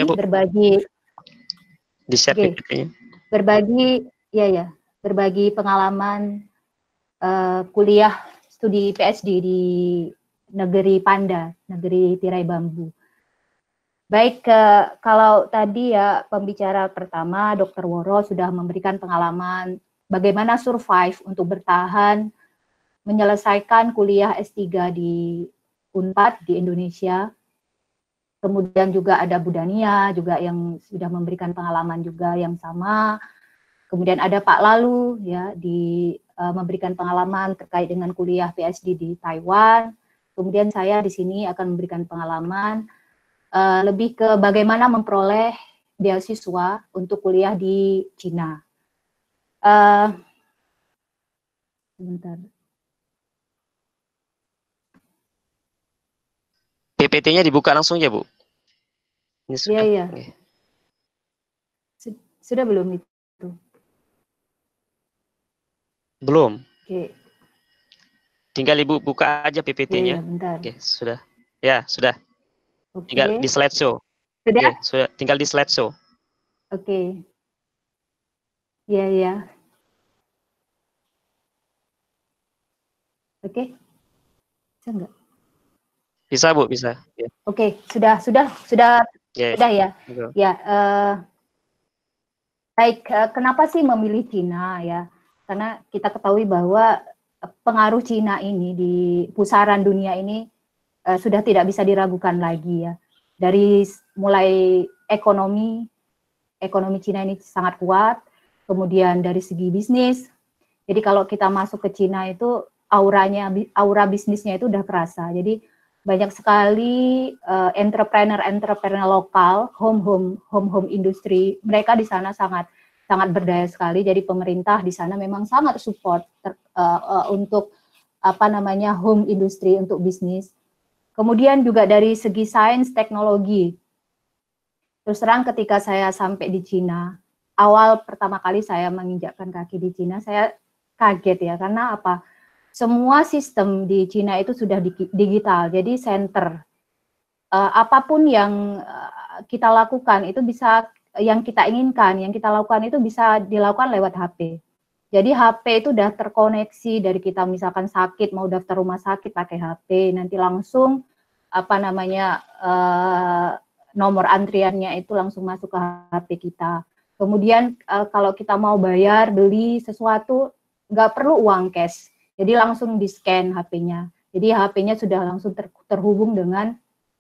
pengalaman kuliah studi PhD di negeri Panda, negeri tirai bambu. Baik, kalau tadi ya pembicara pertama Dr. Woro sudah memberikan pengalaman bagaimana survive untuk bertahan menyelesaikan kuliah S3 di UNPAD di Indonesia. kemudian juga ada Budania juga yang sudah memberikan pengalaman juga yang sama. Kemudian ada Pak Lalu ya memberikan pengalaman terkait dengan kuliah PhD di Taiwan. Kemudian saya di sini akan memberikan pengalaman lebih ke bagaimana memperoleh beasiswa untuk kuliah di Cina. Sebentar. PPT-nya dibuka langsung ya, Bu? Ini sudah. Iya. Okay. Sudah belum itu? Belum. Oke. Tinggal Ibu buka aja PPT-nya. Iya, bentar. Oke, sudah. Ya, sudah. Oke. Tinggal di slideshow. Sudah? Oke, sudah. Tinggal di slideshow. Oke. Iya. Oke. Bisa enggak? Bisa, Bu, bisa. Ya. Oke, sudah Yeah. sudah ya. Betul. Ya, baik. Kenapa sih memilih Cina ya? Karena kita ketahui bahwa pengaruh Cina ini di pusaran dunia ini sudah tidak bisa diragukan lagi ya. Dari mulai ekonomi Cina ini sangat kuat, kemudian dari segi bisnis. Jadi kalau kita masuk ke Cina itu aura bisnisnya itu udah kerasa. Jadi banyak sekali entrepreneur lokal, home industri, mereka di sana sangat berdaya sekali. Jadi pemerintah di sana memang sangat support untuk home industri, untuk bisnis. Kemudian juga dari segi sains teknologi. Terus terang ketika saya sampai di Cina, awal pertama kali saya menginjakkan kaki di Cina, saya kaget ya, karena apa? Semua sistem di Cina itu sudah digital, jadi center. Apapun yang kita lakukan itu bisa, yang kita inginkan, yang kita lakukan itu bisa dilakukan lewat HP. Jadi HP itu udah terkoneksi dari kita misalkan sakit, mau daftar rumah sakit pakai HP, nanti langsung nomor antriannya itu langsung masuk ke HP kita. Kemudian kalau kita mau bayar, beli sesuatu, nggak perlu uang cash. Jadi langsung di-scan HP-nya. Jadi HP-nya sudah langsung terhubung dengan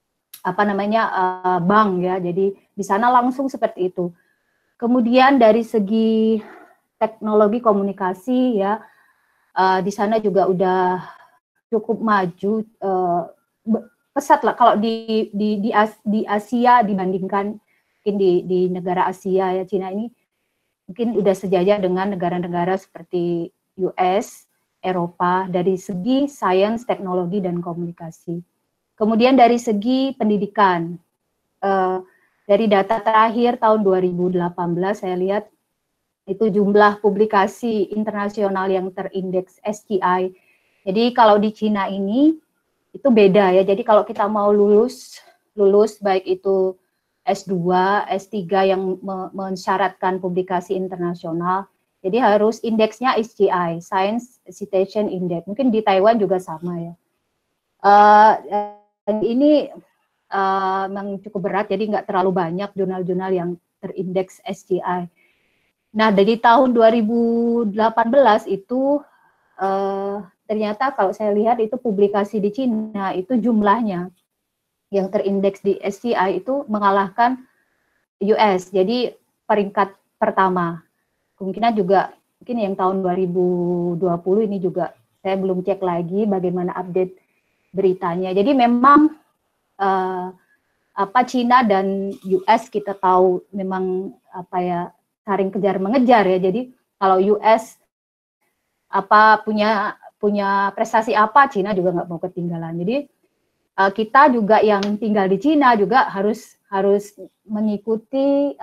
bank ya. Jadi di sana langsung seperti itu. Kemudian dari segi teknologi komunikasi ya, di sana juga udah cukup maju, pesat lah kalau di Asia dibandingkan mungkin di negara Asia ya, Cina ini mungkin udah sejajar dengan negara-negara seperti US, Eropa dari segi sains, teknologi, dan komunikasi. Kemudian dari segi pendidikan, dari data terakhir tahun 2018 saya lihat itu jumlah publikasi internasional yang terindeks STI. Jadi kalau di Cina ini itu beda ya. Jadi kalau kita mau lulus baik itu S2, S3 yang mensyaratkan publikasi internasional, jadi harus indeksnya SCI, Science Citation Index. Mungkin di Taiwan juga sama ya. Ini memang cukup berat, jadi nggak terlalu banyak jurnal-jurnal yang terindeks SCI. Nah, dari tahun 2018 itu ternyata kalau saya lihat itu publikasi di Cina itu jumlahnya yang terindeks di SCI itu mengalahkan US. Jadi peringkat pertama. Kemungkinan juga mungkin yang tahun 2020 ini juga saya belum cek lagi bagaimana update beritanya. Jadi memang Cina dan US kita tahu memang saling kejar mengejar ya. Jadi kalau US punya prestasi apa, Cina juga nggak mau ketinggalan. Jadi kita juga yang tinggal di Cina juga harus mengikuti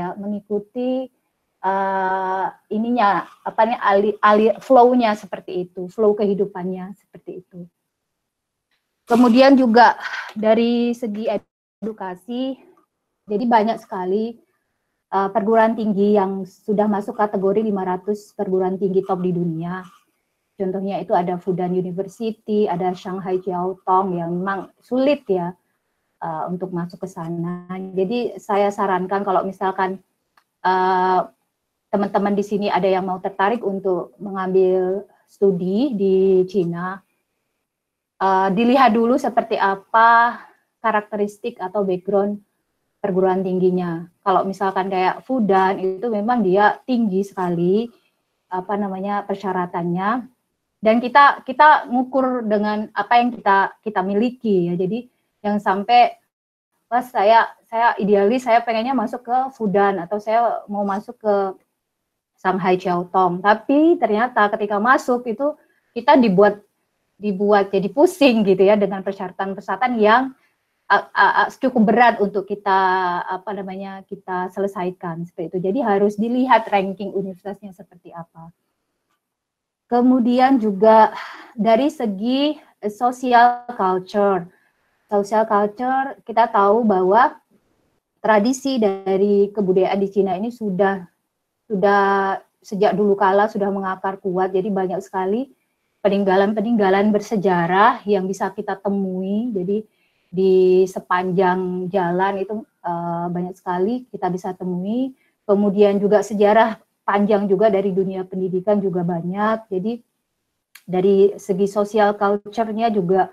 flow-nya seperti itu, flow kehidupannya seperti itu. Kemudian juga dari segi edukasi, jadi banyak sekali perguruan tinggi yang sudah masuk kategori 500 perguruan tinggi top di dunia. Contohnya itu ada Fudan University, ada Shanghai Jiao Tong yang memang sulit ya untuk masuk ke sana. Jadi saya sarankan kalau misalkan teman-teman di sini ada yang mau tertarik untuk mengambil studi di Cina, dilihat dulu seperti apa karakteristik atau background perguruan tingginya. Kalau misalkan kayak Fudan itu memang dia tinggi sekali persyaratannya, dan kita ngukur dengan apa yang kita miliki ya. Jadi yang sampai pas saya idealis saya pengennya masuk ke Fudan atau saya mau masuk ke Shanghai Chiao Tong, tapi ternyata ketika masuk itu kita dibuat jadi pusing gitu ya dengan persyaratan yang cukup berat untuk kita kita selesaikan seperti itu. Jadi harus dilihat ranking universitasnya seperti apa. Kemudian juga dari segi social culture. Social culture kita tahu bahwa tradisi dari kebudayaan di Cina ini sudah sejak dulu kala sudah mengakar kuat. Jadi banyak sekali peninggalan-peninggalan bersejarah yang bisa kita temui. Jadi di sepanjang jalan itu banyak sekali kita bisa temui. Kemudian juga sejarah panjang juga dari dunia pendidikan juga banyak. Jadi dari segi social culture-nya juga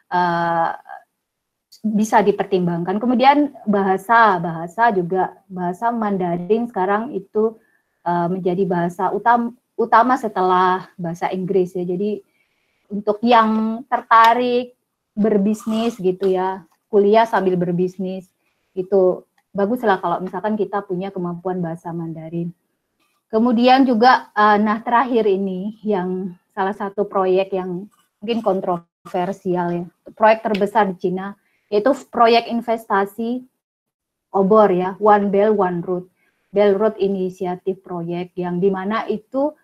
bisa dipertimbangkan. Kemudian bahasa juga, bahasa Mandarin sekarang itu menjadi bahasa utama setelah bahasa Inggris ya. Jadi untuk yang tertarik berbisnis gitu ya, kuliah sambil berbisnis, itu baguslah kalau misalkan kita punya kemampuan bahasa Mandarin. Kemudian juga, nah terakhir ini yang salah satu proyek yang mungkin kontroversial ya, proyek terbesar di Cina, yaitu proyek investasi obor ya, One Belt One Road, Belt Road Initiative Project, yang dimana itu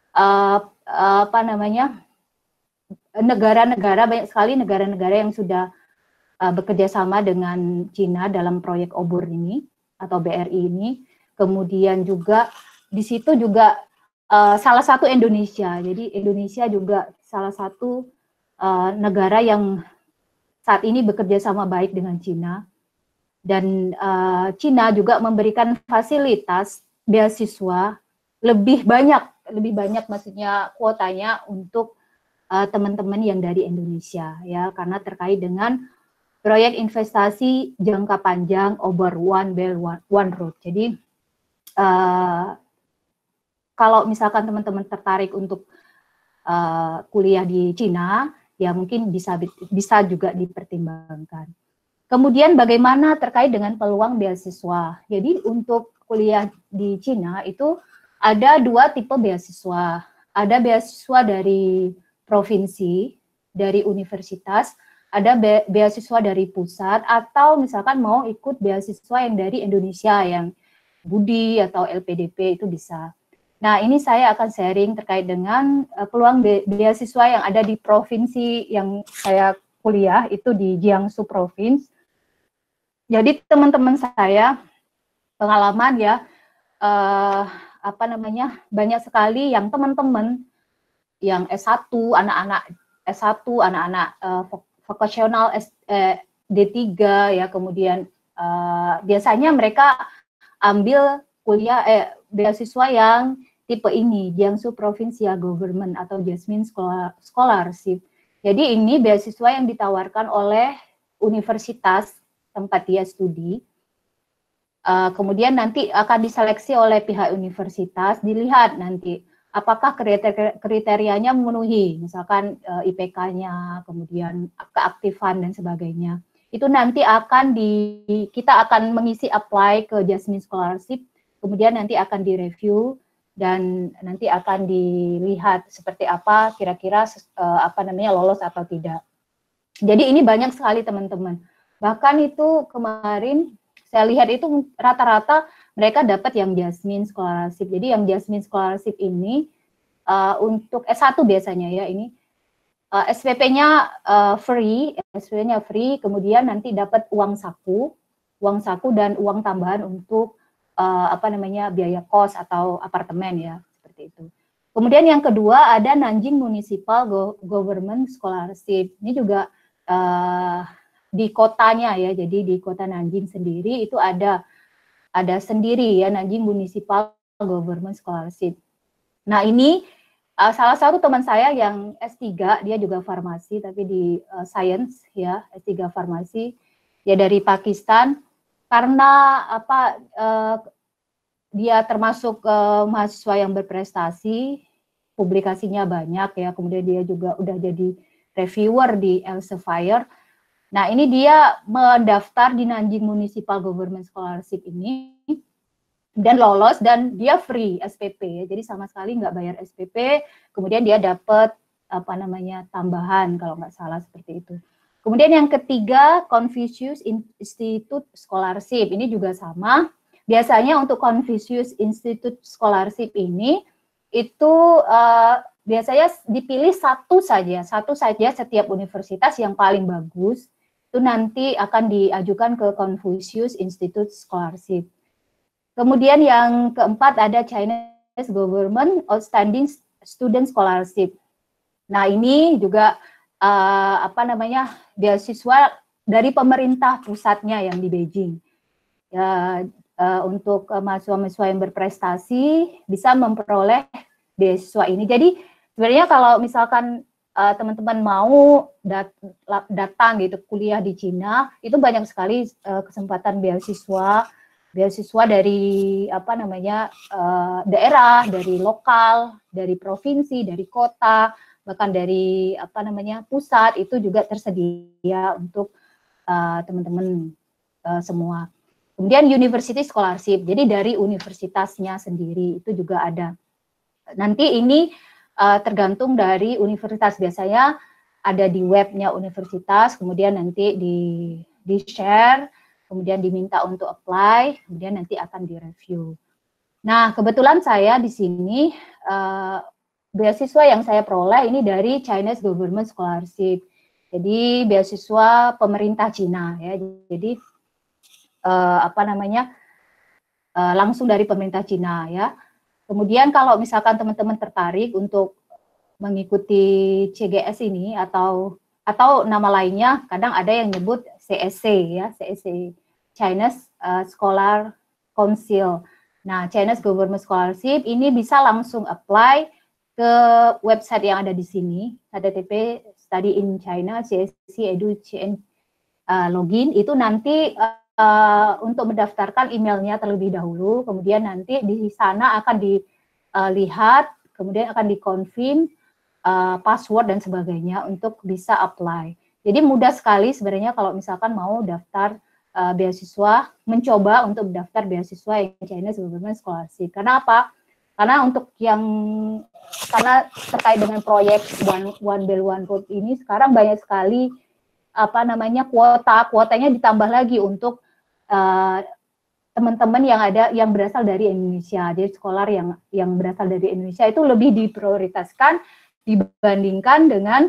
negara-negara, banyak sekali negara-negara yang sudah bekerja sama dengan Cina dalam proyek obor ini atau BRI ini. Kemudian juga di situ juga salah satu Indonesia. Jadi Indonesia juga salah satu negara yang saat ini bekerja sama baik dengan Cina. Dan Cina juga memberikan fasilitas beasiswa lebih banyak maksudnya kuotanya untuk teman-teman yang dari Indonesia ya, karena terkait dengan proyek investasi jangka panjang obor One Belt One Road. Jadi kalau misalkan teman-teman tertarik untuk kuliah di Cina, ya mungkin bisa juga dipertimbangkan. Kemudian bagaimana terkait dengan peluang beasiswa? Jadi untuk kuliah di Cina itu ada dua tipe beasiswa. Ada beasiswa dari provinsi, dari universitas, ada beasiswa dari pusat, atau misalkan mau ikut beasiswa yang dari Indonesia, yang Budi atau LPDP itu bisa. Nah, ini saya akan sharing terkait dengan peluang beasiswa yang ada di provinsi yang saya kuliah, itu di Jiangsu Province. Jadi teman-teman saya, pengalaman ya, banyak sekali yang teman-teman yang S1, anak-anak S1, anak-anak vokasional D3 ya, kemudian biasanya mereka ambil kuliah beasiswa yang tipe ini, Jiangsu Provincial Government atau Jasmine Scholarship. Jadi ini beasiswa yang ditawarkan oleh universitas tempat dia studi. Kemudian nanti akan diseleksi oleh pihak universitas, dilihat nanti apakah kriterianya memenuhi, misalkan IPK-nya, kemudian keaktifan dan sebagainya. Itu nanti kita akan mengisi apply ke Jasmine Scholarship, kemudian nanti akan direview dan nanti akan dilihat seperti apa kira-kira lolos atau tidak. Jadi ini banyak sekali teman-teman. Bahkan itu kemarin saya lihat itu rata-rata mereka dapat yang Jasmine Scholarship. Jadi yang Jasmine Scholarship ini untuk S1 biasanya ya, ini SPP-nya free, kemudian nanti dapat uang saku dan uang tambahan untuk biaya kos atau apartemen ya, seperti itu. Kemudian yang kedua ada Nanjing Municipal Government Scholarship. Ini juga di kotanya ya, jadi di kota Nanjing sendiri itu ada sendiri ya, Nanjing Municipal Government Scholarship. Nah ini salah satu teman saya yang S3, dia juga farmasi tapi di science ya, S3 farmasi, dia dari Pakistan, karena dia termasuk mahasiswa yang berprestasi, publikasinya banyak ya, kemudian dia juga udah jadi reviewer di Elsevier. Nah, ini dia mendaftar di Nanjing Municipal Government Scholarship ini, dan lolos, dan dia free SPP, jadi sama sekali nggak bayar SPP, kemudian dia dapat tambahan kalau nggak salah seperti itu. Kemudian yang ketiga, Confucius Institute Scholarship, ini juga sama. Biasanya untuk Confucius Institute Scholarship ini itu biasanya dipilih satu saja setiap universitas yang paling bagus itu nanti akan diajukan ke Confucius Institute Scholarship. Kemudian yang keempat ada Chinese Government Outstanding Student Scholarship. Nah, ini juga beasiswa dari pemerintah pusatnya yang di Beijing. Ya, untuk mahasiswa-mahasiswa yang berprestasi bisa memperoleh beasiswa ini. Jadi sebenarnya kalau misalkan teman-teman mau datang gitu kuliah di Cina, itu banyak sekali kesempatan beasiswa dari daerah, dari lokal, dari provinsi, dari kota, bahkan dari pusat, itu juga tersedia untuk teman-teman semua. Kemudian University Scholarship, jadi dari universitasnya sendiri itu juga ada. Nanti ini tergantung dari universitas, biasanya ada di webnya universitas, kemudian nanti di-share, kemudian diminta untuk apply, kemudian nanti akan direview. Nah, kebetulan saya di sini, beasiswa yang saya peroleh ini dari Chinese Government Scholarship, jadi beasiswa pemerintah Cina ya, jadi langsung dari pemerintah Cina ya. Kemudian kalau misalkan teman-teman tertarik untuk mengikuti CGS ini atau nama lainnya, kadang ada yang nyebut CSC ya, CSC, Chinese Scholar Council. Nah, Chinese Government Scholarship ini bisa langsung apply ke website yang ada di sini, http Study in China CSC Edu CN login, itu nanti untuk mendaftarkan emailnya terlebih dahulu, kemudian nanti di sana akan dilihat, kemudian akan dikonfirm password dan sebagainya untuk bisa apply. Jadi mudah sekali sebenarnya kalau misalkan mau daftar beasiswa, mencoba untuk daftar beasiswa yang Chinese Government Scholarship. Karena apa? Karena terkait dengan proyek One Belt One Road ini sekarang banyak sekali kuotanya ditambah lagi untuk teman-teman yang berasal dari Indonesia. Jadi sekolah yang berasal dari Indonesia itu lebih diprioritaskan dibandingkan dengan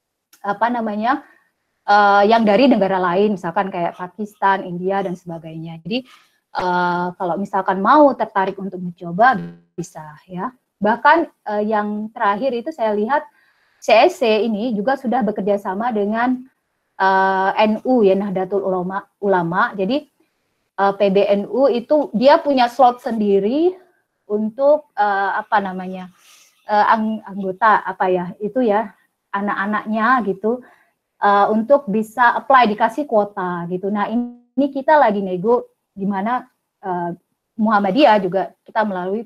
yang dari negara lain, misalkan kayak Pakistan, India dan sebagainya. Jadi kalau misalkan mau tertarik untuk mencoba bisa ya. Bahkan yang terakhir itu saya lihat CSC ini juga sudah bekerja sama dengan NU ya, Nahdlatul Ulama. Jadi PBNU itu dia punya slot sendiri untuk anggota itu ya, anak-anaknya gitu, untuk bisa apply, dikasih kuota gitu. Nah, ini kita lagi nego di mana Muhammadiyah juga kita melalui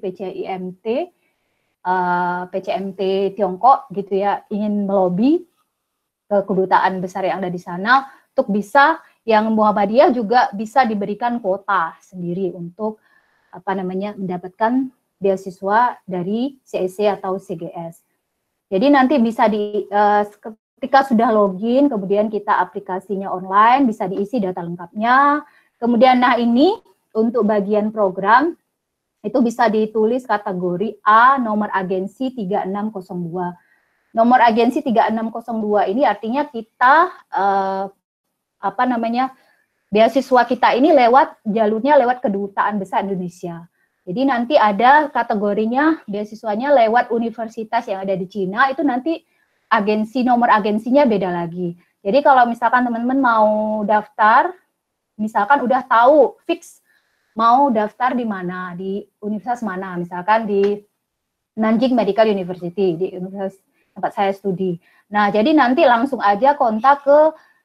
PCMT Tiongkok gitu ya, ingin melobi ke kedutaan besar yang ada di sana untuk bisa yang Muhammadiyah juga bisa diberikan kuota sendiri untuk mendapatkan beasiswa dari CSC atau CGS. Jadi nanti bisa ketika sudah login, kemudian kita aplikasinya online, bisa diisi data lengkapnya. Kemudian ini untuk bagian program itu bisa ditulis kategori A, nomor agensi 3602. Nomor agensi 3602 ini artinya kita beasiswa kita ini jalurnya lewat Kedutaan Besar Indonesia. Jadi nanti ada kategorinya beasiswanya lewat universitas yang ada di Cina, itu nanti nomor agensinya beda lagi. Jadi kalau misalkan teman-teman mau daftar, misalkan udah tahu fix mau daftar di mana, di universitas mana, misalkan di Nanjing Medical University, di universitas tempat saya studi. Nah, jadi nanti langsung aja kontak ke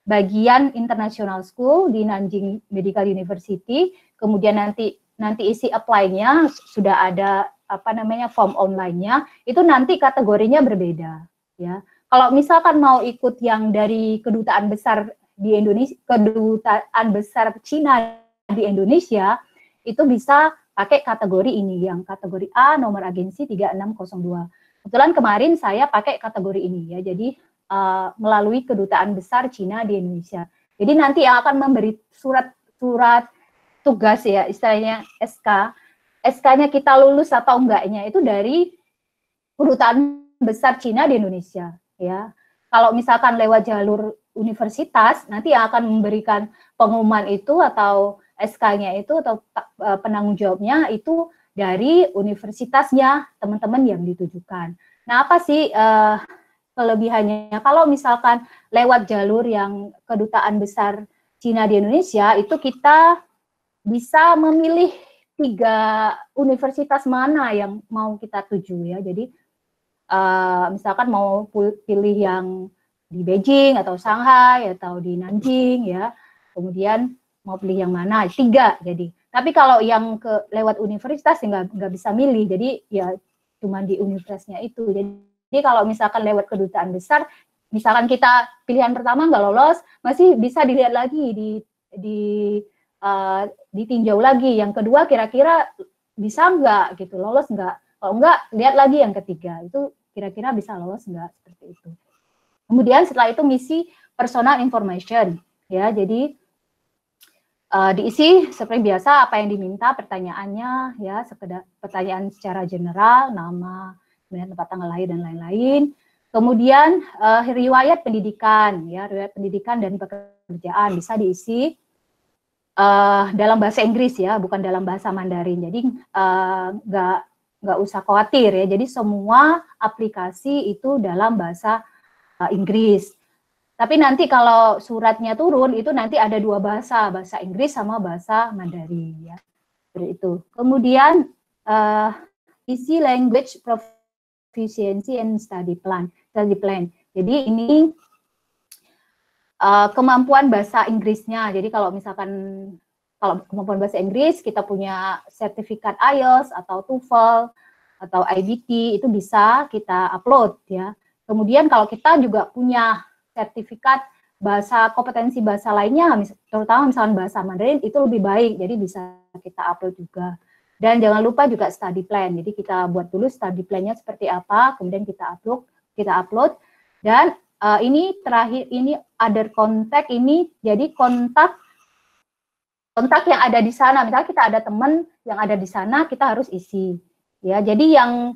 bagian International School di Nanjing Medical University, kemudian nanti isi apply-nya sudah ada form online-nya, itu nanti kategorinya berbeda ya. Kalau misalkan mau ikut yang dari kedutaan besar di Indonesia, kedutaan besar Cina di Indonesia, itu bisa pakai kategori ini, yang kategori A, nomor agensi 3602. Kebetulan kemarin saya pakai kategori ini ya, jadi melalui kedutaan besar Cina di Indonesia. Jadi nanti yang akan memberi surat tugas ya, istilahnya SK, SK-nya kita lulus atau enggaknya itu dari kedutaan besar Cina di Indonesia ya. Kalau misalkan lewat jalur universitas, nanti yang akan memberikan pengumuman itu atau SK-nya itu atau penanggung jawabnya itu dari universitasnya teman-teman yang ditujukan. Nah, apa sih kelebihannya? Kalau misalkan lewat jalur yang kedutaan besar Cina di Indonesia, itu kita bisa memilih 3 universitas mana yang mau kita tuju ya. Jadi misalkan mau pilih yang di Beijing atau Shanghai atau di Nanjing ya, kemudian mau pilih yang mana, 3 jadi. Tapi kalau yang lewat universitas ya nggak bisa milih, jadi ya cuma di universitasnya itu. Jadi kalau misalkan lewat kedutaan besar, misalkan kita pilihan pertama nggak lolos, masih bisa dilihat lagi ditinjau lagi. Yang kedua kira-kira bisa nggak gitu, lolos nggak? Kalau nggak, lihat lagi yang ketiga, itu kira-kira bisa lolos nggak, seperti itu. Kemudian setelah itu misi personal information ya, jadi diisi seperti biasa apa yang diminta pertanyaannya ya, sekedar pertanyaan secara general, nama, kemudian tempat tanggal lahir dan lain-lain. Kemudian riwayat pendidikan ya, riwayat pendidikan dan pekerjaan bisa diisi dalam bahasa Inggris ya, bukan dalam bahasa Mandarin. Jadi nggak usah khawatir ya. Jadi semua aplikasi itu dalam bahasa Inggris. Tapi nanti kalau suratnya turun itu nanti ada 2 bahasa, bahasa Inggris sama bahasa Mandarin ya. Seperti itu. Kemudian isi language proficiency and study plan. Jadi ini kemampuan bahasa Inggrisnya. Jadi kalau misalkan kemampuan bahasa Inggris kita punya sertifikat IELTS atau TOEFL atau IBT itu bisa kita upload ya. Kemudian kalau kita juga punya sertifikat kompetensi bahasa lainnya, terutama misalnya bahasa Mandarin, itu lebih baik, jadi bisa kita upload juga. Dan jangan lupa juga study plan, jadi kita buat dulu study plan-nya seperti apa, kemudian kita upload. Dan ini terakhir, ini other contact, ini jadi kontak yang ada di sana. Misalnya kita ada teman yang ada di sana, kita harus isi. Ya, jadi yang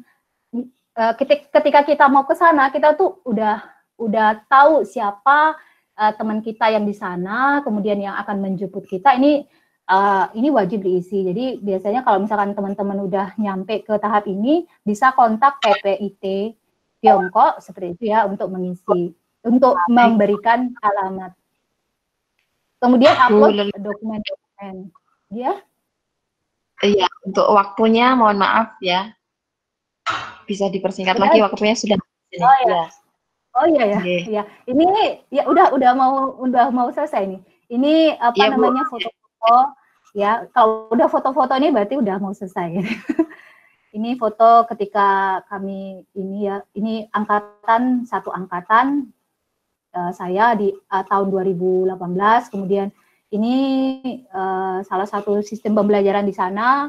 ketika kita mau ke sana, kita tuh udah tahu siapa teman kita yang di sana, kemudian yang akan menjemput kita, ini wajib diisi. Jadi biasanya kalau misalkan teman-teman udah nyampe ke tahap ini, bisa kontak PPIT Tiongkok seperti itu ya, untuk mengisi, untuk memberikan alamat. Kemudian upload dokumen-dokumen. Ya? Iya, untuk waktunya mohon maaf ya. Bisa dipersingkat lagi, waktunya sudah. Oh ya. Ya. Oh iya ya. Okay. Ya. Ini ya udah mau selesai nih. Ini apa namanya, foto-foto ya. Kalau udah foto-foto ini berarti udah mau selesai. Ini foto ketika kami ini ya, ini satu angkatan saya di tahun 2018, kemudian ini salah satu sistem pembelajaran di sana,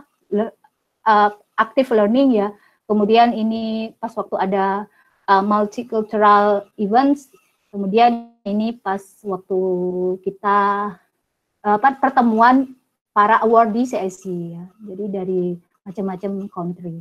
active learning ya. Kemudian ini pas waktu ada multicultural events, kemudian ini pas waktu kita pertemuan para awardee CSC ya. Jadi dari macam-macam country.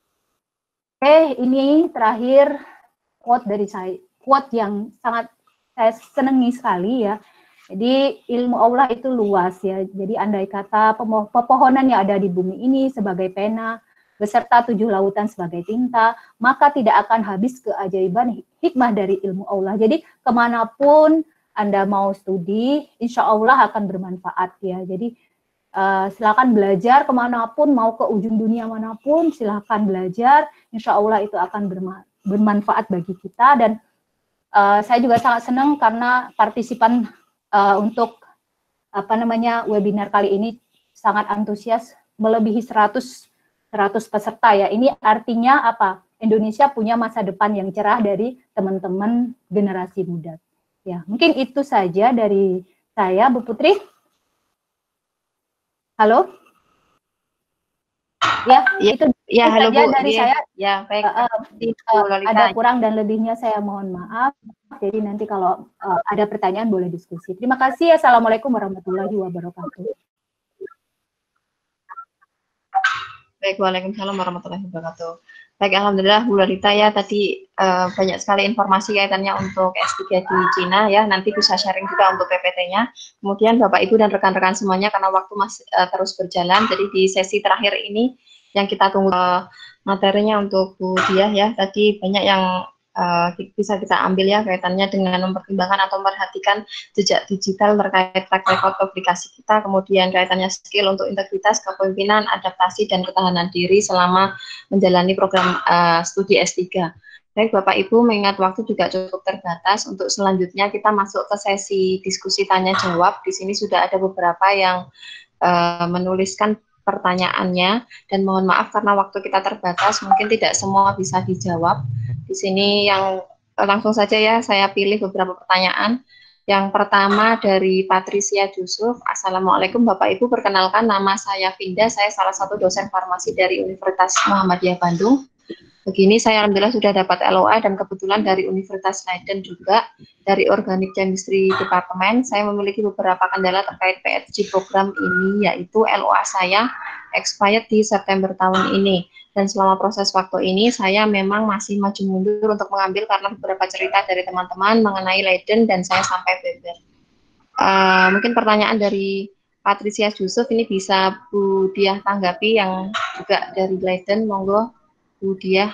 Oke, ini terakhir quote dari saya, quote yang sangat saya senangi sekali ya. Jadi ilmu Allah itu luas ya. Jadi andai kata pepohonan yang ada di bumi ini sebagai pena, beserta 7 lautan sebagai tinta, maka tidak akan habis keajaiban hikmah dari ilmu Allah. Jadi kemanapun Anda mau studi, insya Allah akan bermanfaat ya. Jadi silakan belajar kemanapun, mau ke ujung dunia manapun, silakan belajar, insya Allah itu akan bermanfaat bagi kita. Dan saya juga sangat senang karena partisipan untuk webinar kali ini sangat antusias, melebihi 100 peserta ya. Ini artinya apa? Indonesia punya masa depan yang cerah dari teman-teman generasi muda. Ya, mungkin itu saja dari saya, Bu Putri. Halo? Ya, itu halo saja Bu. dari saya. Ya, baik. Ada kurang dan lebihnya saya mohon maaf. Jadi nanti kalau ada pertanyaan boleh diskusi. Terima kasih. Assalamualaikum warahmatullahi wabarakatuh. Baik, waalaikumsalam warahmatullahi wabarakatuh. Baik, alhamdulillah Bu Lolita ya, tadi banyak sekali informasi kaitannya untuk S3 di Cina ya, nanti bisa sharing juga untuk PPT-nya. Kemudian Bapak Ibu dan rekan-rekan semuanya, karena waktu masih terus berjalan, jadi di sesi terakhir ini yang kita tunggu materinya untuk Bu Diah ya, tadi banyak yang bisa kita ambil ya kaitannya dengan mempertimbangkan atau memperhatikan jejak digital terkait track record publikasi kita, kemudian kaitannya skill untuk integritas, kepemimpinan, adaptasi, dan ketahanan diri selama menjalani program studi S3. Baik Bapak Ibu, mengingat waktu juga cukup terbatas, untuk selanjutnya kita masuk ke sesi diskusi tanya jawab. Di sini sudah ada beberapa yang menuliskan pertanyaannya, dan mohon maaf karena waktu kita terbatas, mungkin tidak semua bisa dijawab. Di sini yang langsung saja ya, saya pilih beberapa pertanyaan. Yang pertama dari Patricia Yusuf. Assalamualaikum Bapak Ibu, perkenalkan nama saya Vinda, saya salah satu dosen farmasi dari Universitas Muhammadiyah Bandung. Begini, saya alhamdulillah sudah dapat LOA dan kebetulan dari Universitas Leiden juga, dari Organic Chemistry Department. Saya memiliki beberapa kendala terkait PhD program ini, yaitu LOA saya expired di September tahun ini. Dan selama proses waktu ini, saya memang masih maju mundur untuk mengambil karena beberapa cerita dari teman-teman mengenai Leiden dan saya sampai beber. Mungkin pertanyaan dari Patricia Yusuf ini bisa Bu Diah tanggapi, yang juga dari Leiden, monggo. Bu Diah.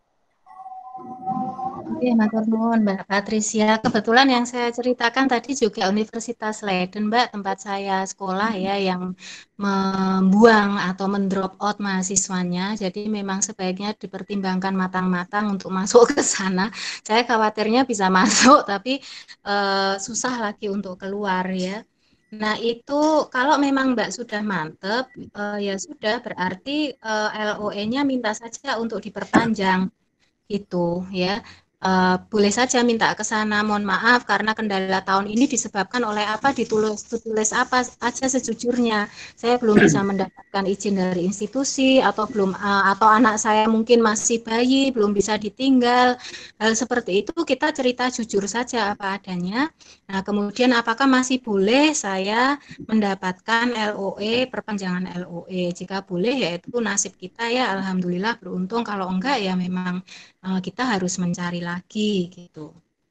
Oke, matur nuwun Mbak Patricia. Kebetulan yang saya ceritakan tadi juga Universitas Leiden, Mbak, tempat saya sekolah ya, yang membuang atau mendrop out mahasiswanya. Jadi memang sebaiknya dipertimbangkan matang-matang untuk masuk ke sana. Saya khawatirnya bisa masuk, tapi susah lagi untuk keluar ya. Nah itu kalau memang Mbak sudah mantep, ya sudah berarti LOE-nya minta saja untuk diperpanjang gitu ya. Boleh saja minta ke sana. Mohon maaf karena kendala tahun ini disebabkan oleh apa, ditulis apa aja sejujurnya. Saya belum bisa mendapatkan izin dari institusi atau atau anak saya mungkin masih bayi, belum bisa ditinggal. Hal seperti itu kita cerita jujur saja apa adanya. Nah, kemudian apakah masih boleh saya mendapatkan LOE, perpanjangan LOE? Jika boleh ya itu nasib kita ya, alhamdulillah beruntung. Kalau enggak ya memang kita harus mencari lagi gitu.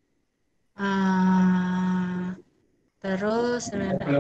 Terus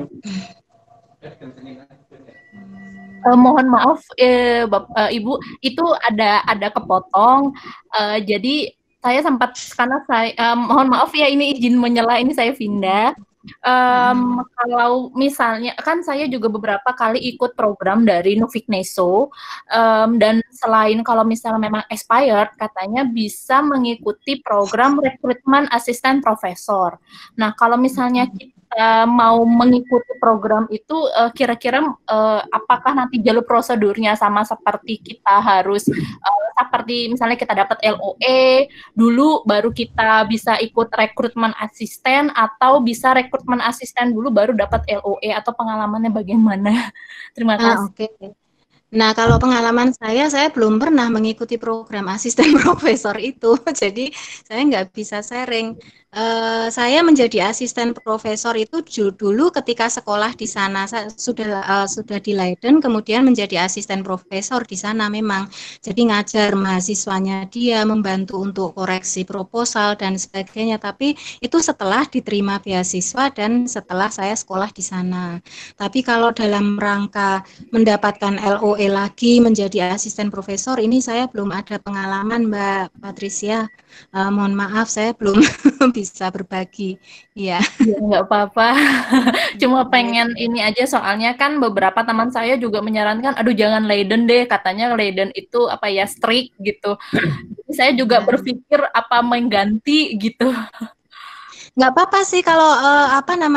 mohon maaf Ibu, itu ada kepotong. Jadi saya sempat, karena saya mohon maaf ya, ini izin menyela, ini saya Vinda. Kalau misalnya kan saya juga beberapa kali ikut program dari Nufik Neso, dan selain kalau misalnya memang expired, katanya bisa mengikuti program rekrutmen asisten profesor. Nah, kalau misalnya kita mau mengikuti program itu, kira-kira apakah nanti jalur prosedurnya sama seperti kita harus seperti misalnya kita dapat LOE dulu baru kita bisa ikut rekrutmen asisten, atau bisa rekrutmen asisten dulu baru dapat LOE, atau pengalamannya bagaimana? Terima kasih. Oke. Nah, kalau pengalaman saya belum pernah mengikuti program asisten profesor itu, jadi saya nggak bisa sharing. Saya menjadi asisten profesor itu dulu ketika sekolah di sana, saya sudah di Leiden, kemudian menjadi asisten profesor di sana memang. Jadi ngajar mahasiswanya dia, membantu untuk koreksi proposal dan sebagainya. Tapi itu setelah diterima beasiswa dan setelah saya sekolah di sana. Tapi kalau dalam rangka mendapatkan LOE lagi menjadi asisten profesor, ini saya belum ada pengalaman Mbak Patricia. Mohon maaf saya belum bisa berbagi. Ya, nggak apa-apa. Cuma pengen ini aja, soalnya kan beberapa teman saya juga menyarankan, aduh jangan Leiden deh, katanya Leiden itu apa ya, strict gitu. Jadi saya juga berpikir apa mengganti gitu. Nggak apa-apa sih kalau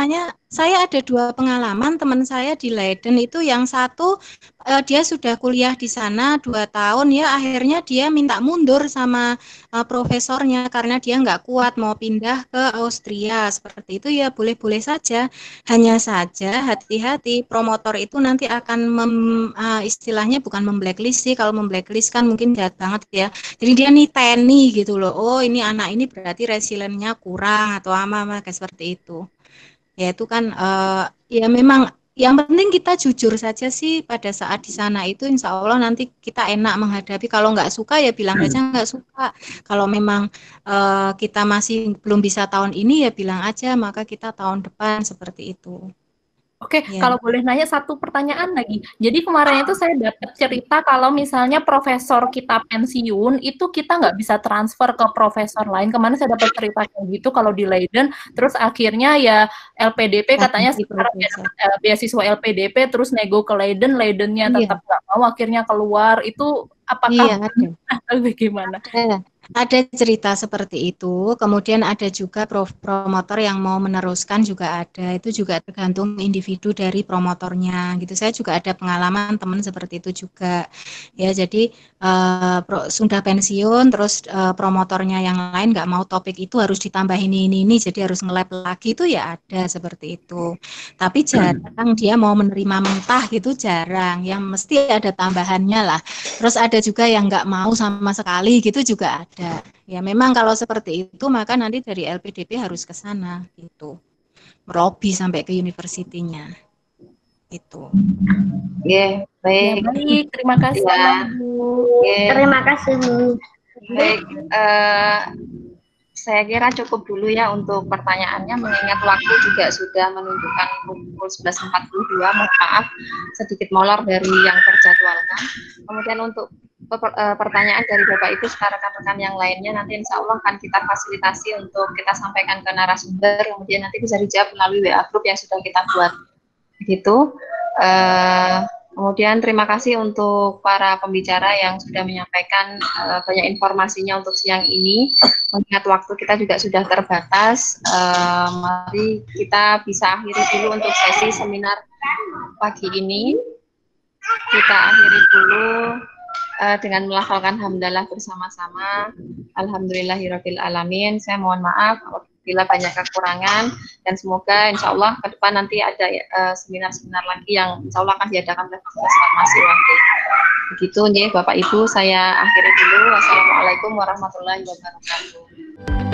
Saya ada 2 pengalaman teman saya di Leiden itu, yang satu dia sudah kuliah di sana 2 tahun ya, akhirnya dia minta mundur sama profesornya karena dia nggak kuat mau pindah ke Austria seperti itu ya, boleh-boleh saja. Hanya saja hati-hati, promotor itu nanti akan istilahnya bukan memblacklist sih, kalau memblacklist kan mungkin jahat banget ya. Jadi dia niteni gitu loh, oh ini anak ini berarti resiliennya kurang atau apa seperti itu. Ya itu kan ya memang yang penting kita jujur saja sih pada saat di sana itu, insya Allah nanti kita enak menghadapi. Kalau nggak suka ya bilang aja nggak suka. Kalau memang kita masih belum bisa tahun ini ya bilang aja, maka kita tahun depan seperti itu. Oke, Ya. kalau boleh nanya satu pertanyaan lagi. Jadi kemarin itu saya dapat cerita kalau misalnya profesor kita pensiun, itu kita nggak bisa transfer ke profesor lain. Kemarin saya dapat cerita kayak gitu kalau di Leiden, terus akhirnya ya LPDP katanya sekarang beasiswa LPDP, terus nego ke Leiden, Leidennya tetap nggak mau, akhirnya keluar. Itu apakah bagaimana? Ada cerita seperti itu, kemudian ada juga promotor yang mau meneruskan juga ada, itu juga tergantung individu dari promotornya gitu. Saya juga ada pengalaman teman seperti itu juga, ya jadi sudah pensiun, terus promotornya yang lain nggak mau topik itu harus ditambahin ini, jadi harus nge-lab lagi, itu ya ada seperti itu. Tapi jarang dia mau menerima mentah gitu, jarang, yang mesti ada tambahannya lah. Terus ada juga yang nggak mau sama sekali gitu juga ada. Ya memang kalau seperti itu maka nanti dari LPDP harus ke sana gitu, melobi sampai ke universitinya itu. Yeah, baik. Ya, baik, terima kasih Bu. Yeah. Terima kasih Bu. Baik, saya kira cukup dulu ya untuk pertanyaannya, mengingat waktu juga sudah menunjukkan pukul 11.42, mohon maaf sedikit molor dari yang terjadwalkan. Kemudian untuk pertanyaan dari Bapak Ibu serta rekan-rekan yang lainnya nanti insya Allah akan kita fasilitasi untuk kita sampaikan ke narasumber, kemudian nanti bisa dijawab melalui WA group yang sudah kita buat. Begitu. Kemudian terima kasih untuk para pembicara yang sudah menyampaikan banyak informasinya untuk siang ini. Mengingat waktu kita juga sudah terbatas, mari kita bisa akhiri dulu untuk sesi seminar pagi ini. Kita akhiri dulu dengan melafalkan hamdalah bersama-sama. Alhamdulillahirabbil alamin. Saya mohon maaf apabila banyak kekurangan, dan semoga insya Allah ke depan nanti ada seminar-seminar lagi yang insya Allah akan diadakan oleh Fakultas Farmasi UNT. Begitu nih Bapak Ibu, saya akhiri dulu. Wassalamualaikum warahmatullahi wabarakatuh.